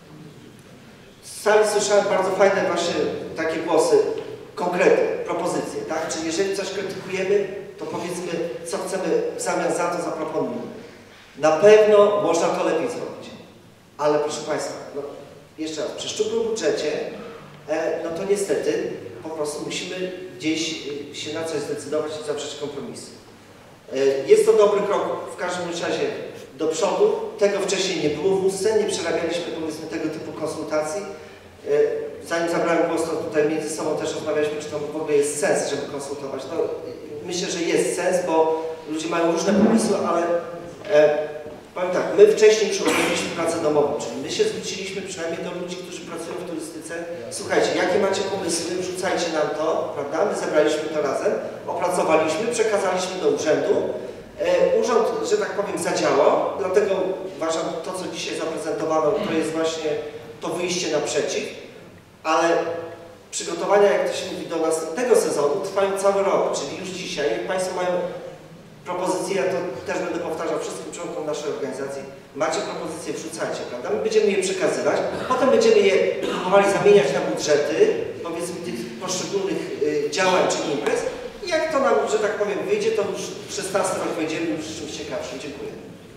z sali słyszałem bardzo fajne właśnie takie głosy, konkrety, propozycje, tak? Czyli jeżeli coś krytykujemy, to powiedzmy, co chcemy w zamian za to zaproponujemy. Na pewno można to lepiej zrobić, ale proszę Państwa, no, jeszcze raz, przy szczupłym budżecie, e, no to niestety po prostu musimy gdzieś się na coś zdecydować i zawrzeć kompromisy. E, jest to dobry krok w każdym razie do przodu, tego wcześniej nie było w ustce, nie przerabialiśmy powiedzmy tego typu konsultacji. Zanim zabrałem głos, to tutaj między sobą też rozmawialiśmy, czy to w ogóle jest sens, żeby konsultować. No, myślę, że jest sens, bo ludzie mają różne pomysły, ale e, powiem tak, my wcześniej już robiliśmy pracę domową, czyli my się zwróciliśmy przynajmniej do ludzi, którzy pracują w turystyce. Słuchajcie, jakie macie pomysły, wrzucajcie nam to, prawda? My zebraliśmy to razem, opracowaliśmy, przekazaliśmy do urzędu. E, urząd, że tak powiem, zadziałał, dlatego uważam, to co dzisiaj zaprezentowano, to jest właśnie to wyjście naprzeciw, ale przygotowania, jak to się mówi, do następnego sezonu trwają cały rok, czyli już dzisiaj. Jak Państwo mają propozycje, ja to też będę powtarzał wszystkim członkom naszej organizacji, macie propozycje, wrzucajcie, prawda? My będziemy je przekazywać, potem będziemy je próbowali zamieniać na budżety, powiedzmy, tych poszczególnych y, działań czy imprez i jak to nam, że tak powiem, wyjdzie, to już w szesnasty rok wejdziemy już z czymś ciekawszym. Dziękuję.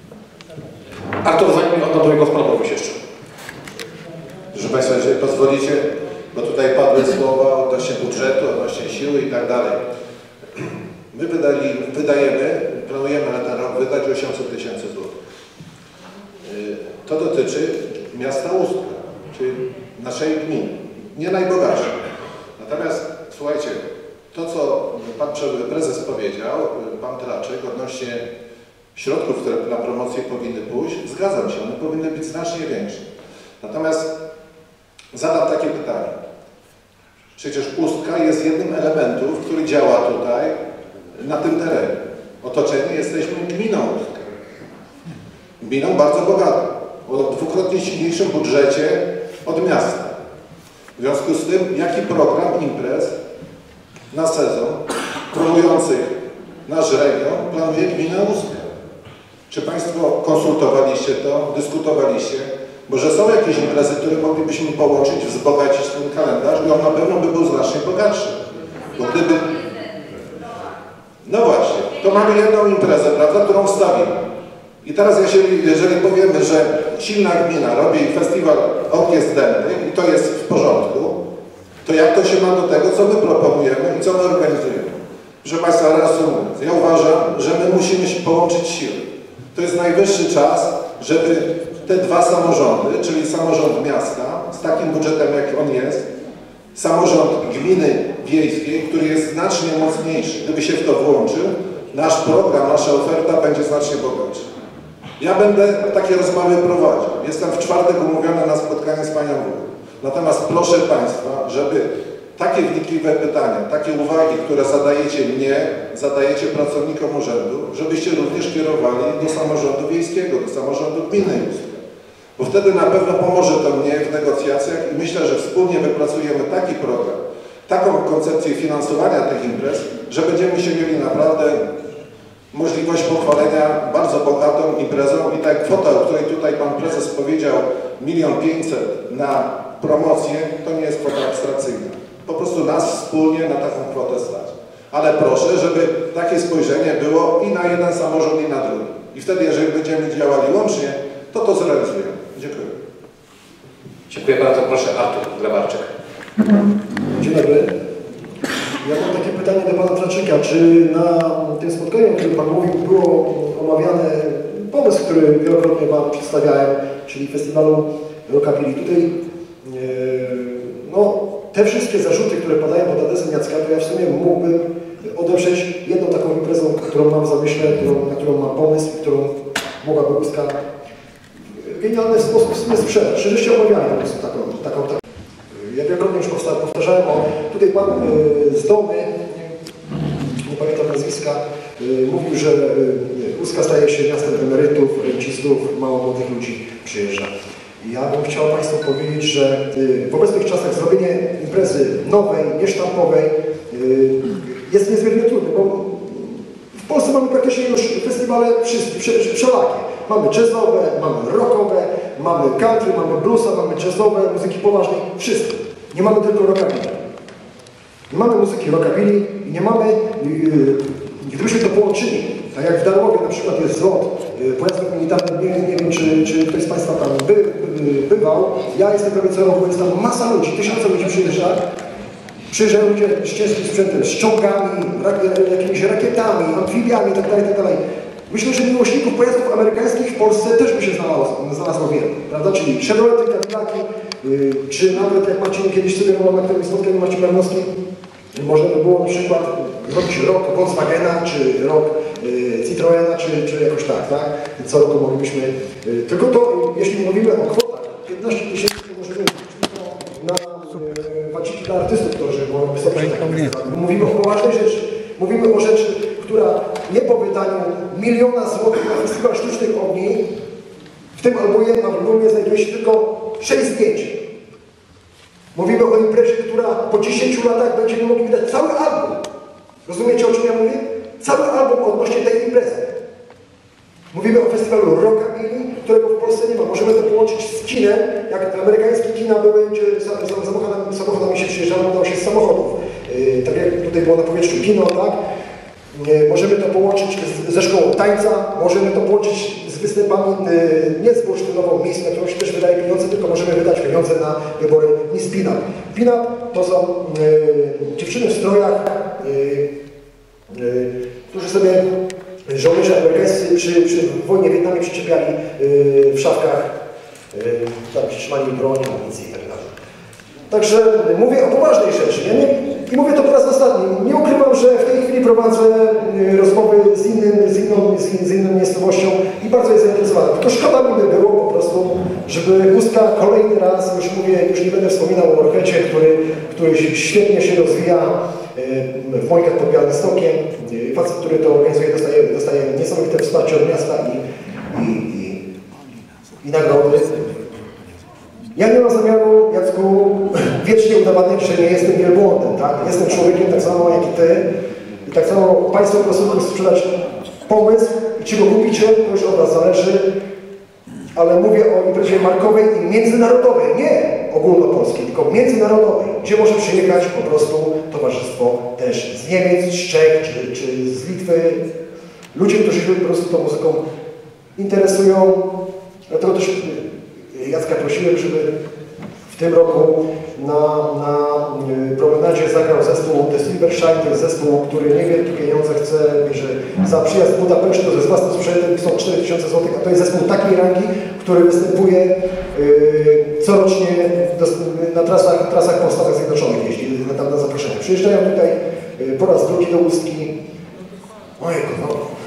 Artur, zanim oddam do jego sprawozdania jeszcze. Proszę Państwa, jeżeli pozwolicie, bo tutaj padły słowa odnośnie budżetu, odnośnie siły i tak dalej. My wydali, wydajemy, planujemy na ten rok wydać osiemset tysięcy złotych. To dotyczy miasta Ustka, czyli naszej gminy, nie najbogatszej. Natomiast słuchajcie, to co Pan Prezes powiedział, Pan Traczek, odnośnie środków, które na promocję powinny pójść, zgadzam się, one powinny być znacznie większe. Natomiast zadam takie pytanie. Przecież Ustka jest jednym elementów, który działa tutaj, na tym terenie. Otoczeni jesteśmy gminą Ustka. Gminą bardzo bogatą, o dwukrotnie silniejszym budżecie od miasta. W związku z tym, jaki program imprez na sezon promujących nasz region planuje gmina Ustka? Czy Państwo konsultowaliście to, dyskutowaliście? Może są jakieś imprezy, które moglibyśmy połączyć, wzbogacić ten kalendarz i on na pewno by był znacznie bogatszy. Bo gdyby... No właśnie, to mamy jedną imprezę, prawda, którą wstawimy. I teraz jeżeli, jeżeli powiemy, że silna gmina robi festiwal orkiestr dętych i to jest w porządku, to jak to się ma do tego, co my proponujemy i co my organizujemy? Proszę Państwa, reasumując, ja uważam, że my musimy się połączyć siły. To jest najwyższy czas, żeby te dwa samorządy, czyli samorząd miasta z takim budżetem, jaki on jest, samorząd gminy wiejskiej, który jest znacznie mocniejszy, gdyby się w to włączył, nasz program, nasza oferta będzie znacznie bogatsza. Ja będę takie rozmowy prowadził. Jestem w czwartek umówiony na spotkanie z Panią Wójt. Natomiast proszę Państwa, żeby takie wnikliwe pytania, takie uwagi, które zadajecie mnie, zadajecie pracownikom urzędu, żebyście również kierowali do samorządu wiejskiego, do samorządu gminy Ustka. Bo wtedy na pewno pomoże to mnie w negocjacjach i myślę, że wspólnie wypracujemy taki program, taką koncepcję finansowania tych imprez, że będziemy się mieli naprawdę możliwość pochwalenia bardzo bogatą imprezą i tak kwota, o której tutaj Pan Prezes powiedział, milion pięćset na promocję, to nie jest kwota abstrakcyjna. Po prostu nas wspólnie na taką kwotę stać. Ale proszę, żeby takie spojrzenie było i na jeden samorząd, i na drugi. I wtedy, jeżeli będziemy działali łącznie, to to zrealizujemy. Dziękuję. Dziękuję bardzo. Proszę, Artur Grabarczyk. Dzień dobry. Ja mam takie pytanie do Pana Traczyka. Czy na tym spotkaniu, o którym Pan mówił, było omawiany pomysł, który wielokrotnie Wam przedstawiałem, czyli festiwalu Rockabilly? Tutaj no, te wszystkie zarzuty, które padają pod adresem Jacka, to ja w sumie mógłbym odeprzeć jedną taką imprezą, którą mam w zamyśle, którą, na którą mam pomysł, którą mogłaby Ustka w genialny sposób w sumie sprzedać. Żeście omawiali po prostu taką, taką, taką. Ja wielokrotnie już powtarzałem, o, tutaj Pan y, z domy, nie, nie pamiętam nazwiska, y, mówił, że y, Ustka staje się miastem emerytów, rencistów, mało młodych ludzi przyjeżdża. Ja bym chciał Państwu powiedzieć, że y, w obecnych czasach zrobienie imprezy nowej, niesztampowej y, jest niezmiernie trudne, bo w Polsce mamy praktycznie już festiwale wszelakie. Mamy jazzowe, mamy rockowe, mamy country, mamy bluesa, mamy jazzowe, muzyki poważnej, wszystko. Nie mamy tylko rockabilly. Nie mamy muzyki rockabilly i nie mamy, yy, gdybyśmy to połączyli, tak jak w Darłowie na przykład jest zlot yy, pojazdów militarnych, nie, nie wiem czy, czy ktoś z Państwa tam by, yy, bywał, ja jestem prawie co roku, jest tam masa ludzi, tysiące ludzi przyjeżdża, przyjeżdżają ludzie z ciężkim sprzętem, z czołgami, rak, jakimiś rakietami, amfibiami itd., itd. Myślę, że miłośników pojazdów amerykańskich w Polsce też by się znalazło, znalazło wiele, prawda? Czyli Chevrolety, Cadillaki, yy, czy nawet jak Marcin kiedyś sugerował na którymś spotkaniu Marcin Marnowski, można by było na przykład zrobić rok Volkswagena, czy rok yy, Citroena, czy, czy jakoś tak, tak? Co roku moglibyśmy... Yy, tylko to, jeśli mówimy o kwotach, piętnaście tysięcy to możemy na yy, waciki dla artystów, którzy mogą wystąpić. Mówimy o poważnej rzeczy. Mówimy o rzeczy, która nie po wydaniu miliona złotych na festiwal sztucznych ogni, w tym albumie, albumie znajduje się tylko sześć zdjęć. Mówimy o imprezie, która po dziesięciu latach będziemy mogli wydać cały album. Rozumiecie, o czym ja mówię? Cały album odnośnie tej imprezy. Mówimy o festiwalu Rockabilly, którego w Polsce nie ma. Możemy to połączyć z kinem, jak amerykańskie kina były, gdzie samochodami, samochodami się przyjeżdżało, dało się z samochodów. Yy, tak jak tutaj było na powierzchni kino, tak? Yy, możemy to połączyć z, ze szkołą tańca, możemy to połączyć z występami yy, nie z bursztynową Miss, na którą się też wydaje pieniądze, tylko możemy wydać pieniądze na wybory Miss Pin-Up. Pin-Up to są yy, dziewczyny w strojach, yy, yy, którzy sobie żołnierze amerykańscy przy, przy wojnie w Wietnamie przyczepiali yy, w szafkach, yy, tam trzymali broń, amunicję i tak dalej. Także mówię o poważnej rzeczy. Ja nie, i mówię to po raz ostatni. Nie ukrywam, że w tej chwili prowadzę yy, rozmowy z, innym, z, inną, z, z inną miejscowością i bardzo jest zainteresowany. Tylko szkoda mi by było po prostu, żeby Ustka kolejny raz, już mówię, już nie będę wspominał o Orchecie, który, który świetnie się rozwija yy, w Mojkach pod Białymstokiem. Yy, facet, który to organizuje, dostaje, dostaje niesamowite wsparcie od miasta i, i, i, i nagrody. Ja nie mam zamiaru, Jacku, wiecznie udowadniać, że nie jestem wielbłądem, tak? Jestem człowiekiem tak samo jak i Ty. I tak samo Państwo po prostu mogą sprzedać pomysł i czy go kupicie, to już od Was zależy. Ale mówię o imprezie markowej i międzynarodowej, nie ogólnopolskiej, tylko międzynarodowej, gdzie może przyjechać po prostu towarzystwo też z Niemiec, z Czech czy, czy z Litwy. Ludzie, którzy się po prostu tą muzyką interesują. Dlatego też Jacka prosiłem, żeby w tym roku na, na promenadzie zagrał zespół The Silver Shine. To jest zespół, który niewielkie pieniądze chce, bierze za przyjazd w Budapesztu ze własnym sprzętem, są cztery tysiące złotych, a to jest zespół takiej rangi, który występuje yy, corocznie do, na trasach, trasach po Stanach Zjednoczonych, jeśli tam na zaproszenie. Przyjeżdżają tutaj yy, po raz drugi do Ustki. Ojej, no,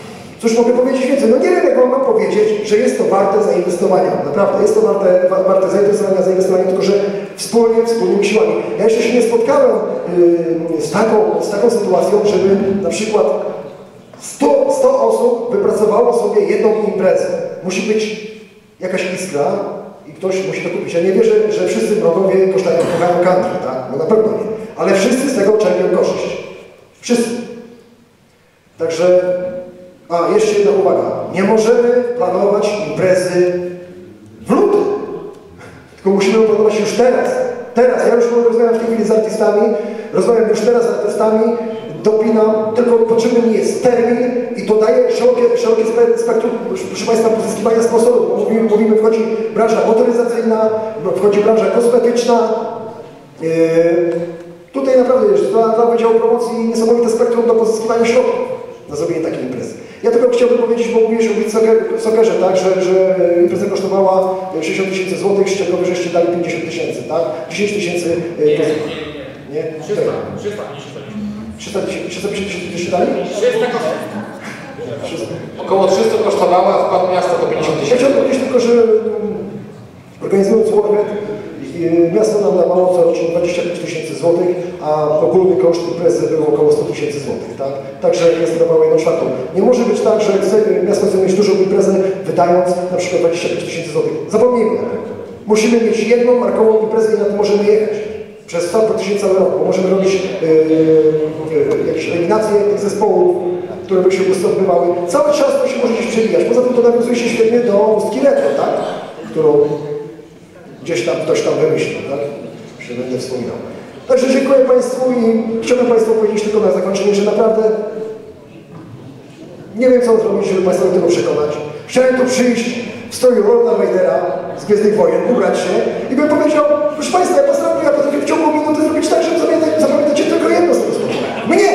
Cóż mogę powiedzieć więcej? No nie wiem, jak wam mam powiedzieć, że jest to warte zainwestowania. Naprawdę, jest to warte, warte zainwestowania, zainwestowania, tylko że wspólnie, wspólnymi siłami. Ja jeszcze się nie spotkałem yy, z, taką, z taką sytuacją, żeby na przykład sto, sto osób wypracowało sobie jedną imprezę. Musi być jakaś iskra i ktoś musi to kupić. Ja nie wierzę, że wszyscy wrogowie kochają, kochają country, tak? No na pewno nie. Ale wszyscy z tego czerpią korzyść. Wszyscy. Także, a jeszcze jedna uwaga. Nie możemy planować imprezy w lutym. Tylko musimy planować już teraz. Teraz. Ja już rozmawiam w tej chwili z artystami, rozmawiam już teraz z artystami, dopinam, tylko potrzebny mi jest termin i to daje szerokie, szerokie spektrum, proszę Państwa, pozyskiwania sponsorów, bo mówimy, mówimy, wchodzi branża motoryzacyjna, wchodzi branża kosmetyczna. Yy, tutaj naprawdę jest dla, dla Wydziału Promocji niesamowite spektrum do pozyskiwania środków na zrobienie takiej imprezy. Ja tylko chciałbym powiedzieć, bo mówiłeś o Sokerze, tak, że, że impreza kosztowała sześćdziesiąt tysięcy złotych, z czego wy żeście dali pięćdziesiąt tysięcy, tak? dziesięć tysięcy... Nie, nie, nie. Nie? trzysta pięćdziesiąt tysięcy dali? Około trzysta kosztowała, a wkład miasta to pięćdziesiąt tysięcy. Ja chciałbym powiedzieć tylko, że organizując Warhead, miasto nam dawało corocznie dwadzieścia pięć tysięcy złotych, a ogólny koszt imprezy był około sto tysięcy złotych, tak? Także miasto dawało jedną czwartą. Nie może być tak, że chce, miasto chce mieć dużą imprezę, wydając na przykład dwadzieścia pięć tysięcy złotych. Zapomnijmy o tym. Musimy mieć jedną markową imprezę i na to możemy jechać. Przez praktycznie cały rok, bo możemy robić yy, yy, jakieś eliminacje tych zespołów, które by się odbywały. Cały czas to się może gdzieś przewijać. Poza tym to nawiązuje się świetnie do ustki retro, tak? Którą gdzieś tam ktoś tam wymyślił, tak? Się będę wspominał. Także dziękuję Państwu i chciałbym Państwu powiedzieć tylko na zakończenie, że naprawdę nie wiem, co zrobić, żeby Państwa do tego przekonać. Chciałem tu przyjść w stroju Lorda Vadera z Gwiezdnych Wojen, ubrać się i bym powiedział, proszę Państwa, ja postaram ja potrafię w ciągu minuty zrobić tak, żeby zapamiętacie tylko jedno z tego spotkania. Mnie!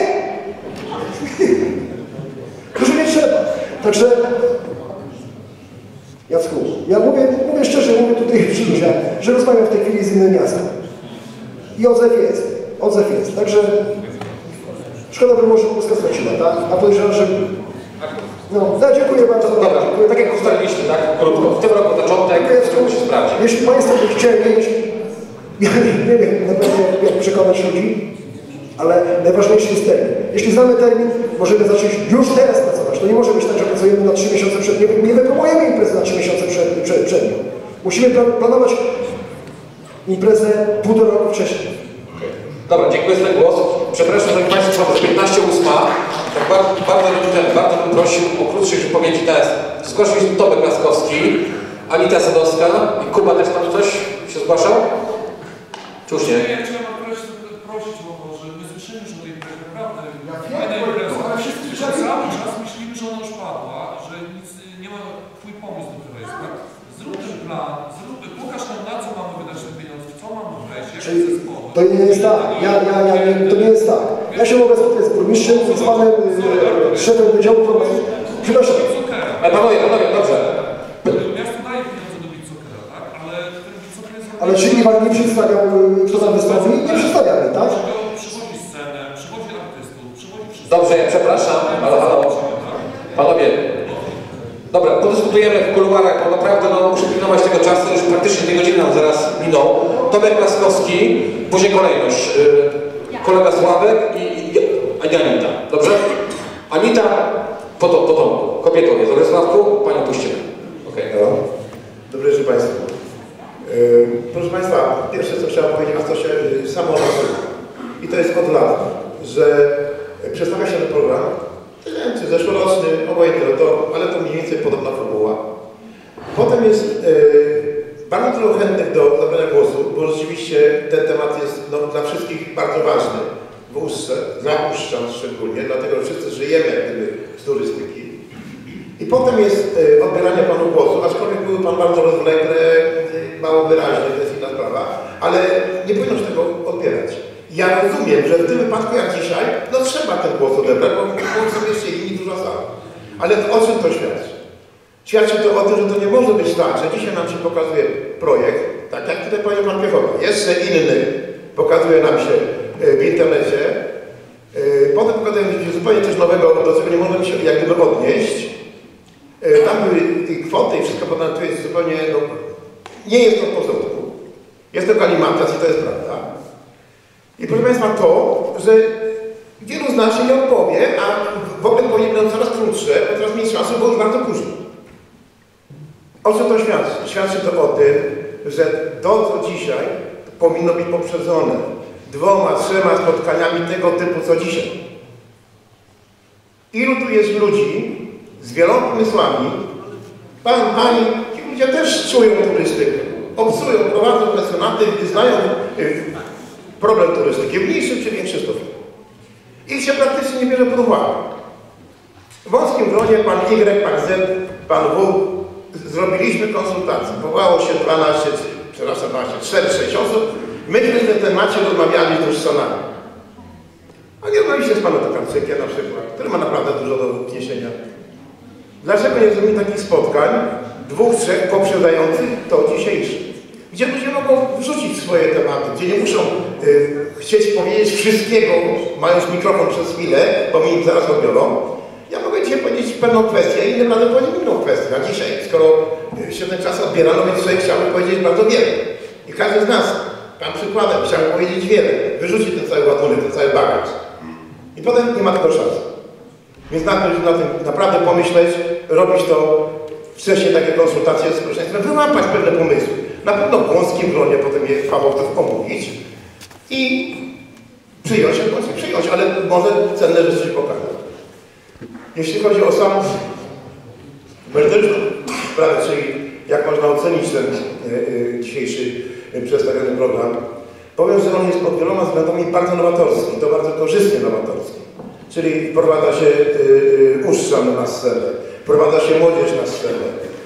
Dużo nie trzeba. Także Jacku, ja mówię, mówię szczerze, mówię tutaj przy ludziach, że rozmawiam w tej chwili z innym miastem. I odzew jest. Odzew jest. Także szkoda by może Polska straciła, tak? A podejrzewam, że... No, ja dziękuję bardzo. Dobra, dziękuję. Tak jak ustaliliśmy, tak? Krótko. W tym roku początek, to się sprawdzi. Jeśli Państwo by chcieli, ja nie wiem naprawdę jak przekonać ludzi, ale najważniejszy jest termin. Jeśli znamy termin, możemy zacząć już teraz pracować. To nie może być tak, że pracujemy na trzy miesiące przed, nie, nie wypromujemy imprezy na trzy miesiące przed, przed, przed nią. Musimy planować imprezę półtora roku wcześniej. Dobra, dziękuję za ten głos. Przepraszam, że Państwo mamy piętnaście ósma. Tak bardzo, bardzo, bardzo bym prosił o krótsze wypowiedzi teraz. Zgłaszał się Tomek Laskowski, Anita Sadowska i Kuba też tam coś się zgłaszał? Czy już nie? Ja chciałem prosić o to, że my słyszymy już o tej imprezie, naprawdę. Fajna impreza, ale wszyscy cały czas myślimy, że ona już padła, że nic nie ma twój pomysł do tego jest, tak? Zrób ten plan, zrób, pokaż nam, na co mamy wydać te pieniądze, w co mamy wejść, jakie zespoły. To nie jest tak, ja, ja, ja, nie, to nie jest tak. Ja się mogę spotkać z burmistrzem, z panem e, szefem Wydziału Promocji. Przepraszam. Ale panowie, panowie, dobrze. Miasto daje pieniądze do Bicukera, tak? Ale ten Bicuker jest... Ale czy Iwan nie przedstawiał, kto tam wystąpi? Nie przedstawiamy, tak? Przywozi scenę, przywozi artystów, przywozi wszystko. Dobrze, ja przepraszam, ale halo. Panowie. Dobra, podyskutujemy w kuluarach, bo naprawdę no, muszę pilnować tego czasu, już praktycznie dwie godziny nam zaraz minął. Tomek Laskowski, później kolejność. Yy, kolega Sławek i, i, i Anita. Dobrze? Anita, po to, po to. Kobietą jest. Dobrze, Sławku? Panią puścimy. Okej. Okay. Dobry wieczór Państwu. Yy, proszę Państwa, pierwsze co chciałem powiedzieć, a co się samo nazywa. I to jest od lat, że przedstawia się ten program, nie wiem, czy zeszłoroczny, obojętnie, to, ale to mniej więcej podobna formuła. Potem jest yy, bardzo dużo chętnych do zabrania głosu, bo rzeczywiście ten temat jest no, dla wszystkich bardzo ważny w Ustce, dla Uszczan szczególnie, dlatego że wszyscy żyjemy jak gdyby z turystyki. I potem jest yy, odbieranie Panu głosu, aczkolwiek był Pan bardzo rozwlekle, yy, mało wyraźny, to jest inna sprawa, ale nie powinno się tego odbierać. Ja rozumiem, że w tym wypadku jak dzisiaj, no trzeba ten głos odebrać, bo głos sobie jeszcze inni dużo sam. Ale o czym to świadczy? Świadczy to o tym, że to nie może być tak, że dzisiaj nam się pokazuje projekt, tak jak tutaj powiedział Pan Piechota, jeszcze inny pokazuje nam się w internecie, Potem pokazałem się zupełnie coś nowego, do czego nie możemy się jak gdyby odnieść. Tam były kwoty i wszystko podane, to jest zupełnie, no, nie jest to w porządku. Jest to alimentacja, to jest prawda. I proszę Państwa, to, że wielu z nas się nie odpowie, a w ogóle powinny będą coraz krótsze, bo teraz mieć czasu, bo już bardzo późno. O czym to świadczy? Świadczy to o tym, że to, co dzisiaj, powinno być poprzedzone dwoma, trzema spotkaniami tego typu, co dzisiaj. Ilu tu jest ludzi z wieloma pomysłami, pan, pani, ci ludzie też czują turystykę, obcują, prowadzą pensjonaty, znają y, problem turystyki w mniejszym czy większym stopniu. Ich się praktycznie nie bierze pod uwagę. W wąskim gronie pan Y, pan Z, pan W zrobiliśmy konsultację. Powołało się dwanaście, przepraszam, dwanaście, cztery sześć osób. Myśmy w tym temacie rozmawiali już z sonami. A nie rozmawialiście z panem Tokarczykiem na przykład, który ma naprawdę dużo do wniesienia. Dlaczego nie zrobimy takich spotkań, dwóch, trzech poprzedzających to dzisiejsze? Gdzie ludzie mogą wrzucić swoje tematy, gdzie nie muszą y, chcieć powiedzieć wszystkiego, mając mikrofon przez chwilę, bo mi im zaraz odbiorą. Ja mogę dzisiaj powiedzieć pewną kwestię, innym razem powiedzieć inną kwestię. A dzisiaj, skoro się ten czas odbiera, no więc sobie chciałbym powiedzieć bardzo wiele. I każdy z nas, tam przykładem, chciałbym powiedzieć wiele, wyrzucić ten cały ładunek, ten cały bagaż. I potem nie ma tego szansy. Więc na tym, na tym naprawdę pomyśleć, robić to wcześniej takie konsultacje z społeczeństwem, wyłapać pewne pomysły. Na pewno w wąskim gronie potem je fachowców omówić i przyjąć się, przyjąć, ale może cenne rzeczy się pokażą. Jeśli chodzi o sam merytoryczną sprawę, czyli jak można ocenić ten y, y, dzisiejszy y, przedstawiony program, powiem, że on jest pod wieloma względami bardzo nowatorski, to bardzo korzystnie nowatorski. Czyli wprowadza się y, y, uszczan na scenę, wprowadza się młodzież na scenę,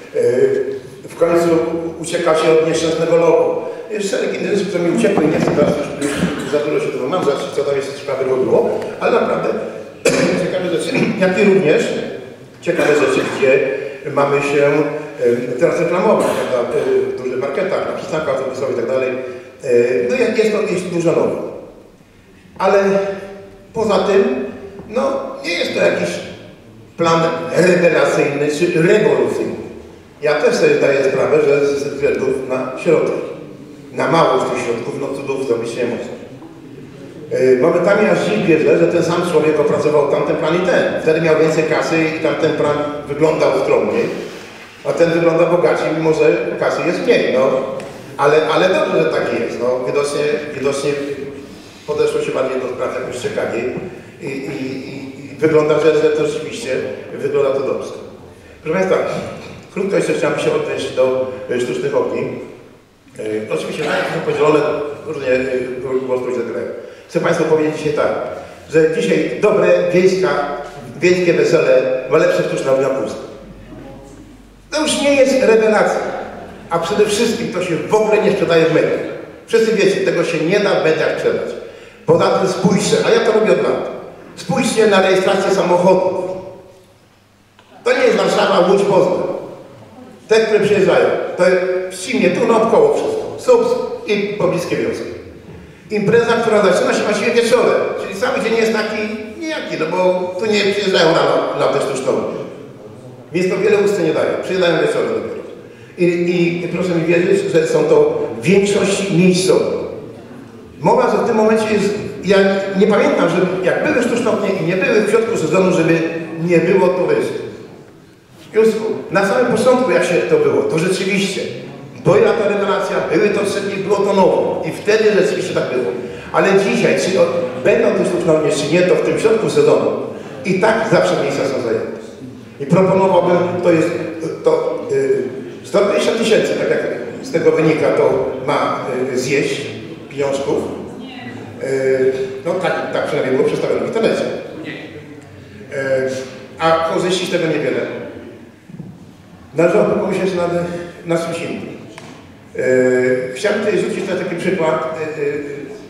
y, w końcu ucieka się od nieszczęsnego logo. Jest szereg innych rzeczy, które mi uciekły i nie chcę teraz już za dużo się tego mam, zobaczyć, co tam jest ciekawe było, ale naprawdę ciekawe rzeczy, jak i również ciekawe rzeczy, gdzie mamy się y, teraz reklamować, prawda, w dużych marketach, na przystankach autobusowych i tak dalej. Y, no jest to jest dużo nowe. Ale poza tym, no nie jest to jakiś plan rewelacyjny czy rewolucyjny. Ja też sobie zdaję sprawę, że ze względów na środki, na małość tych środków, no cudów zrobić nie można. Yy, momentami aż dziś wierzę, że ten sam człowiek opracował tamten plan i ten. Wtedy miał więcej kasy i tamten plan wyglądał skromniej, a ten wygląda bogaciej, mimo że kasy jest mniej. No. Ale, ale dobrze, że tak jest. No. Widocznie, widocznie podeszło się bardziej do spraw jakoś ciekawiej i, i, i, i wygląda, że, że to rzeczywiście wygląda to dobrze. Proszę Państwa, krótko jeszcze chciałem się odnieść do sztucznych ogni. Yy, oczywiście mają są podzielone różnie głośno i zagrają. Chcę Państwu powiedzieć dzisiaj tak, że dzisiaj dobre wiejska, wiejskie wesele ma lepsze sztuczne ognia puste. To już nie jest rewelacja, a przede wszystkim to się w ogóle nie sprzedaje w mediach. Wszyscy wiecie, tego się nie da w mediach sprzedać. Poza tym spójrzcie, a ja to robię od lat, spójrzcie na rejestrację samochodów. To nie jest Warszawa, Łódź, Poznań. Te, które przyjeżdżają, to wcimnie tu naokoło wszystko. Subs i pobliskie wioski. Impreza, która zaczyna się właściwie wieczorem, czyli cały dzień jest taki nijaki, no bo tu nie przyjeżdżają na, na te sztuczne ognie. Więc to wiele ust nie daje, przyjeżdżają wieczorem dopiero. I, i, I proszę mi wierzyć, że są to w większości miejscowe. Mowa, że w tym momencie jest, ja nie pamiętam, że jak były sztuczne ognie i nie były w środku sezonu, żeby nie było turystów. Józku, na samym początku jak się to było, to rzeczywiście była ta rewelacja, były to trzeci, było to nowo i wtedy rzeczywiście tak było. Ale dzisiaj, czy o, będą te sztuczne ognie, czy nie, to w tym środku sezonu i tak zawsze miejsca są zajęte. I proponowałbym, to jest, to yy, sto dwadzieścia tysięcy, tak jak z tego wynika, to ma yy, zjeść pieniążków. Yy, no tak, tak przynajmniej było przedstawione w internecie. Yy, a korzyści z tego niewiele. Należałoby pomyśleć nad, nad czymś innym. Yy, chciałbym tutaj rzucić na taki przykład. Yy, yy,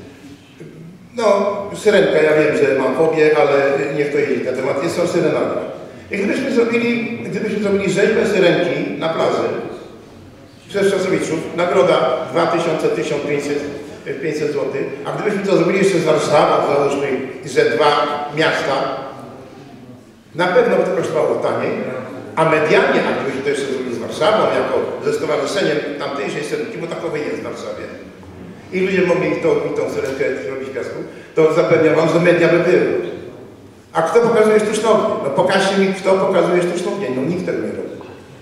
no, syrenka, ja wiem, że mam fobię, ale niech to jedzie na temat. Jest są syrenami. I gdybyśmy zrobili, gdybyśmy zrobili rzeźbę syrenki na plaży przez Czasowiczów, nagroda dwa tysiące, tysiąc pięćset, pięćset złotych, a gdybyśmy to zrobili jeszcze z Warszawą, załóżmy, że dwa miasta, na pewno by to kosztowało taniej, a medialnie, a gdybyśmy to jeszcze zrobili z Warszawą, jako ze stowarzyszeniem tamtejszej Syrenki, bo takowej jest w Warszawie, i ludzie mogli tą, tą Syrenkę robić w piasku, to zapewniam wam, że media by były. A kto pokazuje sztuczną ognię? No pokażcie mi, kto pokazuje sztuczną ognię. No nikt tego nie robi.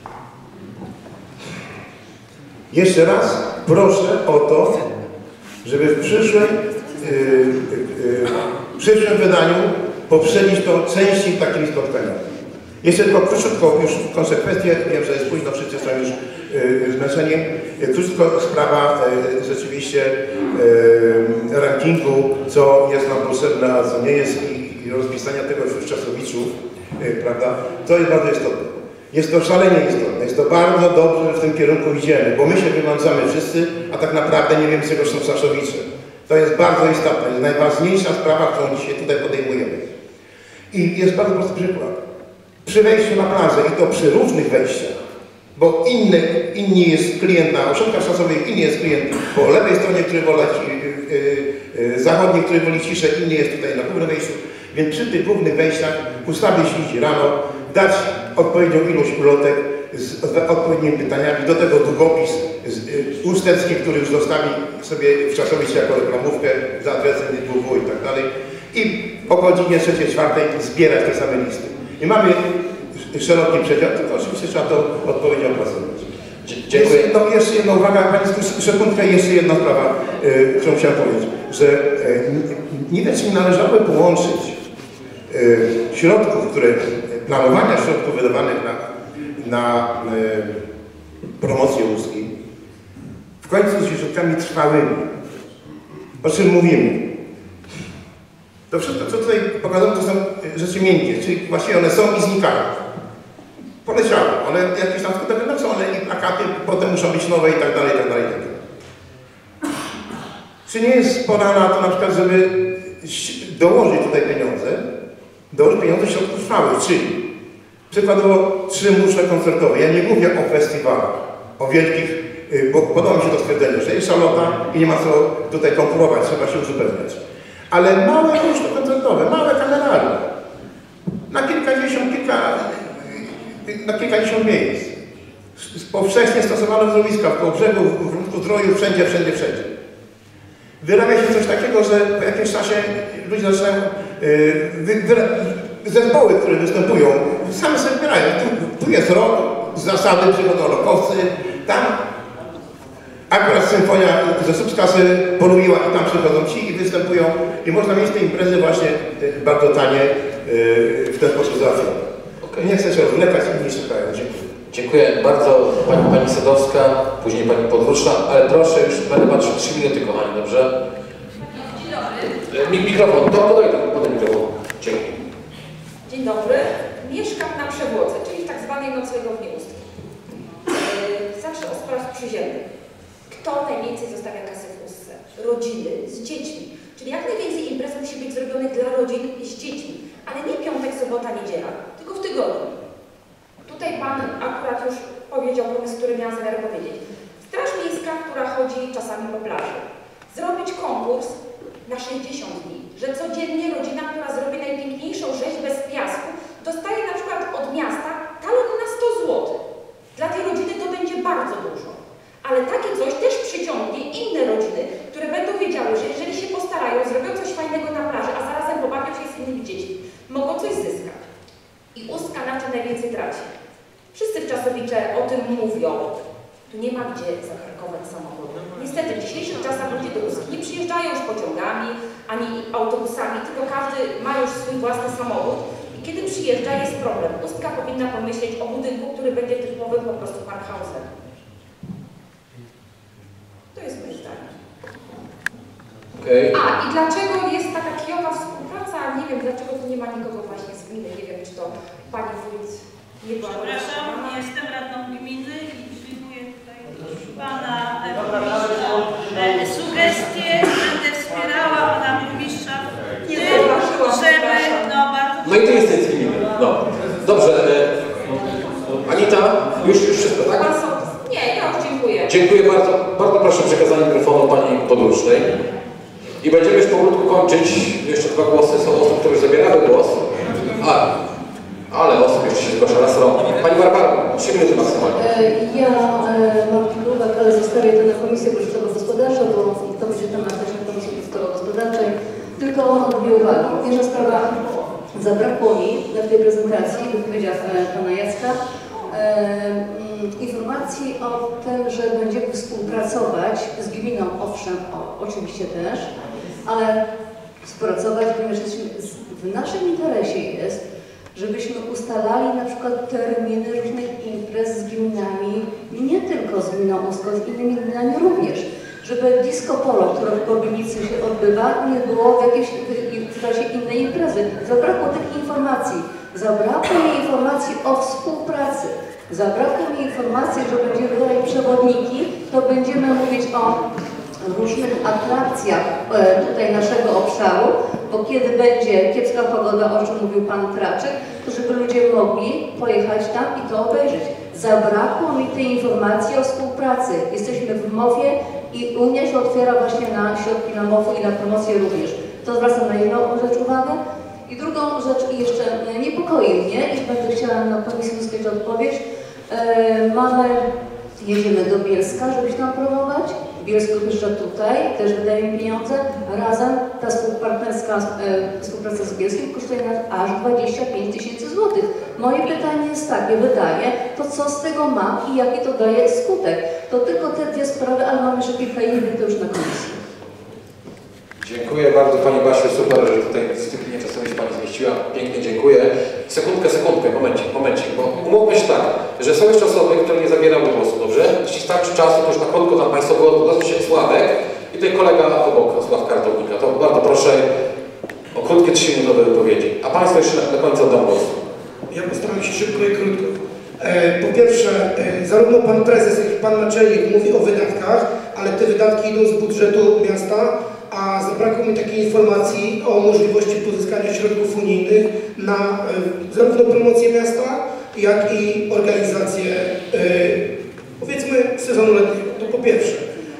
Jeszcze raz proszę o to, żeby w przyszłym, yy, yy, w przyszłym wydaniu poprzedzić to częściej takimi spotkaniami. Jeszcze tylko króciutko, już w konsekwencje, wiem, że jest późno, wszyscy są już yy, zmęczeni. Króciutko sprawa yy, rzeczywiście yy, rankingu, co jest nam potrzebne, a co nie jest i, i rozpisania tego w czasowiczu, yy, prawda? To jest bardzo istotne. Jest to szalenie istotne, jest to bardzo dobrze, że w tym kierunku idziemy, bo my się wymącamy wszyscy, a tak naprawdę nie wiemy, czego są Saszowicze. To jest bardzo istotne, jest najważniejsza sprawa, którą dzisiaj tutaj podejmujemy. I jest bardzo prosty przykład. Przy wejściu na plażę, i to przy różnych wejściach, bo inny, inni jest klient na ośrodkach czasowych, inny jest klient po lewej stronie, który woli yy, yy, zachodniej, który woli ciszę, inny jest tutaj na głównym wejściu, więc przy tych głównych wejściach ustawić ludzi rano, dać odpowiednią ilość ulotek z, z odpowiednimi pytaniami, do tego długopis z Ustecki, który już zostawi sobie w Czasowicie jako reklamówkę za adresem W W i tak dalej. I o godzinie trzeciej, czwartej zbierać te same listy. I mamy szeroki przedział, tylko oczywiście trzeba to odpowiednio opracować. Dziękuję. Jeszcze, no, jeszcze jedna uwaga, Pani sekundkę, jeszcze jedna sprawa, yy, którą chciałem powiedzieć, że yy, nie wiem, czy mi należałoby połączyć yy, środków, które planowania środków wydawanych na, na y, promocję łuski w końcu z środkami trwałymi. O czym mówimy? To wszystko, co tutaj pokazałem, to są rzeczy miękkie, czyli właściwie one są i znikają. Poleciały, one jakieś tam skutek, no są one i plakaty, potem muszą być nowe i tak dalej, i tak dalej, i tak dalej. Czy nie jest pora na to na przykład, żeby dołożyć tutaj pieniądze, dołożyć pieniądze środków trwałych, czyli przykładowo trzy muszle koncertowe. Ja nie mówię o festiwalach, o wielkich, bo podoba mi się to stwierdzenie, że jest szalota i nie ma co tutaj konkurować, trzeba się uzupełniać. Ale małe muszle koncertowe, małe kameralne, na kilkadziesiąt, kilka, na kilkadziesiąt miejsc. Powszechnie stosowane w złowiskach, po brzegu, w Zdroju, wszędzie, wszędzie, wszędzie. Wyrabia się coś takiego, że po jakimś czasie ludzie zaczynają yy, wy, wy, zespoły, które występują, same sobie wybierają. Tu, tu jest rok, zasady, przychodzą rokowcy, tam akurat symfonia ze Słupska sobie polubiła i tam przychodzą ci i występują i można mieć te imprezy właśnie bardzo tanie yy, w ten sposób załatwione. Okay. Nie chcę się odwlekać, inni szukają. Dziękuję. Dziękuję bardzo Pani, Pani Sadowska, później Pani Podróżna, ale proszę, już będę patrzył trzy minuty, kochani, dobrze? Dzień dobry. Mikrofon, to podaj, podaj mikrofon. Dziękuję. Dzień dobry. Mieszkam na Przewłodze, czyli w tak zwanej noclegowni Ustki. Yy, zacznę od spraw przyziemnych. Kto najwięcej zostawia kasy w Ustce? Rodziny z dziećmi. Czyli jak najwięcej imprez musi być zrobionych dla rodzin z dziećmi. Ale nie piątek, sobota, niedziela, tylko w tygodniu. Tutaj Pan akurat już powiedział pomysł, który miałam zamiar powiedzieć. Straż Miejska, która chodzi czasami po plaży. Zrobić konkurs na sześćdziesiąt dni, że codziennie rodzina, która zrobi najpiękniejszą rzeźbę z piasku, dostaje na przykład od miasta talon na sto złotych. Dla tej rodziny to będzie bardzo dużo. Ale takie coś też przyciągnie inne rodziny, które będą wiedziały, że jeżeli się postarają, zrobią coś fajnego na plaży, a zarazem pobawią się z innymi dziećmi, mogą coś zyskać. I Ustka na tym najwięcej traci. Wszyscy w Czasowicze o tym mówią. Tu nie ma gdzie zaparkować samochodu. Niestety w dzisiejszych czasach ludzie do Ustki nie przyjeżdżają już pociągami, ani autobusami, tylko każdy ma już swój własny samochód. I kiedy przyjeżdża, jest problem. Ustka powinna pomyśleć o budynku, który będzie typowym po prostu parkhausem. To jest moje zdanie. Okay. A, i dlaczego jest taka kijowa współpraca? Nie wiem, dlaczego tu nie ma nikogo właśnie z gminy. Nie wiem, czy to Pani Wójt nie była. Przepraszam, nie jestem radną gminy i przyjmuję tutaj Pana burmistrza e, sugestie. Będę wspierała Pana burmistrza w tym, żeby... No, bardzo... no i to jest gminy. No. Dobrze. E, Anita, już, już wszystko, tak? Nie, ja już dziękuję. Dziękuję bardzo. Bardzo proszę o przekazanie mikrofonu pani podróżnej. I będziemy już powolutku kończyć. Jeszcze dwa głosy są osób, które już zabierały głos. A, ale osób jeszcze się zgłasza raz rok. Pani Barbara, trzy minuty maksymalnie. Ja mam kilka uwag, ale zostawię to na Komisję Budżetowo-Gospodarczą, bo to będzie temat też na Komisji Budżetowo-Gospodarczej. Tylko dwie uwagi. Pierwsza sprawa, zabrakło mi w tej prezentacji, w wypowiedziach pana Jacka, informacji o tym, że będziemy współpracować z gminą, owszem, o, oczywiście też, ale współpracować, ponieważ w naszym interesie jest, żebyśmy ustalali na przykład terminy różnych imprez z gminami, nie tylko z gminą Uską, z innymi gminami również, żeby disco polo, które w Kobylicy się odbywa, nie było w jakiejś w razie innej imprezy. Zabrakło tych informacji. Zabrakło mi informacji o współpracy. Zabrakło mi informacji, że będziemy wybierać przewodniki, to będziemy mówić o różnych atrakcjach e, tutaj naszego obszaru, bo kiedy będzie kiepska pogoda, o czym mówił pan Traczyk, to żeby ludzie mogli pojechać tam i to obejrzeć. Zabrakło mi tej informacji o współpracy. Jesteśmy w MOW-ie i Unia się otwiera właśnie na środki na MOW-u i na promocję również. To zwracam na jedną rzecz uwagę. I drugą rzecz jeszcze niepokoi mnie i będę chciała na Komisji uzyskać odpowiedź. E, mamy, jedziemy do Bielska, żeby się tam promować. Bielsko jeszcze tutaj, też wydajemy pieniądze. Razem ta współpartnerska e, współpraca z Bielskiem kosztuje nas aż dwadzieścia pięć tysięcy złotych. Moje pytanie jest takie, wydaje, to co z tego mam i jaki to daje skutek? To tylko te dwie sprawy, ale mam jeszcze kilka innych, to już na komisji. Dziękuję bardzo Pani Basiu, super, że tutaj w dyscyplinie czasowej się Pani zmieściła. Pięknie dziękuję. Sekundkę, sekundkę, momencik, momencik, bo umówmy się tak, że są jeszcze osoby, które nie zabierały głosu, dobrze? Jeśli starczy czasu, to już na krótko tam Państwo głos się Sławek i tutaj kolega obok, Sław Kartownika. To bardzo proszę o krótkie trzyminutowe wypowiedzi. A Państwo jeszcze na, na końcu oddam głos. Ja postaram się szybko i krótko. E, po pierwsze, e, zarówno Pan Prezes, jak i Pan Naczelnik mówi o wydatkach, ale te wydatki idą z budżetu miasta, a zabrakło mi takiej informacji o możliwości pozyskania środków unijnych na e, zarówno promocję miasta, jak i organizację, e, powiedzmy, sezonu letniego. To po pierwsze.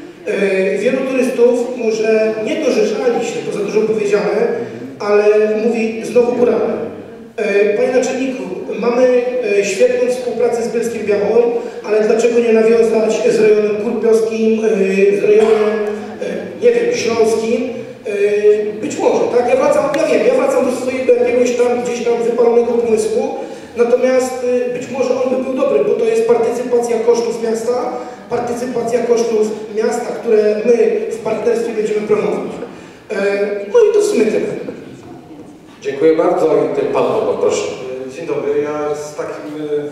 E, wielu turystów może nie dorzeszali się, to za dużo powiedziane, ale mówi znowu górami. E, Panie Naczelniku, mamy e, świetną współpracę z Bielskiem Białą, ale dlaczego nie nawiązać z rejonem kurpiowskim, e, z rejonem nie wiem, śląskim, yy, być może, tak? Ja wracam, ja wiem, ja wracam do swojego jakiegoś tam, gdzieś tam wypalonego pomysłu, natomiast yy, być może on by był dobry, bo to jest partycypacja kosztów miasta, partycypacja kosztów miasta, które my w partnerstwie będziemy promować. Yy, no i to w sumie tyle. Dziękuję bardzo i ten Pan Bobo, proszę. Dzień dobry, ja z takim, yy,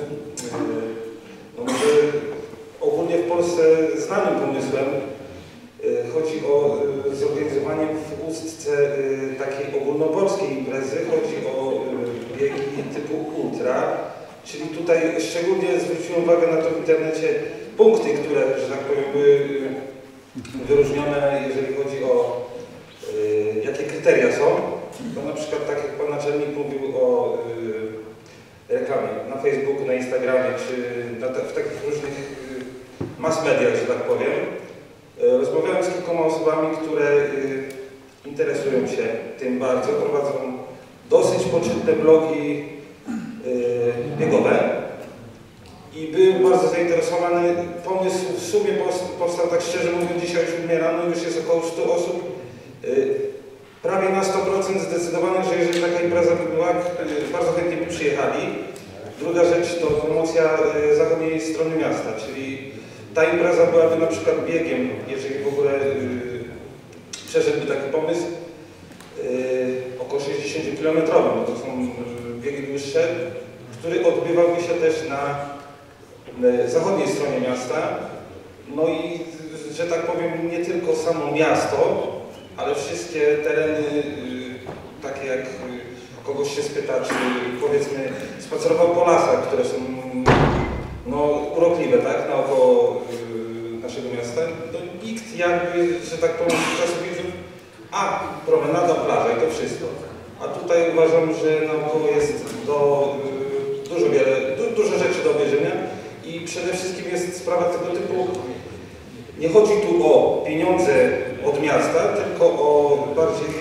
no może ogólnie w Polsce znanym pomysłem. Chodzi o zorganizowanie w Ustce takiej ogólnopolskiej imprezy, chodzi o biegi typu ultra, czyli tutaj szczególnie zwróciłem uwagę na to w internecie punkty, które, że tak powiem, były wyróżnione, jeżeli chodzi o jakie kryteria są. To na przykład tak jak Pan Naczelnik mówił o reklamie na Facebooku, na Instagramie, czy na, w takich różnych mass mediach, że tak powiem. Rozmawiałem z kilkoma osobami, które y, interesują się tym bardzo, prowadzą dosyć poczytne blogi y, biegowe i byłem bardzo zainteresowany. Pomysł w sumie powstał, tak szczerze mówiąc, dzisiaj o siódmej rano już jest około stu osób. Y, prawie na sto procent zdecydowanych, że jeżeli taka impreza by była, y, bardzo chętnie by przyjechali. Druga rzecz to promocja y, zachodniej strony miasta, czyli ta impreza byłaby na przykład biegiem, jeżeli w ogóle yy, przeszedłby taki pomysł, yy, około sześćdziesięciokilometrowym, bo to są yy, biegi dłuższe, który odbywałby się też na yy, zachodniej stronie miasta. No i, że tak powiem, nie tylko samo miasto, ale wszystkie tereny, yy, takie jak yy, kogoś się spyta, czy powiedzmy spacerował po lasach, które są no, urokliwe, tak, naokoło y, naszego miasta, to nikt jakby, że tak powiem, czasem widzów, a promenada, plaża i to wszystko. A tutaj uważam, że naokoło jest do, y, dużo, wiele, du, dużo rzeczy do obejrzenia i przede wszystkim jest sprawa tego typu, nie chodzi tu o pieniądze od miasta, tylko o bardziej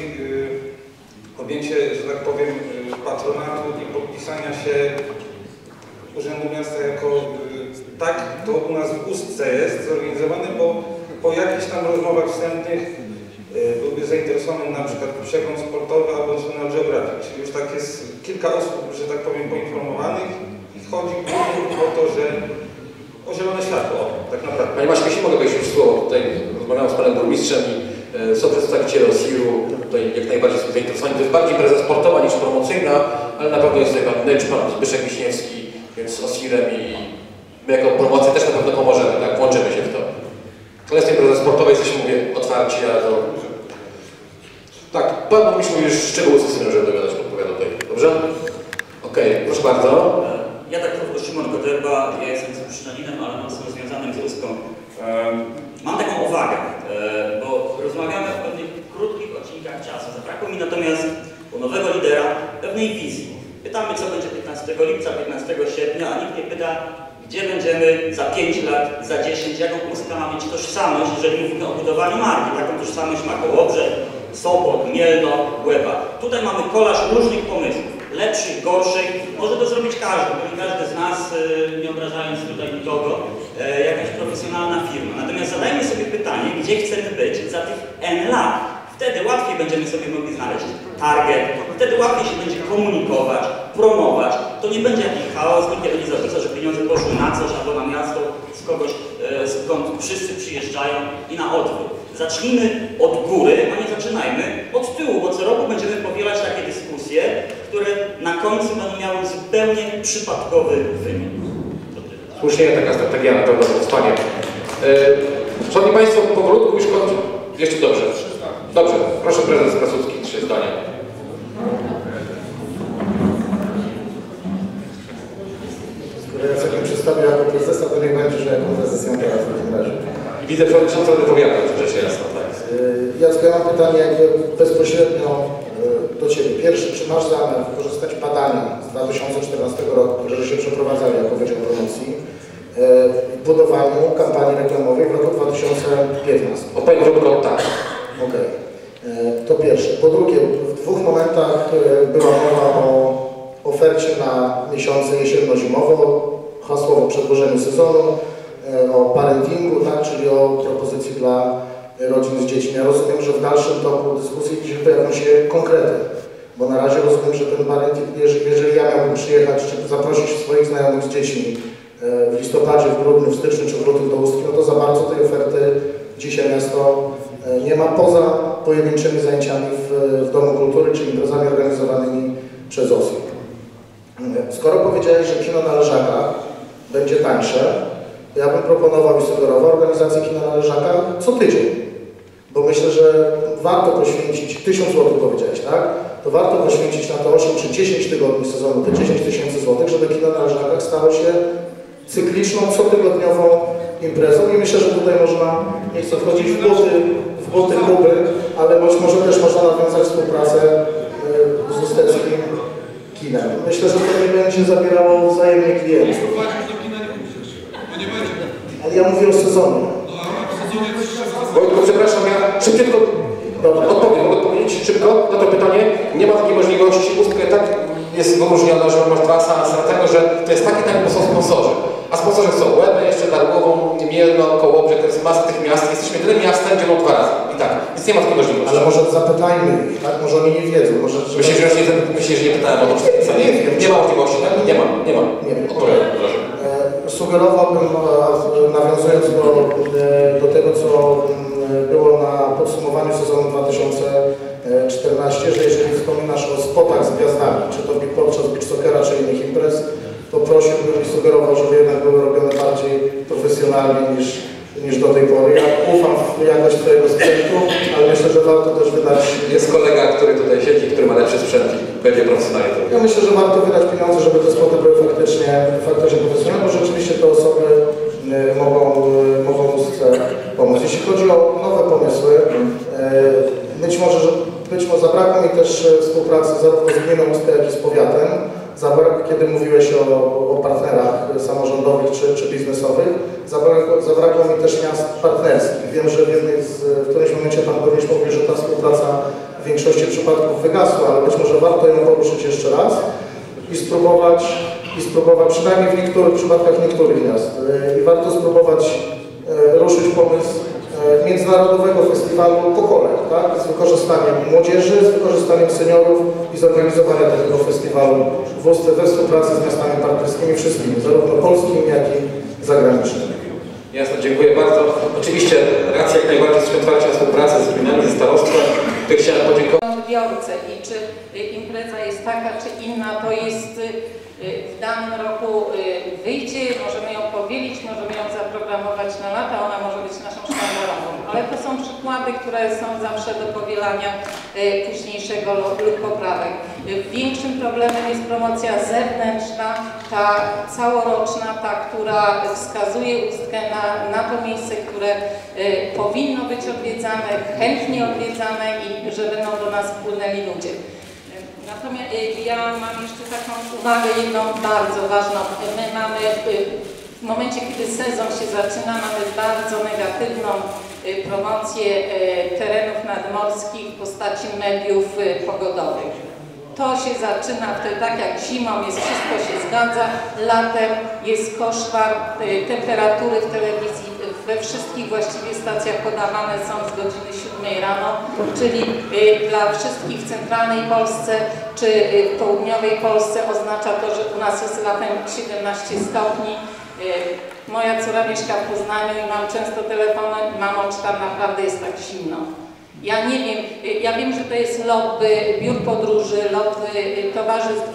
y, objęcie, że tak powiem, y, patronatu i podpisania się Urzędu Miasta jako y, tak to u nas w Ustce jest zorganizowane, bo po jakichś tam rozmowach wstępnych y, byłby zainteresowany na przykład przegląd sportowy albo National Geographic, czyli już tak jest kilka osób, że tak powiem, poinformowanych i chodzi o to, że o zielone światło, tak naprawdę. Panie Maćku, jeśli mogę wejść już w słowo, tutaj rozmawiałem z panem burmistrzem i e, są przedstawiciele O S I R-u, tutaj jak najbardziej są zainteresowani. To jest bardziej impreza sportowa niż promocyjna, ale na pewno jest tutaj pan Necz, pan Zbyszek Wiśniewski, więc z O S I R-em i my jako promocja też na pewno pomożemy, tak? Włączymy się w to. To jest impreza sportowa, jesteśmy, mówię, otwarci, a to... Tak, pan burmistrz mówi już szczegóły z tym, żeby dogadać, odpowiada tutaj. Dobrze? Okej, okay, proszę bardzo. Ja tak krótko, Szymon Koterba, ja jestem z Puszczaninem, ale mocno związanym z Ustką. Mam taką uwagę, bo rozmawiamy o pewnych krótkich odcinkach czasu. Zabrakło mi natomiast u nowego lidera pewnej wizji. Pytamy, co będzie piętnastego lipca, piętnastego sierpnia, a nikt nie pyta, gdzie będziemy za pięć lat, za dziesięć, jaką Ustka ma mieć tożsamość, jeżeli mówimy o budowaniu marki. Taką tożsamość ma Kołobrzeg, Sopot, Mielno, Łeba. Tutaj mamy kolaż różnych pomysłów. Lepszych, gorszych, może to zrobić każdy, bo nie każdy z nas, nie obrażając tutaj nikogo, jakaś profesjonalna firma. Natomiast zadajmy sobie pytanie, gdzie chcemy być za tych N lat. Wtedy łatwiej będziemy sobie mogli znaleźć target, wtedy łatwiej się będzie komunikować, promować. To nie będzie jakiś chaos, nikt nie będzie zapisał, że pieniądze poszły na coś albo na miasto, z kogoś, skąd wszyscy przyjeżdżają i na odwrót. Zacznijmy od góry, a nie zaczynajmy od tyłu, bo co roku będziemy powielać takie dyskusje, które na końcu będą miały zupełnie przypadkowy wymiar. Słusznie, taka strategia na pewno powstanie. Yy, Szanowni Państwo, powolutku już kończę. Jeszcze dobrze. Dobrze, proszę prezes Krasucki, trzy zdania. Skoro Jacek mnie przedstawił jako prezesa, to niech będzie, że jako prezes ją teraz w takim razie. Widzę przewodniczący wypowiada, rzecz jasna, tak. Jacek, ja mam pytanie jakby bezpośrednio do Ciebie. Pierwszy, czy masz zamiar wykorzystać badania z dwa tysiące czternastego roku, które się przeprowadzali jako Wydział Promocji w budowaniu kampanii reklamowej w roku dwa tysiące piętnastym? Opowiem krótko, tak. Okej. Okay. To pierwsze. Po drugie, w dwóch momentach była mowa o ofercie na miesiące jesienno-zimowo, hasłowo przedłużeniu sezonu, o parentingu, tak, czyli o propozycji dla rodzin z dziećmi. Ja rozumiem, że w dalszym toku dyskusji dzisiaj pojawią się konkrety, bo na razie rozumiem, że ten parenting, jeżeli, jeżeli ja miałbym przyjechać, czy zaprosić swoich znajomych z dziećmi w listopadzie, w grudniu, w styczniu czy w lutym do Ustki, no to za bardzo tej oferty dzisiaj miasto nie ma, poza pojedynczymi zajęciami w, w Domu Kultury, czy imprezami organizowanymi przez O S I R. Skoro powiedziałeś, że kino na Leżakach będzie tańsze, to ja bym proponował i sugerował organizację kina na Leżakach co tydzień. Bo myślę, że warto poświęcić, tysiąc złotych powiedziałeś, tak? To warto poświęcić na to osiem czy dziesięć tygodni sezonu, te dziesięć tysięcy złotych, żeby kino na Leżakach stało się cykliczną, cotygodniową imprezą. I myślę, że tutaj można, nie chcę wchodzić w buty, w buty Kuby, ale być może też można nawiązać współpracę z usteckim kinem. Myślę, że to nie będzie zabierało wzajemnie klientów. Ale ja mówię o sezonie. Wojtku, przepraszam, ja szybciutko odpowiem. Mogę odpowiedzieć szybko na to pytanie? Nie ma takiej możliwości. Ustka tak jest wyróżniona, że masz dwa seansy, dlatego że to jest taki tak, bo są sponsorzy. A sponsorzy są Łebę, jeszcze Darłową, Mielno, Kołobrzeg, to jest masa tych miast. Jesteśmy tyle miastem, dzielą dwa razy. I tak, więc nie ma takiej możliwości. Ale może zapytajmy ich, tak? Może oni nie wiedzą. Może, że Myślisz, że już nie, myślisz, że nie pytałem o to, co nie? Nie, nie ma możliwości, tak? Nie ma, nie ma. Nie wiem. Odpowiadam, proszę. Sugerowałbym, nawiązując do, do tego, co było na podsumowaniu sezonu dwa tysiące czternastego, że jeżeli wspominasz o spotach z gwiazdami, czy to podczas beach soccera, czy innych imprez, to prosiłbym i sugerował, żeby jednak były robione bardziej profesjonalnie niż, niż do tej pory. Ja ufam w jakość Twojego sprzętu, ale myślę, że warto też wydać... Jest kolega, który tutaj siedzi, który ma lepszy sprzęt i będzie profesjonalnie to. Ja myślę, że warto wydać pieniądze, żeby te spoty były faktycznie, faktycznie profesjonalne, bo rzeczywiście te osoby mogą, mogą Ustce pomóc. Jeśli chodzi o nowe pomysły, być może, że być może zabrakło mi też współpracy zarówno z gminą Ustkę, jak i z powiatem. Zabrak, kiedy mówiłeś o, o partnerach samorządowych czy, czy biznesowych. Zabrakło, zabrakło mi też miast partnerskich. Wiem, że w, jednej z, w którymś momencie Pan Burmistrz mówił, że ta współpraca w większości przypadków wygasła, ale być może warto ją poruszyć jeszcze raz i spróbować, i spróbować przynajmniej w niektórych przypadkach niektórych miast. I warto spróbować ruszyć pomysł międzynarodowego festiwalu pokoleń, tak? Z wykorzystaniem młodzieży, z wykorzystaniem seniorów i zorganizowania takiego festiwalu we współpracy z miastami partnerskimi wszystkimi, zarówno polskimi, jak i zagranicznymi. Jasne, dziękuję bardzo. Oczywiście racja jak najbardziej z otwarcia współpracy z gminami, ze starostwem. Tu chciałem podziękować. Odbiorcę i czy impreza jest taka, czy inna, to jest w danym roku wyjdzie, możemy ją powielić, możemy ją zaprogramować na lata, ona może być naszą sztandarową. Ale to są przykłady, które są zawsze do powielania późniejszego lub poprawek. Większym problemem jest promocja zewnętrzna, ta całoroczna, ta, która wskazuje ustkę na, na to miejsce, które powinno być odwiedzane, chętnie odwiedzane i że będą do nas wpłynęli ludzie. Natomiast ja mam jeszcze taką uwagę jedną bardzo ważną. My mamy w momencie, kiedy sezon się zaczyna, mamy bardzo negatywną promocję terenów nadmorskich w postaci mediów pogodowych. To się zaczyna wtedy tak jak zimą, jest wszystko się zgadza, latem jest koszmar, temperatury w telewizji we wszystkich właściwie stacjach podawane są z godziny siódmej rano, czyli dla wszystkich w centralnej Polsce czy w południowej Polsce oznacza to, że u nas jest latem siedemnaście stopni. Moja córa mieszka w Poznaniu i mam często telefony, mamo, czy tam naprawdę jest tak zimno. Ja nie wiem, ja wiem, że to jest lobby biur podróży, lobby towarzystw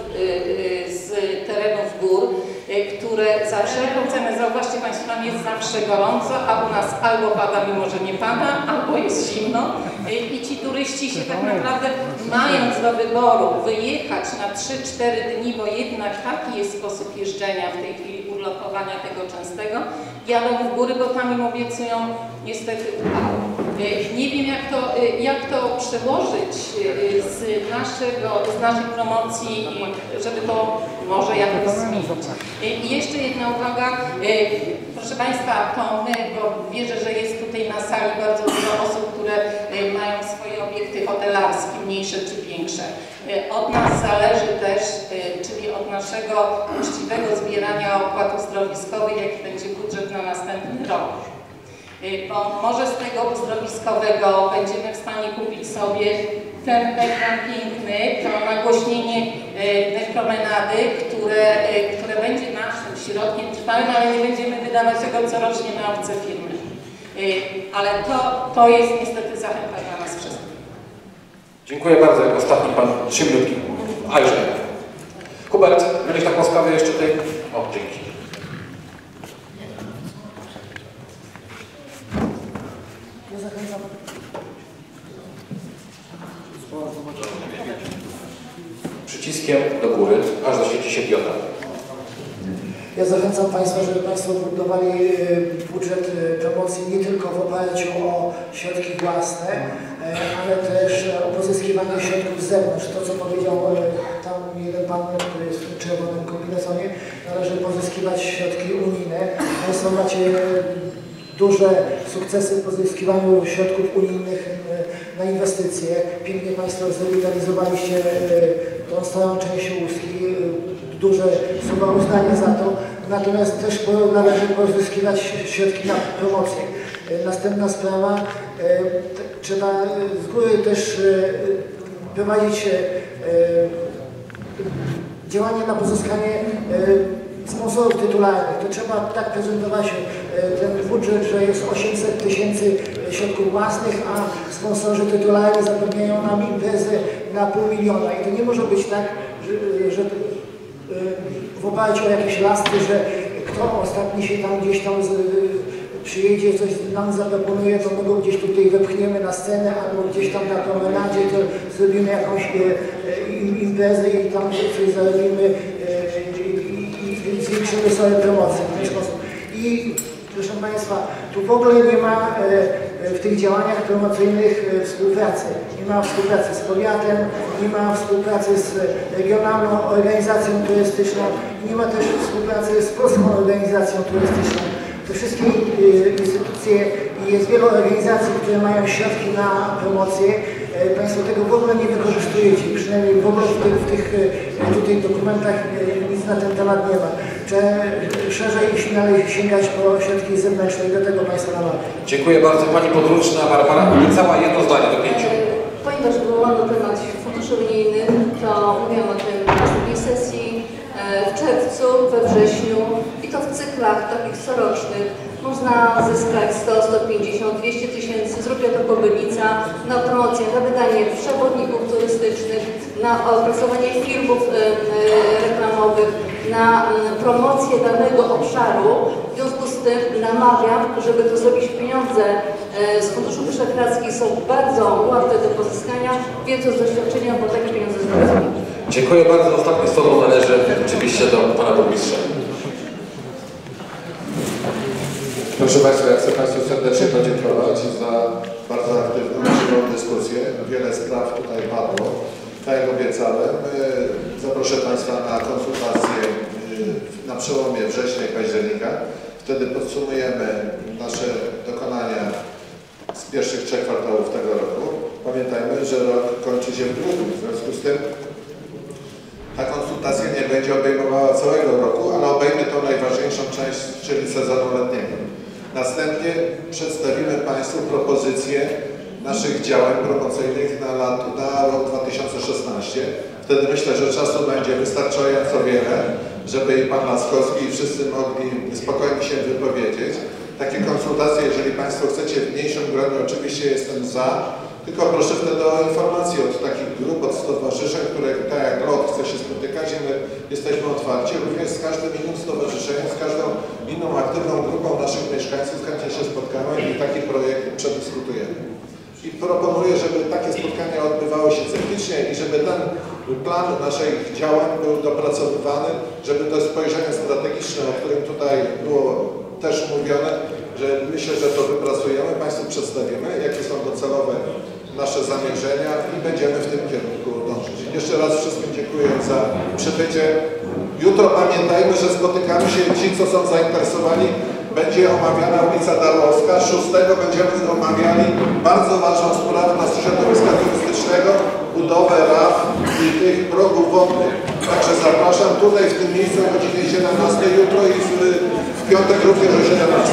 z terenów gór, które za wszelką cenę, zauważcie Państwo, tam jest zawsze gorąco, a u nas albo pada, mimo że nie pada, albo jest zimno i ci turyści się tak naprawdę, mając do wyboru wyjechać na trzy cztery dni, bo jednak taki jest sposób jeżdżenia w tej chwili, urlopowania tego częstego, jadą w góry, bo tam im obiecują niestety upał. Nie wiem, jak to, jak to przełożyć z, naszego, z naszej promocji, żeby to może jakoś zmienić. I jeszcze jedna uwaga. Proszę Państwa, to my, bo wierzę, że jest tutaj na sali bardzo dużo osób, które mają swoje obiekty hotelarskie, mniejsze czy większe. Od nas zależy też, czyli od naszego uczciwego zbierania opłat uzdrowiskowych, jaki będzie budżet na następny rok. Bo może z tego uzdrowiskowego będziemy w stanie kupić sobie ten ekran piękny, to nagłośnienie promenady, które, które będzie naszym środkiem trwałym, ale nie będziemy wydawać tego corocznie na obce firmy. Ale to, to jest niestety zachęta dla nas wszystkich. Dziękuję bardzo. Jak ostatni Pan trzy minutki. Ajże. Hubert, będziesz tak łaskawy jeszcze tej... O, dzięki. Ja zachęcam. Przyciskiem do góry, aż zaświeci się dioda. Ja zachęcam Państwa, żeby Państwo budowali budżet promocji nie tylko w oparciu o środki własne, ale też o pozyskiwanie środków z zewnątrz. To, co powiedział tam jeden Pan, który jest w czerwonym kombinezonie, należy pozyskiwać środki unijne. Państwo macie duże sukcesy w pozyskiwaniu środków unijnych na inwestycje. Pięknie Państwo zrewitalizowaliście tą starą część Łuski. Duże słowa uznania za to. Natomiast też należy pozyskiwać środki na promocję. Następna sprawa, trzeba z góry też prowadzić działania na pozyskanie sponsorów tytularnych. To trzeba tak prezentować ten budżet, że jest osiemset tysięcy środków własnych, a sponsorzy tytularni zapewniają nam imprezę na pół miliona. I to nie może być tak, że, że w oparciu o jakieś lasty, że kto ostatni się tam gdzieś tam z, przyjedzie, coś nam zaproponuje, to my go gdzieś tutaj wepchniemy na scenę, albo gdzieś tam na promenadzie, to zrobimy jakąś e, imprezę i tam coś zarobimy e, i, i zwiększymy sobie promocję w ten sposób. I proszę Państwa, tu w ogóle nie ma e, w tych działaniach promocyjnych e, współpracy. Nie ma współpracy z powiatem, nie ma współpracy z regionalną organizacją turystyczną nie ma też współpracy z Polską Organizacją Turystyczną. Te wszystkie instytucje i jest wiele organizacji, które mają środki na promocję. Państwo tego w ogóle nie wykorzystujecie, przynajmniej w ogóle w tych, w tych tutaj dokumentach nic na ten temat nie ma. Czy szerzej, jeśli należy sięgać po środki zewnętrzne i do tego Państwa namawiam. Dziękuję bardzo. Pani podręczna Barbara obiecała jedno zdanie do pięciu. Ponieważ wywołano temat funduszy unijnych, to mówiłam o tym na drugiej sesji w czerwcu, we wrześniu i to w cyklach takich corocznych. Można zyskać sto, sto pięćdziesiąt, dwieście tysięcy, zrobię to Kobylnica, na promocję, na wydanie przewodników turystycznych, na opracowanie filmów y, y, reklamowych, na y, promocję danego obszaru. W związku z tym namawiam, żeby to zrobić. Pieniądze y, z Funduszu Wyszehradzkich są bardzo łatwe do pozyskania, wiedzą z doświadczenia, bo takie pieniądze zrobimy. Dziękuję bardzo. Ostatnie słowo należy oczywiście do Pana Burmistrza. Proszę Państwa, ja chcę Państwu serdecznie podziękować za bardzo aktywną i żywą dyskusję. Wiele spraw tutaj padło. Tak jak obiecałem, zaproszę Państwa na konsultacje na przełomie września i października. Wtedy podsumujemy nasze dokonania z pierwszych trzech kwartałów tego roku. Pamiętajmy, że rok kończy się w grudniu, w związku z tym ta konsultacja nie będzie obejmowała całego roku, ale obejmie tą najważniejszą część, czyli sezonu letniego. Następnie przedstawimy Państwu propozycje naszych działań promocyjnych na, lat, na rok dwa tysiące szesnasty. Wtedy myślę, że czasu będzie wystarczająco wiele, żeby i Pan Laskowski i wszyscy mogli spokojnie się wypowiedzieć. Takie konsultacje, jeżeli Państwo chcecie w mniejszym gronie, oczywiście jestem za, tylko proszę wtedy o informacje od takich grup, od stowarzyszeń, które tak jak LOT chce się spotykać i my jesteśmy otwarci, również z każdym innym stowarzyszeniem, z każdą inną aktywną grupą naszych mieszkańców chętnie się spotkamy i taki projekt przedyskutujemy. I proponuję, żeby takie spotkania odbywały się cyklicznie i żeby ten plan naszych działań był dopracowywany, żeby to spojrzenie strategiczne, o którym tutaj było też mówione, że myślę, że to wypracujemy, Państwu przedstawimy, jakie są docelowe nasze zamierzenia i będziemy w tym kierunku dążyć. Jeszcze raz wszystkim dziękuję za przybycie. Jutro pamiętajmy, że spotykamy się ci, co są zainteresowani. Będzie omawiana ulica Darłowska. szóstego będziemy omawiali bardzo ważną sprawę na środowiska turystycznego, budowę raf i tych progów wodnych. Także zapraszam tutaj w tym miejscu o godzinie siedemnastej jutro i w, w piątek również o siedemnastej.